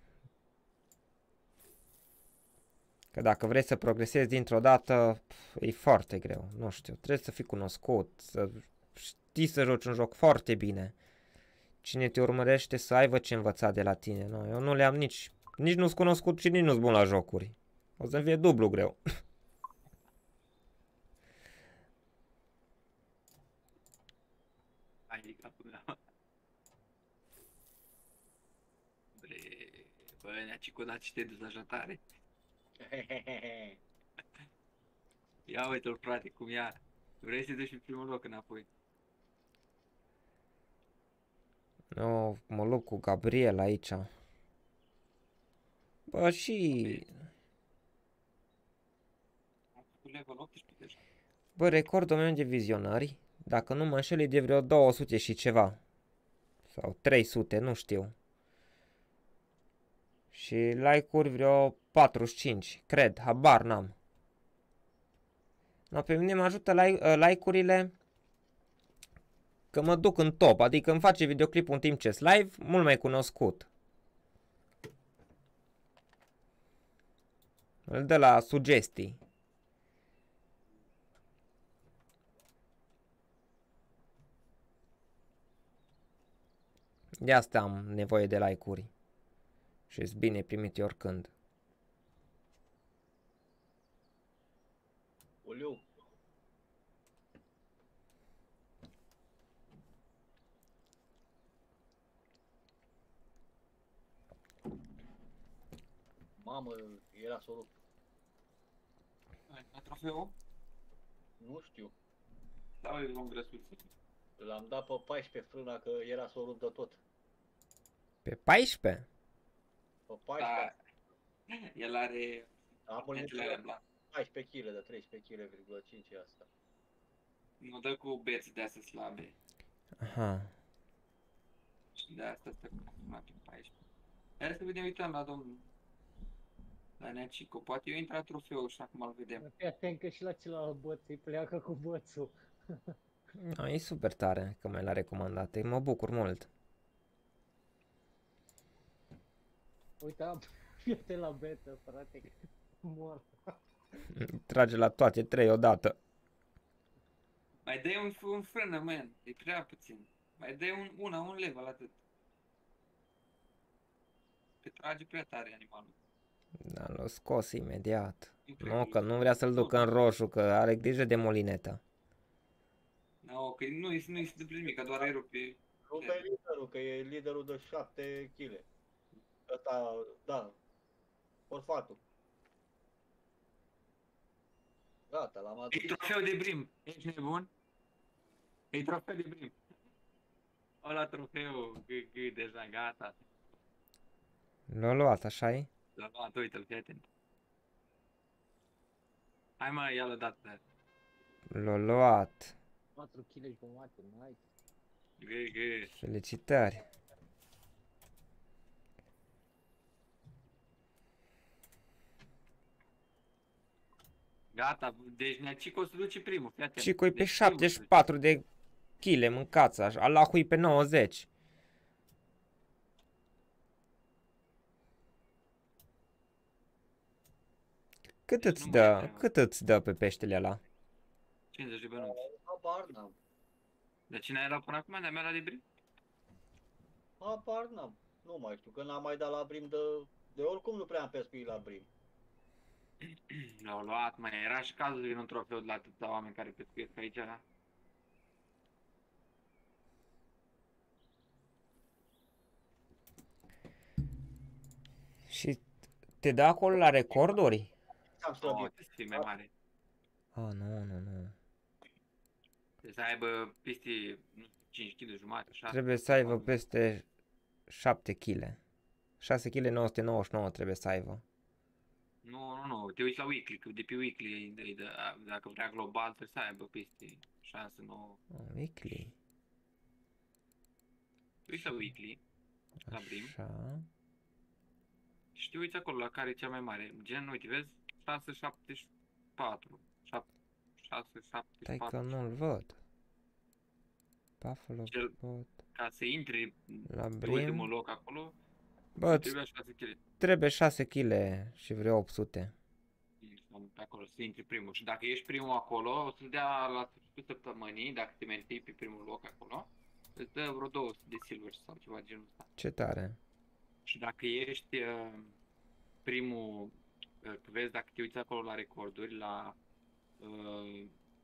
Că dacă vrei să progresezi dintr-o dată, e foarte greu, nu știu, trebuie să fii cunoscut, să știi să joci un joc foarte bine. Cine te urmărește să aibă ce învăța de la tine, nu, eu nu le-am nici, nici nu-s cunoscut și nici nu-s bun la jocuri. O să-mi fie dublu greu. Hai de capul meu. Bre, bă, Neacico, dar ce te duci așa tare? Ia uite-l, frate, cum ia. Vrei să te duci în primul loc înapoi. Eu mă lupt cu Gabriel aici. Bă, și... Am făcut level optsprezece deja. Bă, recordul meu de vizionări, dacă nu mă înșel, e de vreo două sute și ceva. Sau trei sute, nu știu. Și like-uri vreo patruzeci și cinci, cred, habar n-am. No, pe mine mă ajută like, like-urile că mă duc în top, adică îmi face videoclipul în timp ce live, mult mai cunoscut. Îl dă la sugestii. De asta am nevoie de like-uri. Și-s bine primite oricând. Oleu. Mamă, era să o rup. Ai ai trofeu? Nu știu. Sau e un grăsuț? L-am dat pe paisprezece frâna că era să o rup de tot. Pe paisprezece? Pe paisprezece. Da. El are... Am Punctele alea blanc. paisprezece kilograme de treisprezece virgulă cinci kg e asta. Nu dă cu beți de astea slabe. Aha. Și de asta stă cu pe paisprezece. Hai să vedem, uităm la domnul. La Neacico. Poate eu intru la trofeu și acum îl vedem. Fii atent că și la celălalt băț îi pleacă cu bățul. No, e super tare că mai l-a recomandat. Mă bucur mult. Uite, am fiete la beta, frate, că mor. Trage la toate trei odată. Mai dai un, un frână, man. E prea puțin. Mai dai un, una, un level, atât. Te trage prea tare animalul. Da, l-a scos imediat. Incredibil. Nu, că nu vrea să-l ducă în roșu, că are grijă de molinetă. No, că nu-i nu-i se întâmplă nimic, că doar îi rupe. Rupe liderul, că e liderul de șapte kilograme. Ăsta, da. Orfatul. Gata, l-am adus. E trofeu de brim. Ești nebun? E trofeu de brim. Ăla trofeu, g, g, deja gata. L-a luat, așa-i? L-a luat, uite-l, fii atent. Hai mă, ia-l odată. L-a luat. patru kilograme jumate, nice. G, g. Felicitări. Gata, deci Neacico se duce primul, fii atent. Cico-i pe Deci șaptezeci și primul patru de chile, mâncați așa. Allahu-i pe nouăzeci. Cât Deci îți nu mai dă, avem. cât îți dă pe peștele ăla? cincizeci de bănuți. Habar n-am. De cine era până acum? De-a mea la de brim? Habar n-am. Nu mai știu, că n-am mai dat la brim de... De oricum nu prea am pescuit la brim. L-au luat, mai era și cazul să vină un trofeu de la atâția oameni care pescuiesc aici, da? Și te dă acolo la recorduri? Am Oh, slăbit. trebuie să fie mai mare. Ah, nu, nu, nu. Trebuie să aibă peste, nu știu, cinci kilograme jumate, șase. Trebuie să aibă peste șapte kilograme. șase kilograme nouă sute nouăzeci și nouă trebuie să aibă. Nu, nu, nu, te uiți la weekly, că de pe weekly, îi dă- îi dă- dacă vrea global, trebuie să aibă peste șase, nouă. Oh, weekly. Te uiți la weekly, la brim, Așa. și te uiți acolo la care e cea mai mare. Gen, uite, vezi? șase șaptezeci și patru. șase șaptezeci și Stai că patru. nu-l văd. Buffalo Cel- pot. Ca să intri La pe ultimul brim. loc acolo, Bă, îți trebuia șase kilograme. trebuie șase kilograme și vreo opt sute. Sau pe acolo, să intri primul. Și dacă ești primul acolo, o să-ți dea la sfârșitul săptămânii, dacă te menții pe primul loc acolo, îți dă vreo două sute de silver sau ceva genul ăsta. Ce tare. Și dacă ești uh, primul, uh, că vezi, dacă te uiți acolo la recorduri, la uh,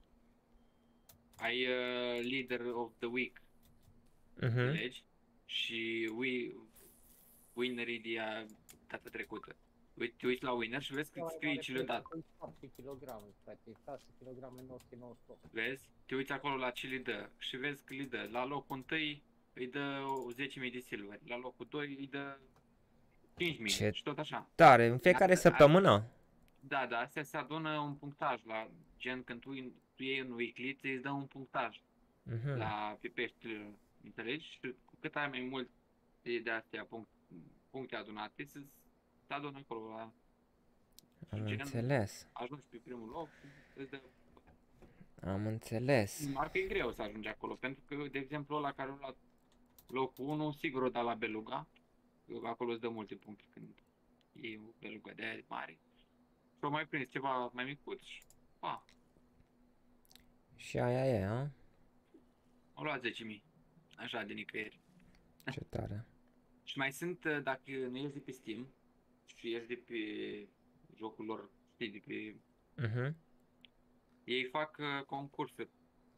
ai uh, leader of the week, Mhm. înțelegi? Și we, winnerii de uh, data trecută. Uite, te uiți la winner și vezi cât scrie ce le-a dat. șapte kilograme, frate, șase kilograme nouă sute nouăzeci și opt. Vezi? Te uiți acolo la ce le dă și vezi că le dă la locul întâi îi dă zece mii de silver. La locul doi îi dă cinci mii Ce și tot așa. tare, în fiecare Asta- săptămână? Da, da, astea se adună un punctaj la gen când tu, tu iei un weekly, îți dă un punctaj Mhm. la pe pești, înțelegi? Și cu cât ai mai mult de, de astea punct, puncte adunate, să se adună acolo la Am gen, înțeles. ajungi pe primul loc, îți dă. Am înțeles. Mar că e greu să ajungi acolo, pentru că, de exemplu, ăla care a luat locul unu, sigur o da la beluga, acolo îți dă multe puncte când iei o belugă de aia mare. Și o mai prins ceva mai micuț și, pa, Și aia e, a? au luat zece mii, așa de nicăieri. Ce tare. Și mai sunt, uh, dacă nu ești de pe Steam și ești de pe jocul lor, știi, de pe... Mhm. Ei fac uh, concursuri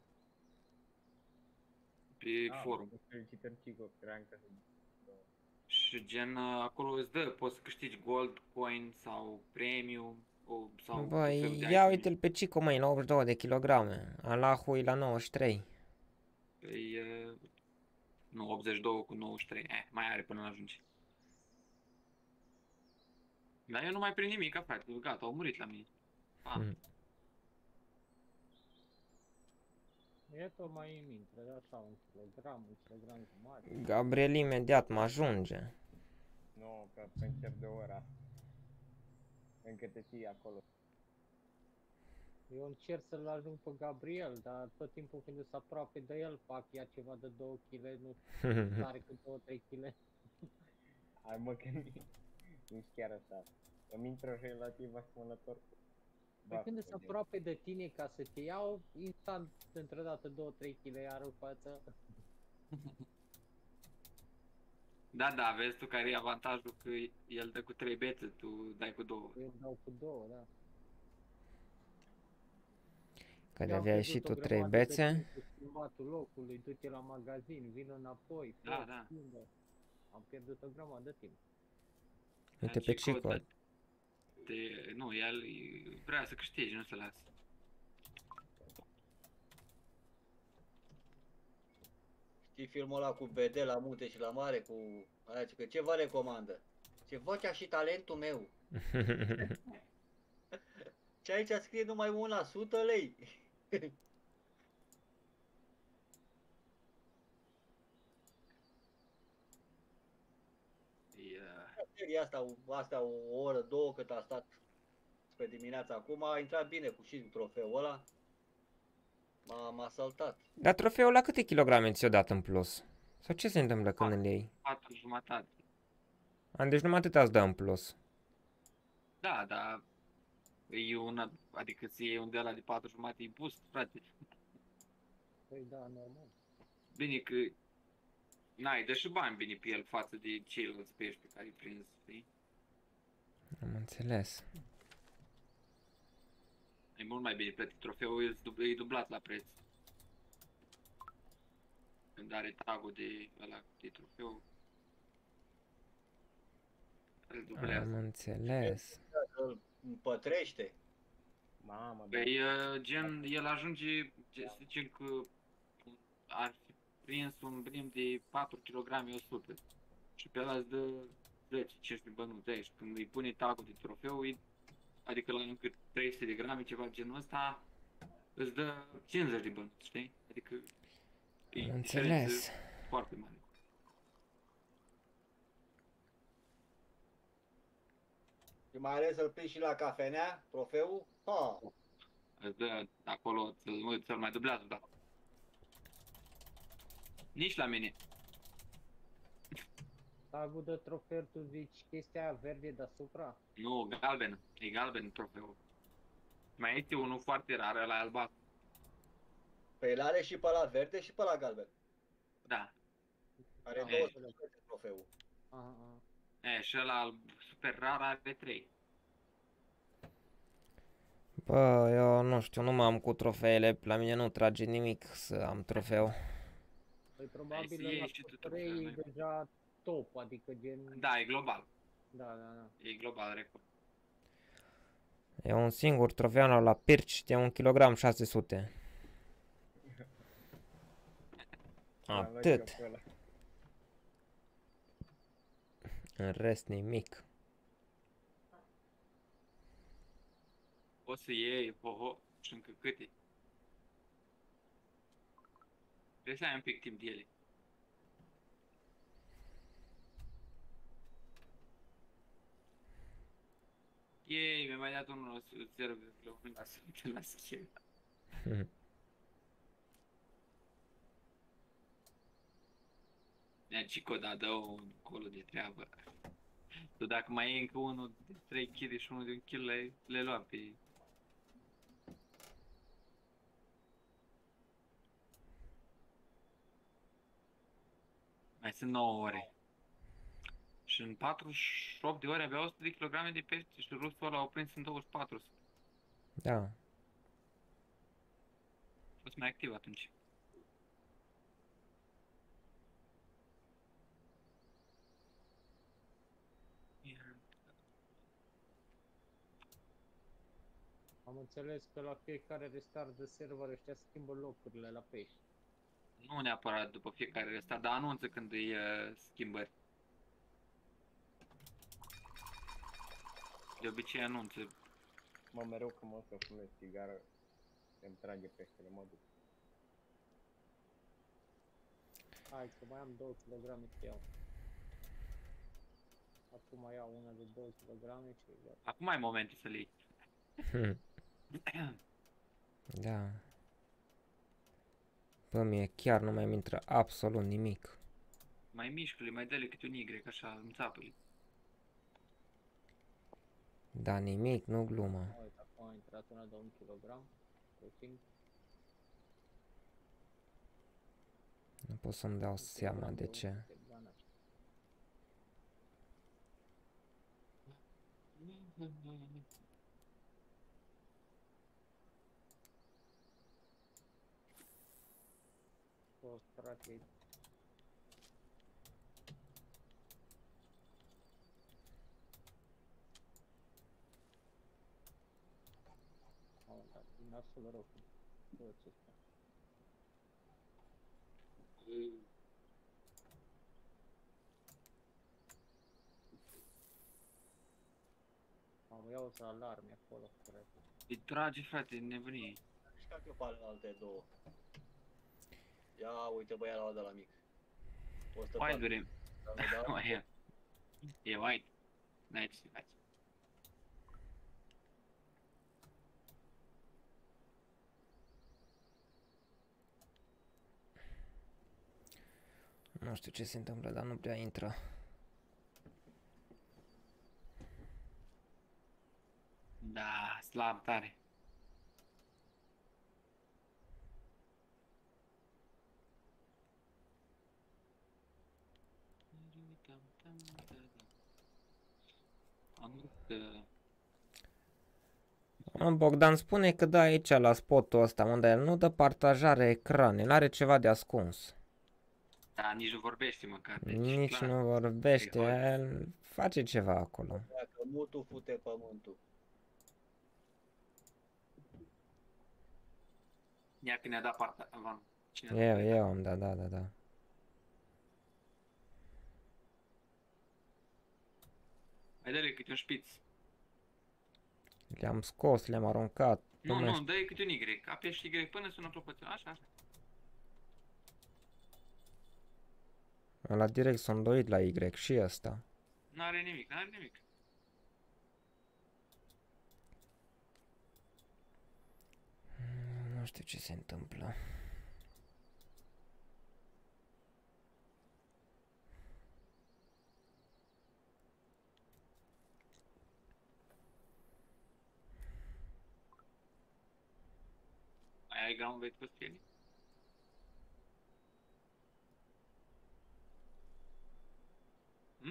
pe Ah, forum. Felicitări, Cico, cream că se... Și gen, uh, acolo îți dă, poți să câștigi gold coin sau premium o, sau tot felul Băi, de ia iteme. uite-l pe Cico, măi, la optzeci și două de kilograme. Allahu e la nouăzeci și trei. Păi, uh, nu, optzeci și doi cu nouăzeci și trei, eh, mai are până ajunge. Dar eu nu mai prind nimic, frate, gata, au murit la mine. Pa. Mm. E tot mai îmi intră, de așa, un kilogram, un kilogram jumătate. Gabriel imediat mă ajunge. Nu, că pe încerc de ora. Încă te ții acolo. Eu încerc să-l ajung pe Gabriel, dar tot timpul când sunt aproape de el, fac ia ceva de două kilograme, nu știu, are cât două trei kilograme. Hai mă că nici, nici chiar așa. Îmi intră relativ asemănător cu... Păi când Baftă sunt de- aproape de tine ca să te iau, instant, într-o dată două trei kilograme iar în față. Da, da, vezi tu care e avantajul că el dă cu trei bețe, tu dai cu două. Eu dau cu două, da. Că de Eu am aveai pierdut și o tu trei grămadă de bețe. timp cu schimbatul locului, du-te la magazin, vin înapoi, Da, foc, da. schimbă. Am pierdut o grămadă de timp. Uite pe Cico, Cico. da, te, nu, el e- vrea să câștigi, nu să lasă. Știi filmul ăla cu B D la munte și la mare, cu aia, zice că ce vă recomandă? Ce vocea și talentul meu. Și aici scrie numai un la sută lei. E, uh, Seria asta, asta o oră, două cât a stat spre dimineața acum, a intrat bine cu și trofeul ăla. M-a, m-a saltat. Dar trofeul la câte kilograme ți-o dat în plus? Sau ce se întâmplă când îl iei? patru jumătate. Am, deci numai atât îți dă în plus. Da, da. E una, adică ți iei un de ăla de patru jumate, e boost, frate. Păi da, normal. Bine că n-ai, dă și bani bine pe el față de ceilalți pești pe care îi prins, știi? Am înțeles. E mult mai bine plătit trofeul, e dub- e dublat la preț. Când are tagul de ăla de trofeu, îl Am dublează. înțeles. Îl împătrește. Mamă, da. Păi, uh, gen, el ajunge, ge- să zicem că ar fi prins un brim de patru kilograme o sută și pe ăla îți dă zece cincisprezece bănuți aici. Când îi pune tagul de trofeu, îi, adică la încă trei sute de grame, ceva genul ăsta, îți dă cincizeci de bănuți, știi? Adică e Am diferență înțeles. foarte mare. Și mai ales să-l prinzi și la cafenea, trofeul. Ha! Îți dă acolo, ți-l, ți-l mai dublează, da. Nici la mine. Tagul de trofeu, tu zici chestia aia verde deasupra? Nu, galben. E galben trofeul. Mai este unul foarte rar, ăla e albastru. Pe el are și pe la verde și pe la galben. Da. Are Ah, două Ei. suprete trofeul. Aha, aha. E, și ăla alb super rar are trei. Bă, eu nu știu, nu m-am cu trofeele. La mine nu trage nimic să am trofeu. Păi să probabil iei la și tu trei trofeu, e nu-i- deja top, adică gen... Da, e global. Da, da, da. E global record. E un singur trofeu la Pirci de un kilogram șase sute. L-am luat și Atât. eu pe ăla. În rest nimic. O să iei hoho și încă câte. Trebuie să ai un pic timp de ele. Ei, mi-a mai dat unul zero virgulă unu la sută la schimb. Nea Cico, da, dă un colo de treabă. Tu dacă mai e încă unul de trei kill și unul de un kill, le, le luam pe... Mai sunt nouă ore. Și în patruzeci și opt de ore avea o sută de kilograme de pește și rusul ăla au prins în douăzeci și patru. Da. A fost mai activ atunci. Am înțeles că la fiecare restart de server ăștia schimbă locurile la pești. Nu neapărat după fiecare restart, dar anunță când îi uh, schimbări. De obicei anunță. Mă, mereu când mă să fumez țigară, îmi trage peștele, mă duc. Hai că mai am două kilograme să iau. Acum iau una de două kilograme și iau. Acum ai momente să le iei. Da. Bă, mie chiar nu mai intră absolut nimic. Mai mișcă-le, mai dă-le câte un Y, așa, înțapă-le. Da, nimic, nu glumă. Uite, acum a intrat una de un kilogram. Puțin. Nu pot să-mi dau seama de ce. O strategie. Au dat din nasul rău cu toți ăștia. Am iau să alarme acolo, frate. Îi trage, frate, nebunie. Și ca eu pe alte două. Ia uite băiatul ăla de la mic. o sută Mai patru. durim. Da? Mai e. E white. N-ai ce să faci. Nu știu ce se întâmplă, dar nu prea intră. Da, slab tare. Am vrut Mă, Bogdan spune că da aici la spotul ăsta unde el nu dă partajare ecran, el are ceva de ascuns. Da, nici nu vorbește măcar. Deci, Nici clar. nu vorbește, E el face ceva acolo. Dacă mutul fute pământul. Ia că ne-a dat partea. Van. Cine a dat? Eu, eu am dat, da, da, da. Hai dă-le câte un șpiț. Le-am scos, le-am aruncat. Nu, mai nu, știu. dă-i câte un Y. Apeși Y până sună clopoțel. Așa, așa. Ăla direct s-a îndoit la Y și ăsta. N-are nimic, n-are nimic. Nu știu ce se întâmplă. Mai ai ground weight pe spune? Hm?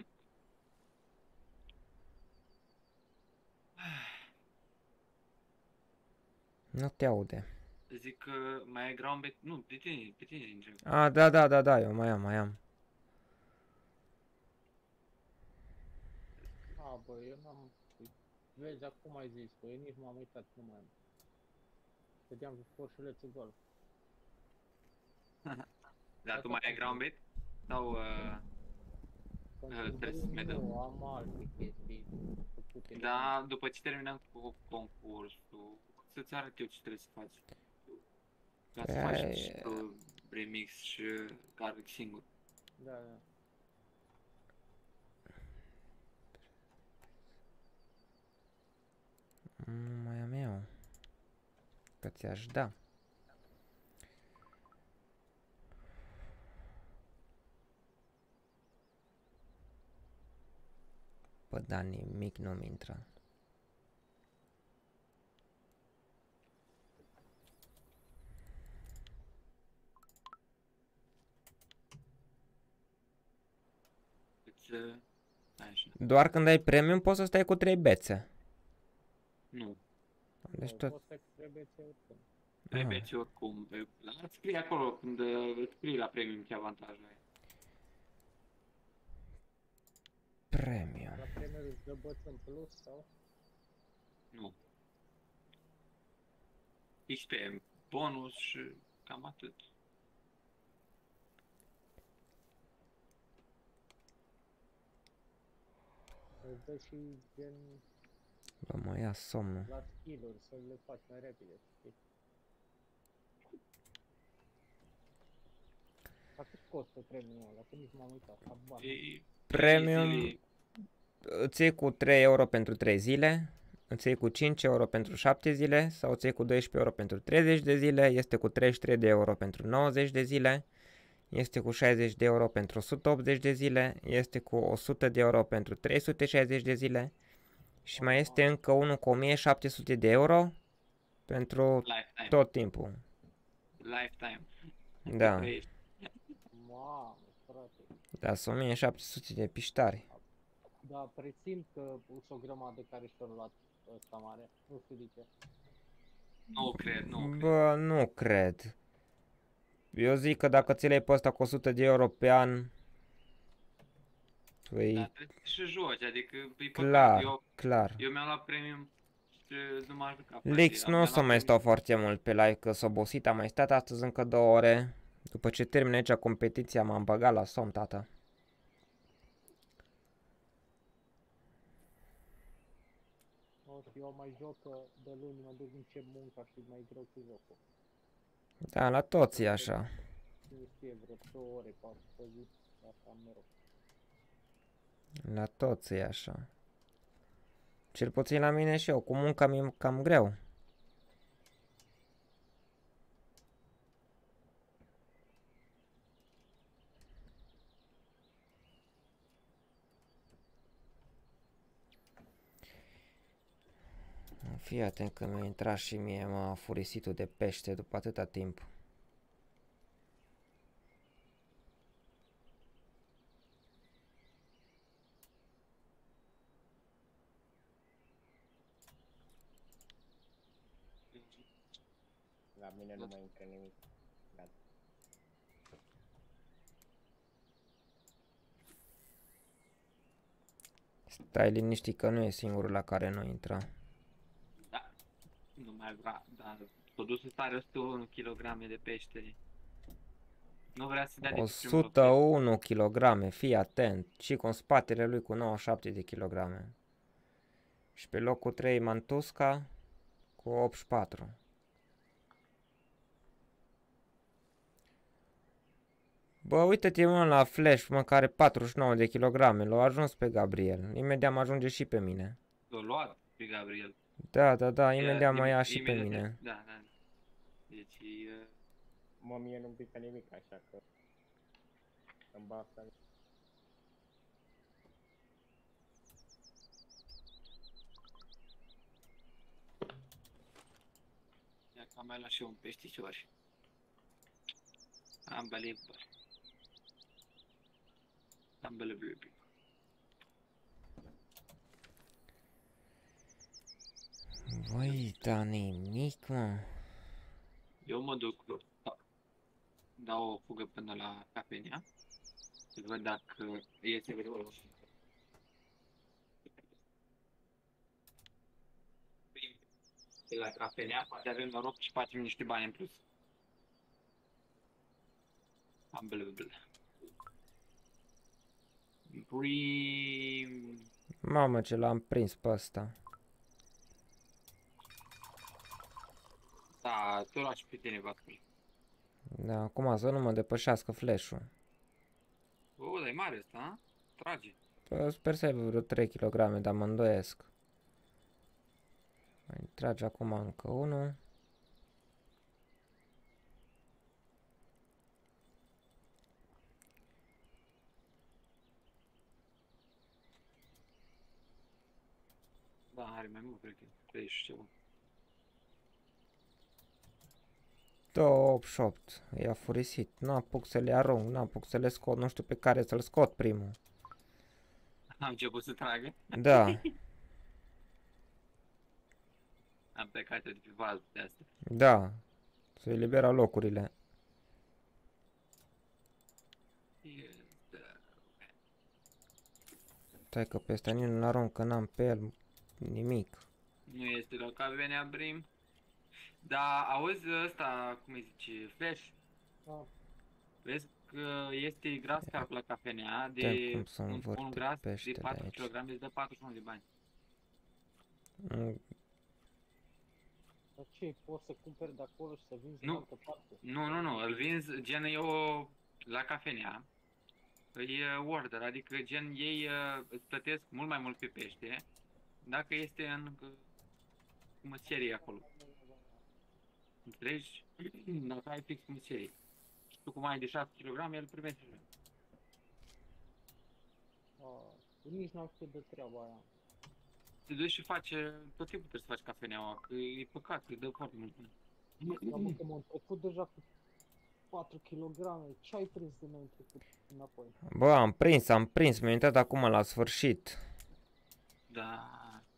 Nu te aude. Zic că mai ai ground weight. Nu, pe tine, pe tine întreb. A, da, da, da, da, eu mai am, mai am. A, bă, eu n-am... Vezi, acum ai zis, bă, eu nici m-am uitat, nu mai am. Vedeam cu coșulețul gol. Dar tu mai ai ground weight? Sau... Uh... trebuie să Pentru mai dăm. nu, am alte chestii făcute. Da, după ce terminăm cu concursul, să-ți arăt eu ce trebuie să faci. Ca să faci Păi- și tu remix și Garlic singur. Da, da. Nu mai am eu. Că ți-aș da. Bă, da, nimic nu-mi intră. Îți... uh, stai așa. Doar când ai premium poți să stai cu trei bețe. Nu. Deci Nu, tot... poți să trebuie să oricum. Trebuie Ah. ți oricum. Îți scrie acolo când uh, îți scrie la premium ce avantaj ai. Premium. La premiul îți dă băți în plus sau? Nu. X P, bonus și cam atât. Îți dă și gen Bă, mă ia somnul. la skill-uri să le faci mai repede, știi? Dar cât costă premiul ăla? Că nici m-am uitat, habar. E Premium trei zile, îți iei cu trei euro pentru trei zile, îți iei cu cinci euro pentru șapte zile sau îți iei cu doisprezece euro pentru treizeci de zile, este cu treizeci și trei de euro pentru nouăzeci de zile, este cu șaizeci de euro pentru o sută optzeci de zile, este cu o sută de euro pentru trei sute șaizeci de zile și mai este încă unul cu o mie șapte sute de euro pentru lifetime. tot timpul. Lifetime. Da, Trăiești. Mamă, frate. da, sunt o mie șapte sute de piștari. Da, presimt că sunt o grămadă care și-au luat ăsta mare. Nu știu de ce. Nu cred, nu cred. Bă, nu cred. Eu zic că dacă ți le pe ăsta cu o sută de euro pe an, păi, Dar trebuie să și joci, adică e păcat. clar, Eu, clar. eu mi-am luat premium și nu m-am jucat. Lix nu o să mai stau foarte mult pe live, că s-a obosit, am mai stat astăzi încă două ore. După ce termin aici competiția, m-am băgat la somn, tata. O, și eu mai joc că de luni mă duc încep munca și mai greu cu jocul. Da, la toți e așa. Nu știe, vreo două ore, patru pe zi. Asta am noroc. La toți e așa. Cel puțin la mine și eu, cu munca mi-e cam greu. Fii atent că mi-a intrat și mie, mă, furisitul de pește după atâta timp. La mine nu mai intră nimic. Gata. Stai liniștit că nu e singurul la care nu intră. Da, nu mai vrea, dar s-a dus în stare o sută unu kilograme de pește. Nu vrea să dea nici o primul sută loc. unu kilograme, fii atent. Și cu spatele lui cu nouăzeci și șapte de kilograme. Și pe locul trei Mantusca cu optzeci și patru. Bă, uite-te mă la Flash, mă, care are patruzeci și nouă de kilograme. L-a ajuns pe Gabriel. Imediat mă ajunge și pe mine. L-a luat pe Gabriel. Da, da, da, imediat mă Im- ia și pe imediat- mine. Da, da. Deci, uh, Mă, mie nu-mi pică nimic, așa că... Îmi basta. ia că am mai luat și eu un peșticior. Unbelievable. Unbelievable. Voi, da nimic, mă. Eu mă duc, da, dau o fugă până la cafenea. Să văd dacă iese vreo... De la cafenea, poate avem noroc și facem niște bani în plus. Unbelievable. Brim... Mamă, ce l-am prins pe ăsta. Da, te lași pe tine, Batman. Da, acum să nu mă depășească flash-ul. O, dar e mare ăsta, a? Trage. Pă, sper să aibă vreo trei kilograme, dar mă îndoiesc. Mai trage acum încă unul. Da, are mai mult, cred că treizeci și ceva. două optzeci și opt. I-a furisit. Nu apuc să le arunc, nu apuc să le scot. Nu știu pe care să-l scot primul. Am început să tragă. Da, Am plecat eu de pe vază de asta. da. Se elibera locurile. Stai că pe ăsta nici nu-l arunc, că n-am pe el nimic. Nu este loc, a venea Brim. Da, auzi ăsta, cum îi zice, Flash? Da. Vezi că este gras carb la cafenea, de Uite cum să un, învârte un gras de peștele patru aici. kilograme îți dă patruzeci și unu de bani. Mm, Dar ce, poți să cumperi de acolo și să vinzi Nu. în altă parte? Nu, nu, nu, îl vinzi, gen eu la cafenea, îi uh, order, adică gen ei uh, îți plătesc mult mai mult pe pește, dacă este în uh, măserie acolo. Înțelegi? Dacă ai fix măserie. Și tu cum ai de șase kilograme, el primește. Ah, nici n-am făcut de treaba aia. Te duci și faci, tot timpul trebuie să faci cafeneaua, că e păcat, că îi dă foarte mult. Dar mă, că m-am trecut deja cu patru kilograme. Ce ai prins de noi trecut înapoi? Bă, am prins, am prins. Mi-a intrat acum la sfârșit. Da.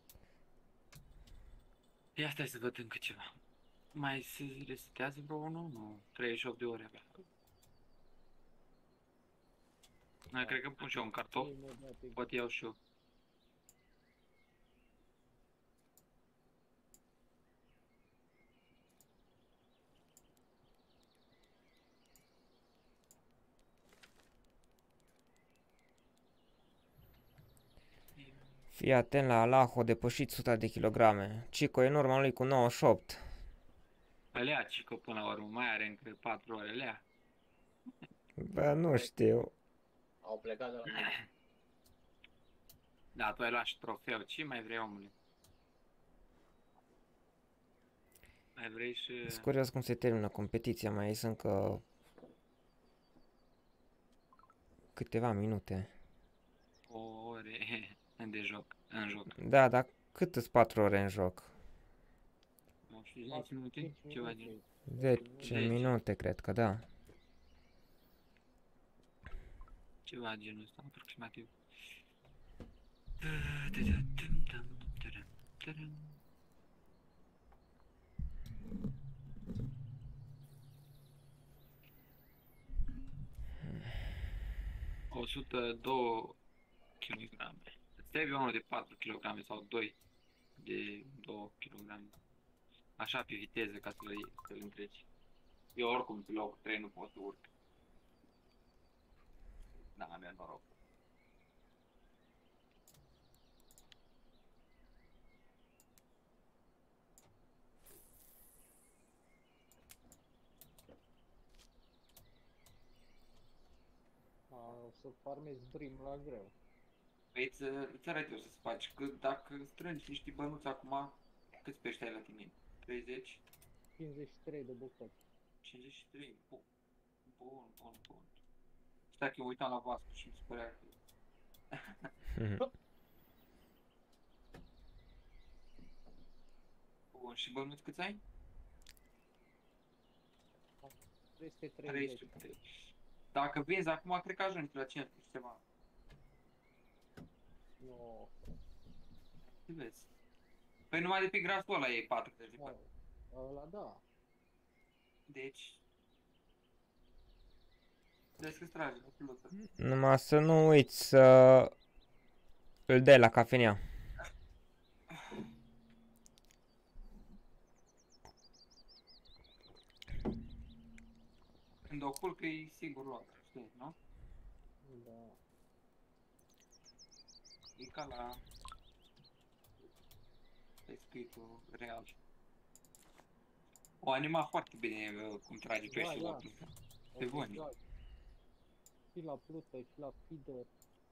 Ia stai să văd încă ceva. Mai se resetează vreo unu? Nu, treizeci și opt de ore abia. Mai cred că pun și eu un cartof, Imediat, e- poate iau și eu. Fii atent la Alaho, depășit o sută de kilograme. Cico e în urma lui cu nouăzeci și opt. Lea, Cico, până la urmă, mai are încă patru ore, Lea. Bă, nu știu. Au plecat de la mine. Da, tu ai luat și trofeu, ce mai vrei, omule? Mai vrei și... Sunt curios cum se termină competiția, mai sunt încă câteva minute. o ore de joc, în joc. Da, dar cât îți patru ore în joc? Nu știu, zece minute, ceva din... zece minute, cred că da. Ceva genul ăsta, aproximativ. o sută doi kilograme. Îți trebuie unul de patru kilograme sau doi de doi kilograme. Așa pe viteză ca să-l să întreci. Eu oricum pe locul trei nu pot să urc. Da, am eu noroc. A, o să farmezi Brim la greu. Păi îți, îți arăt eu să-ți faci, că dacă strângi niște bănuți acum, câți pești ai la tine? treizeci? cincizeci și trei de bucăți. cincizeci și trei? Bun, bun, bun, bun. Stai că eu uitam la Vasco și mi se părea că... Bun, și bănuți câți ai? trei sute treizeci. treizeci și trei. Dacă vinzi acum, cred că ajungi la cincizeci și ceva. No, Ce vezi? Păi numai de pe grasul ăla e patruzeci de da, bani. ăla da. Deci... Vezi că-ți trage la pilotă. Numai să nu uiți să îl dai la cafenea. Când o culcă e sigur luat, știi, nu? Da. E ca la pescuitul real. O anima foarte bine uh, cum trage Da, pești la da. plută. Pe bune. Exact. Și la plută, și la feeder.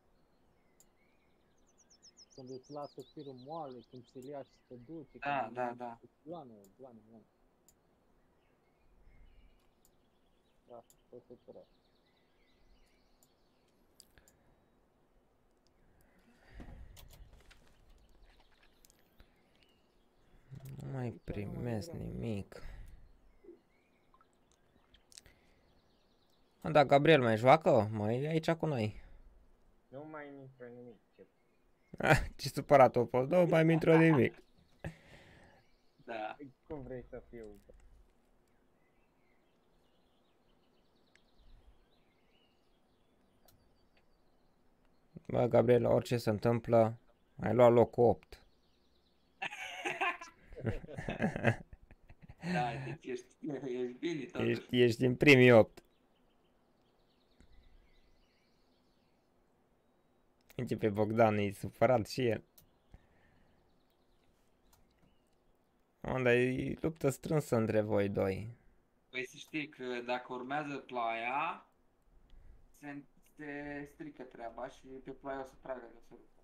Când îți lasă firul moale, când ți-l ia și te duce. Da, când da, da. Blană, blană, blană. Da, tot se tărea. Nu mai primesc nimic. A, da, Gabriel mai joacă? Mai e aici cu noi. Nu mai intră nimic. Ce... Ah, ce supărat a fost, nu mai intră nimic. Da. Cum vrei să fiu? Bă, Gabriel, orice se întâmplă, ai luat locul opt. Da, deci ești, ești bine totuși. Ești, ești din primii opt. Începe Bogdan, e supărat și el. Unde e luptă strânsă între voi doi. Păi să știi că dacă urmează ploaia, se, se strică treaba și pe ploaia o să tragă de să rupă.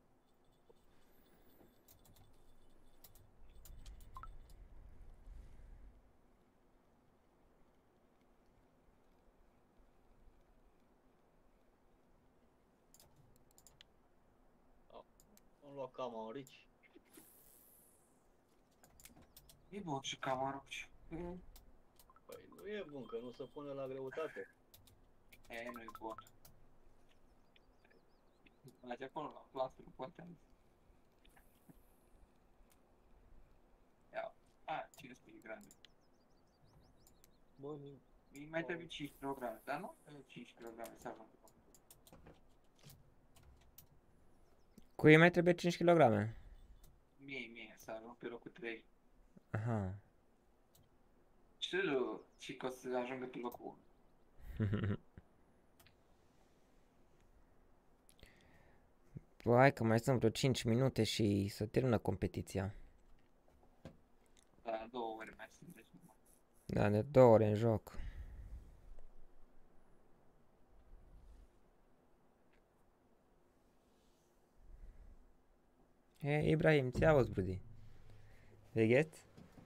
Am luat cam în rici. E bun și cam arunci. Păi nu e bun, că nu se pune la greutate. E, nu e bun. Mergi acolo la plasă, nu contează. Ia, a, cincisprezece grame. Bă, ni- Îi mai trebuie cinci kilograme, dar nu cinci kilograme să ajungă. Cui mai trebuie cinci kilograme? Mie, mie, să ajung pe locul trei. Aha. Și lui, și că o să ajungă pe locul unu. Bă, hai că mai sunt vreo cinci minute și să termină competiția. Da, două ore mai sunt, deci numai. Da, de două ore în joc. E, Ibrahim, ți auzi, Brudi. Wie geht's?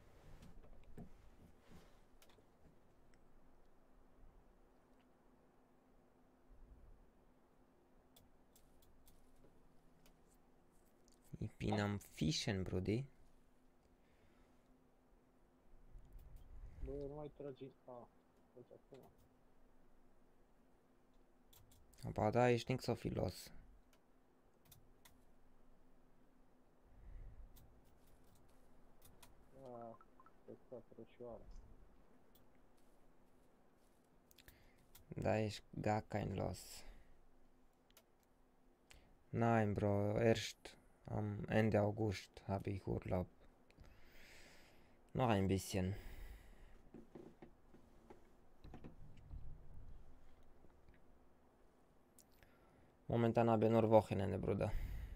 Ich bin am Fischen, Brudi. bă, nu mai tragi. A, deci acum. Ba da, ești nixofilos. A, pescat rășioară. Da, ești gar kein Los. Nein, Bro, erst am Ende August habe ich Urlaub. Noch ein bisschen. Momentan habe ich nur Wochenende, Bruder.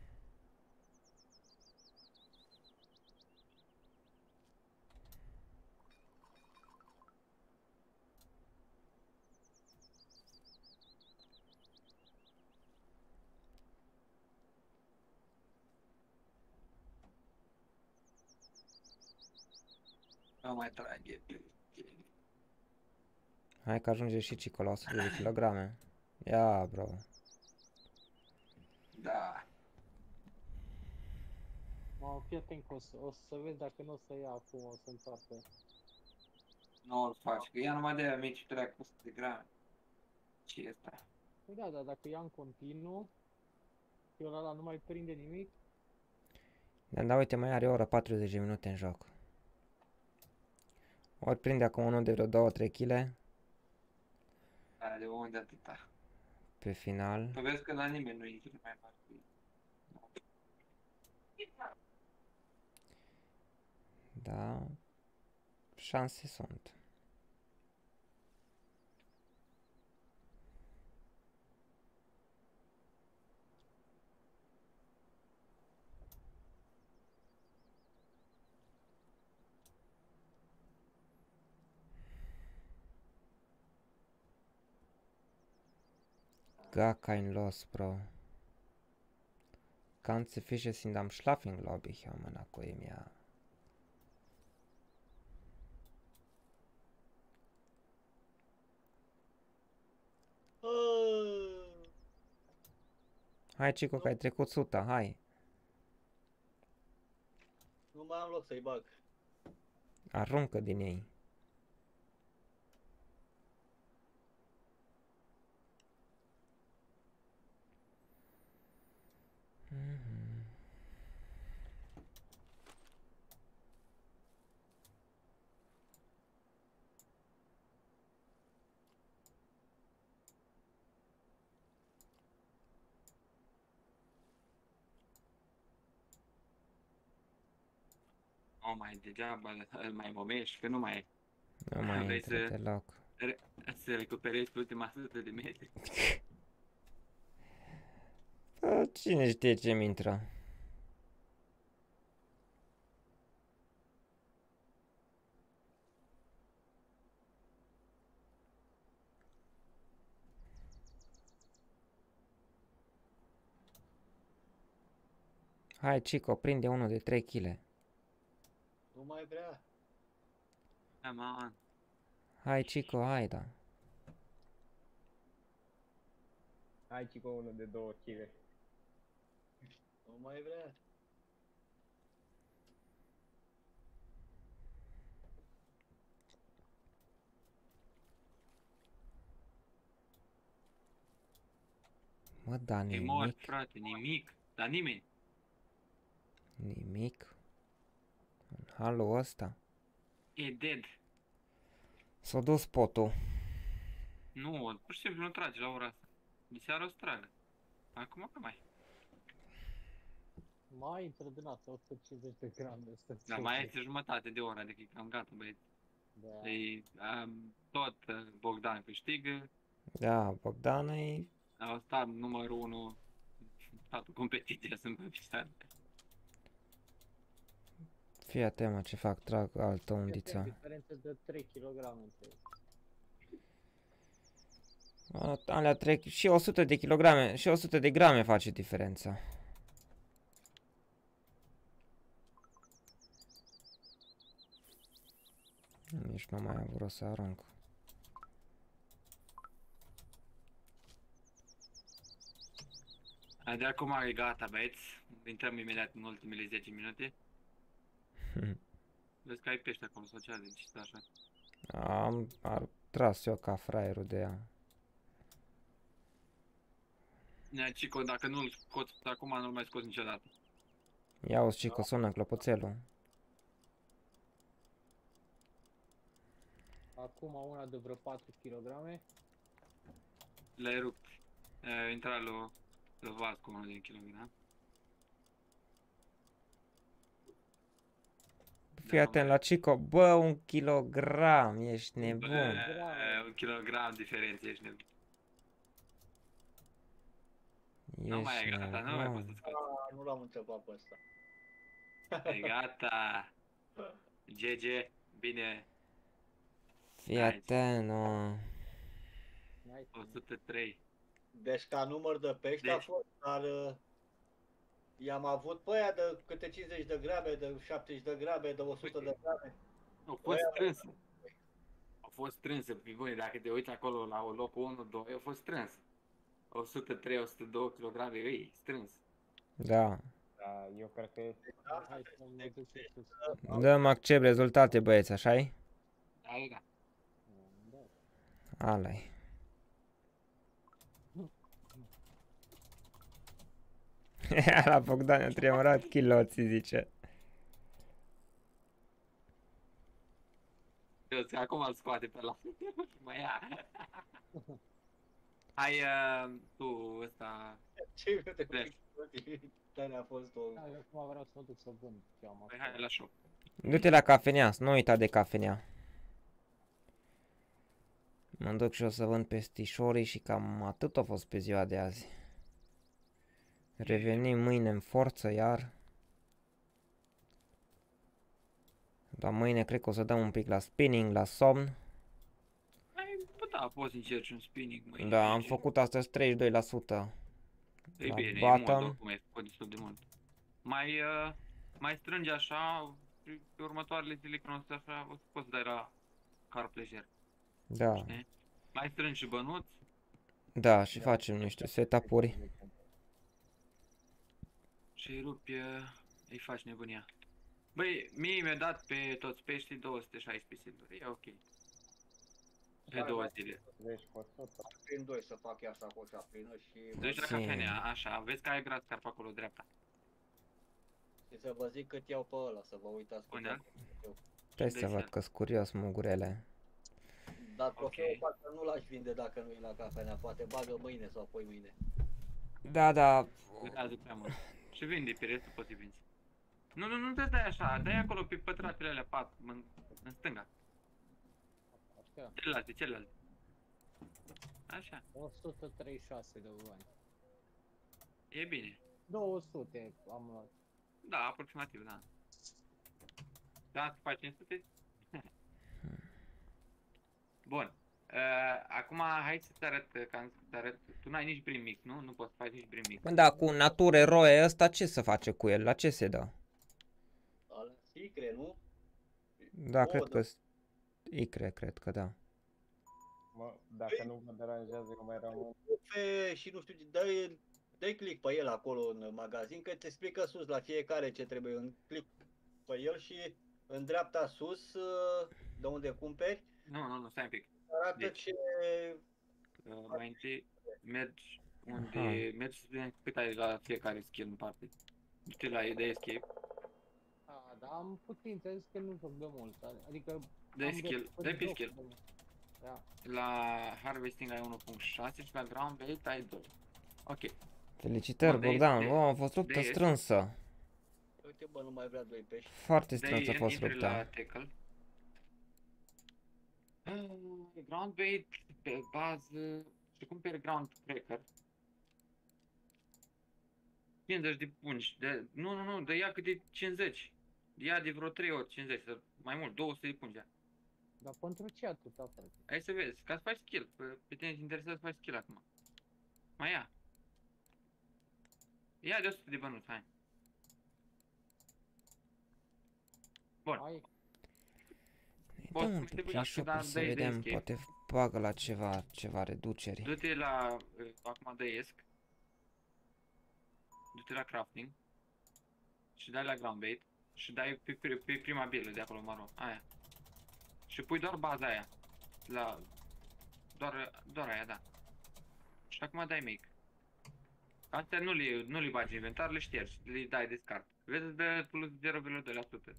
Nu mai trage. Hai că ajunge și Cico la o sută de kilograme. Ia, bro. Da. Mă, fii atent că o să, o să vezi dacă nu o să ia acum, o să întoarcă. Nu îl faci, că ea numai de-aia mici trec cu o sută de grame. Ce e asta? Păi da, dar dacă ia în continuu, și ăla nu mai prinde nimic, Da, da, uite, mai are o oră patruzeci de minute în joc. Ori prinde acum unul de vreo două trei kg Da, de unde atâta. pe final. Tu vezi că la nimeni nu intră mai mare. Da, șanse sunt. Gar kein Los, Bro. Ganze Fische sind am Schlafen, glaube ich, haben wir nach ihm, ja. Ah, Hai, Cico, că ai trecut suta, hai. nu mai am loc să-i bag. Aruncă din ei. Mhm. Nu mai degeaba îl mai momești, că nu mai Nu mai Vrei intră să- deloc. re- să recuperezi pe ultima sută de metri. Bă, cine știe ce-mi intră? Hai, Cico, prinde unul de trei kilograme. Nu mai vrea. Come on. Hai, Cico, hai, da. Hai, Cico, unul de două kilograme. Nu mai vrea. Mă, da, E mort, nimic, frate, nimic. Dar nimeni. nimic. În halul ăsta. E dead. S-a dus potul. Nu, pur și simplu nu trage la ora asta. De seara o să tragă. Acum că mai. Mai intră din asta, o sută cincizeci de grame. Dar mai este jumătate de oră, adică e cam gata, băieți. Da. E, um, tot uh, Bogdan câștigă. Da, Bogdan e... Au stat numărul unu. Toată competiția sunt pe pisare. Fii atent, mă, ce fac, trag altă Este undiță. diferență de trei kilograme între ei. A, alea trec și o sută de kilograme, și o sută de grame face diferența. Nici nu mai am vrut să arunc. De acum e gata, băieți. Intrăm imediat în ultimele zece minute. Vezi că ai pește acolo sau ce de ce stă așa. Am ar, tras eu ca fraierul de ea. Nea, Cico, dacă nu-l scoți acum, nu-l mai scoți niciodată. Ia uzi, Cico, sună clopoțelul. Acum una de vreo patru kilograme. Le-ai rupt. E, intra lui, lui Vasco unul din kilogram. Fii atent la Cico, bă, un kilogram, ești Bă, nebun. un kilogram diferență, ești nebun. Nu mai e Ești gata, nu mai poți să nebun. scoți. Ah, nu l-am întrebat pe ăsta. E gata. G G, bine, Fii atent, nu. Nice. o sută trei. Deci ca număr de pești Deci- a fost, dar uh, i-am avut pe aia de câte cincizeci de grame, de șaptezeci de grame, de o sută de grame. Au fost strânsă. Au fost strânsă, pe bune, dacă te uiți acolo la locul unu, doi, au fost strânsă. o sută trei, o sută doi kilograme, e strâns. Da. Da, eu cred că este. Da? Hai să mă duc și sus. Dăm accept rezultate, băieți, așa-i? Da, da. Da. Ala-i. La Bogdan a tremurat chiloții, zice. Eu ți acum îl scoate pe la mă ia. Hai, uh, tu, ăsta, Ce de Flash. Dar a fost o... Da, eu acum vreau să mă duc să vând ce am păi acolo. hai la shop. Du-te la cafenea, să nu uita de cafenea. Mă duc și o să vând pestișorii și cam atât a fost pe ziua de azi. Revenim mâine în forță iar. Dar mâine cred că o să dăm un pic la spinning, la somn. Hai, bă, da, poți încerci un spinning, măi. Da, am făcut astăzi treizeci și doi la sută. E la bine, e bottom. mult, oricum ai făcut destul de mult. Mai, uh, mai strângi așa, pe pe următoarele zile când o să așa, o să poți dai la car pleasure, Da, știi? Mai strângi și bănuți. da, și facem niște setup-uri. Și îi rupi, uh, îi faci nebunia. Băi, mie mi-a dat pe toți peștii două sute șaisprezece silver, e ok. Pe două zile. Deci cu o sută. Prin doi să fac ea sacoșa plină și... Deci la Zi. cafenea, așa, vezi că ai grascar pe acolo dreapta. Și să vă zic cât iau pe ăla, să vă uitați cât Unde? iau. Trebuie să văd că-s curios, mugurele. Dar Ok. trofeul parcă nu l-aș vinde dacă nu e la cafenea, poate bagă mâine sau poi mâine. Da, da, Durează prea mult. Și vinde pe restul poți să vinzi. Nu, nu, nu te dai așa, dai acolo pe pătratele alea pat, în, în stânga. Așa, Celelalte, celelalte. Așa, o sută treizeci și șase de bani. e bine. două sute am luat. Da, aproximativ, da. Da, să faci cinci sute? Bun. Uh, acum hai să-ți arăt, că am să-ți arăt. Tu n-ai nici brim mix, nu? Nu poți să faci nici brim mix. Bă, da, cu nature roe ăsta ce să face cu el? La ce se dă? Ala sicre, nu? Da, O, cred da. că icre, cred că da. Mă, dacă nu vă deranjează că mai rămân. Pe, și nu știu, dai, dai click pe el acolo în magazin, că te explică sus la fiecare ce trebuie. Un click pe el și în dreapta sus, de unde cumperi, Nu, nu, nu, stai un pic. arată Deci. ce... Uh, mai întâi mergi unde Aha. mergi să vedem cât ai la fiecare skill în parte. Du-te la de escape. Da, dar am puțin, ți-am zis că nu joc de mult. Adică... De am skill, de- dai pe joc skill. de mult. Da. La harvesting ai unu punct șase și la ground bait ai doi. Ok. Felicitări, Bă, de- Bogdan. de- Bă, a fost luptă de- strânsă. Uite, bă, nu mai vrea doi pești. Foarte Dai strânsă a fost intri la lupta. tackle. Uh, ground bait pe bază și cumperi ground cracker. cincizeci de pungi. De, nu, nu, nu, de ia câte cincizeci. Ia de vreo trei ori cincizeci, sau mai mult, două sute de pungi. ia. Dar pentru ce atâta, frate? Hai să vezi, ca să faci skill. Pe, pe tine te interesează să faci skill acum. Mai ia. Ia de o sută de bănuți, hai. Bun. Hai, Dă Poți un să te pe băgi prin așa, dar shop să dai de vedem, escape. poate bagă la ceva, ceva reduceri. Du-te la, uh, acum dăiesc. Du-te la crafting. Și dai la ground bait. Și dai pe, pe, pe prima bilă de acolo, maro, aia. Și pui doar baza aia. La, doar, doar aia, da. Și acum dai make. Astea nu le, nu le bagi în inventar, le ștergi, le dai descart. Vezi, îți dă plus zero virgulă doi la sută.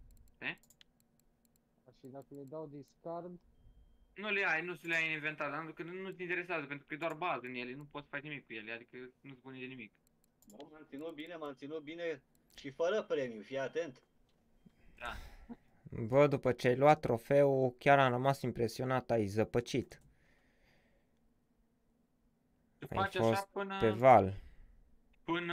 și dacă le dau discard, Nu le ai, nu să le ai în inventar, dar pentru că nu te interesează, pentru că e doar bază în ele, nu poți face nimic cu ele, adică nu-ți bune de nimic. Nu, m-am ținut bine, m-am ținut bine și fără premiu, fii atent. Da. Bă, după ce ai luat trofeul, chiar am rămas impresionat, ai zăpăcit. Să Ai faci fost așa până, pe val. până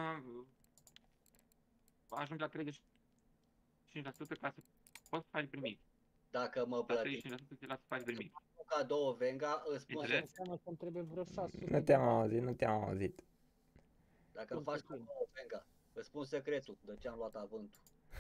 ajungi la treizeci și cinci la sută ca să poți să faci primic. Dacă mă La plătești treizeci și cinci la sută te lasă să faci primic. un cadou Venga, îți spun Înțeles? să, înseamnă că îmi trebuie vreo șase sute. Nu te-am auzit, nu te-am auzit. dacă îmi faci cadou Venga, îți spun secretul de ce am luat avântul.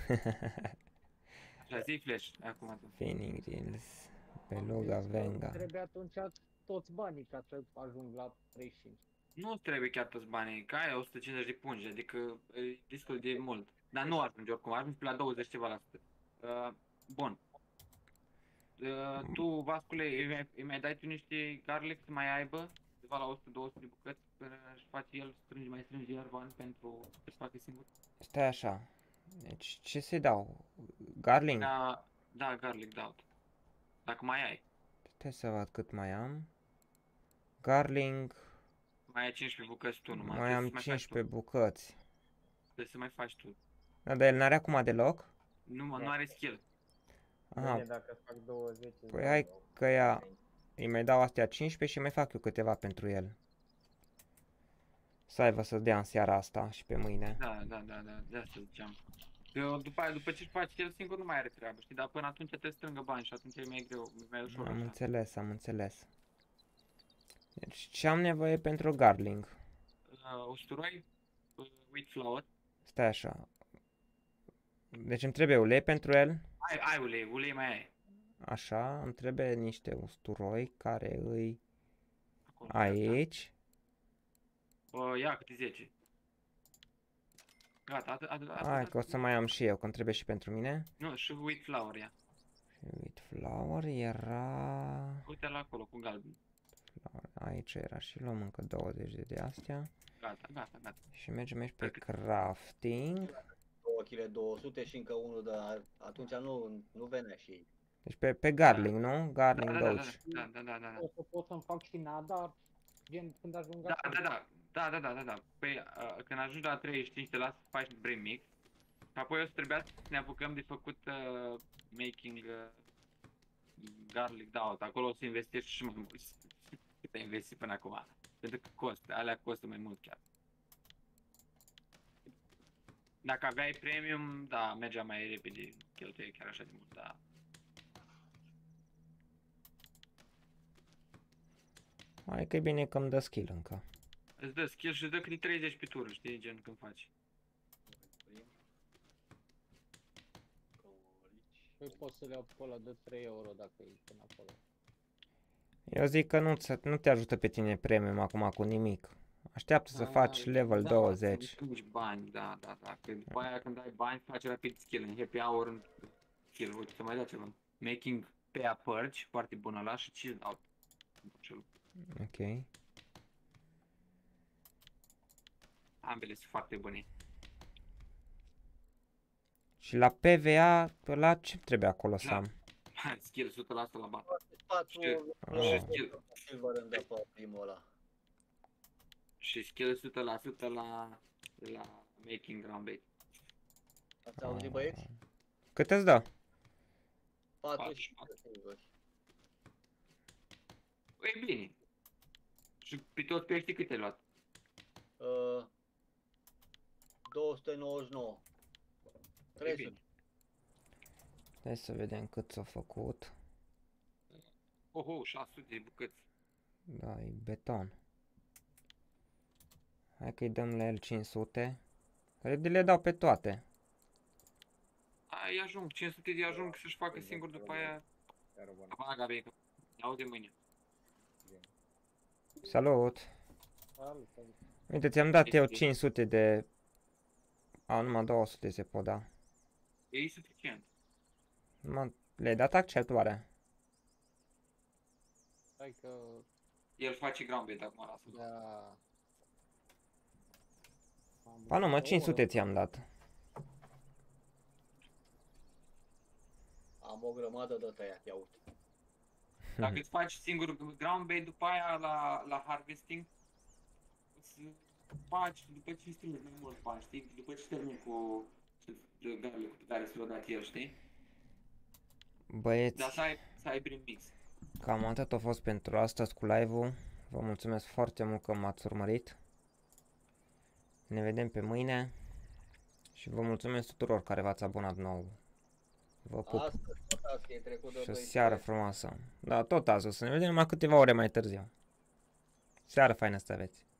Așa, zi flash, acum tu. Phoenix Hills, Beluga, Venga. Trebuie atunci toți banii ca să ajung la treizeci și cinci. Nu trebuie chiar toți banii, că ai o sută cincizeci de pungi, adică e destul de mult. Dar nu ajungi oricum, ajungi pe la douăzeci ceva la sută. Uh, bun. Uh, tu, Vascule, îi mai, îi mai dai tu niște garlic să mai aibă, ceva la o sută două sute de bucăți, până își face el, strânge, mai strânge iar bani pentru să-și facă singur. Stai așa. Deci, ce se dau? Garling? Da, da, garlic, da. Dacă mai ai. Stai să văd cât mai am. Garling, Mai ai cincisprezece bucăți tu numai. mai trebuie am să faci cincisprezece tu. bucăți. Trebuie să mai faci tu. Da, dar el n-are acum deloc? Nu, mă, nu are skill. Bine, Aha, dacă îți fac douăzeci. îți păi dau hai două. că ea, îi mai dau astea cincisprezece și mai fac eu câteva pentru el. Să aibă să dea în seara asta și pe mâine. Da, da, da, da, de asta ziceam. Eu, după aia, după ce își face el singur, nu mai are treabă, știi? Dar până atunci trebuie să strângă bani și atunci e mai greu, e mai ușor Am așa. înțeles, am înțeles. Deci ce am nevoie pentru garling? Uh, usturoi, uh, wheat flour. Stai așa. Deci îmi trebuie ulei pentru el. Ai, ai ulei, ulei mai ai. Așa, îmi trebuie niște usturoi care îi Acolo, pe asta. aici. Uh, ia câte zece. Gata, atât, atât, atât. Hai că o să mai am și eu, că îmi trebuie și pentru mine. Nu, și wheat flour, ia. Wheat flour era... Uite la acolo, cu galben. Aici era și luăm încă douăzeci de astea. Gata, gata, gata. Și mergem aici pe crafting. două kilograme două sute și încă unul de atunci nu, nu venea și Deci pe, pe garling, nu? Da, Garling da, da, da, douăzeci. da, da, da, da, da. O să pot să-mi fac și nadar, gen când ajung Da, acolo. da, da, da, da, da, da, da. Păi, uh, când ajungi la treizeci și cinci, te las să faci brain mix. Apoi o să trebuia să ne apucăm de făcut uh, making uh, garlic stout. Acolo o să investești și mai mult cât ai investit până acum. Pentru că costă, alea costă mai mult chiar. Dacă aveai premium, da, mergea mai repede, cheltuie chiar așa de mult, da. Hai că e bine că îmi dă skill încă. Îți dă skill și îți dă câte treizeci pe tură, știi, gen când faci. Păi pot să le iau pe ăla de trei euro dacă e până acolo. Eu zic că nu, nu te ajută pe tine premium acum cu nimic. Așteaptă să faci level da, douăzeci. Să duci bani, da, da, da. Că după aia când ai bani faci rapid skill în happy hour, în skill, uite, să mai dea ceva. Making pe a purge, foarte bun ăla și chill out. Ok. Ambele sunt foarte bune. Și la P V A, la ce trebuie acolo să Da. am? Skill o sută la sută la bat. patru Ah. silver îmi dă pe primul ăla. Și skill o sută la sută la, la making ground bait. Ați auzit băieți? Cât îți dă? patru Patru. și silver. E bine. Și pe toți pești cât ai luat? Uh, două sute nouăzeci și nouă. E trei bine. sute. Hai să vedem cât s-a făcut. Oho, șase sute de bucăți. Da, e beton. Hai că îi dăm la el cinci sute. Cred că le dau pe toate. Ai ajung, cinci sute de ajung să-și facă singur după aia. Chiar o bună. Apa, Gabi, că ne aude mâine. Salut! Salut, salut. Uite, ți-am dat eu Este. cinci sute de... A, numai două sute se pot da. E suficient. Numai le-ai dat accept oare? Hai că... El face ground bait acum, lasă. Da... Ba nu, mă, cinci sute ți-am dat. Am o grămadă de tăiat, ia uite. Dacă îți faci singur ground bait, după aia la, la harvesting, îți faci după ce strângi mai mult bani, știi? După ce termini cu garlic pe care ți l-a dat el, știi? Băieți, Dar să ai, să ai prin mix. cam atât a fost pentru astăzi cu live-ul. Vă mulțumesc foarte mult că m-ați urmărit. Ne vedem pe mâine. Și vă mulțumesc tuturor care v-ați abonat nou. Vă pup. Astăzi, tot asta e trecut de Și o doi seară frumoasă. Da, tot azi o să ne vedem numai câteva ore mai târziu. Seară faină să aveți.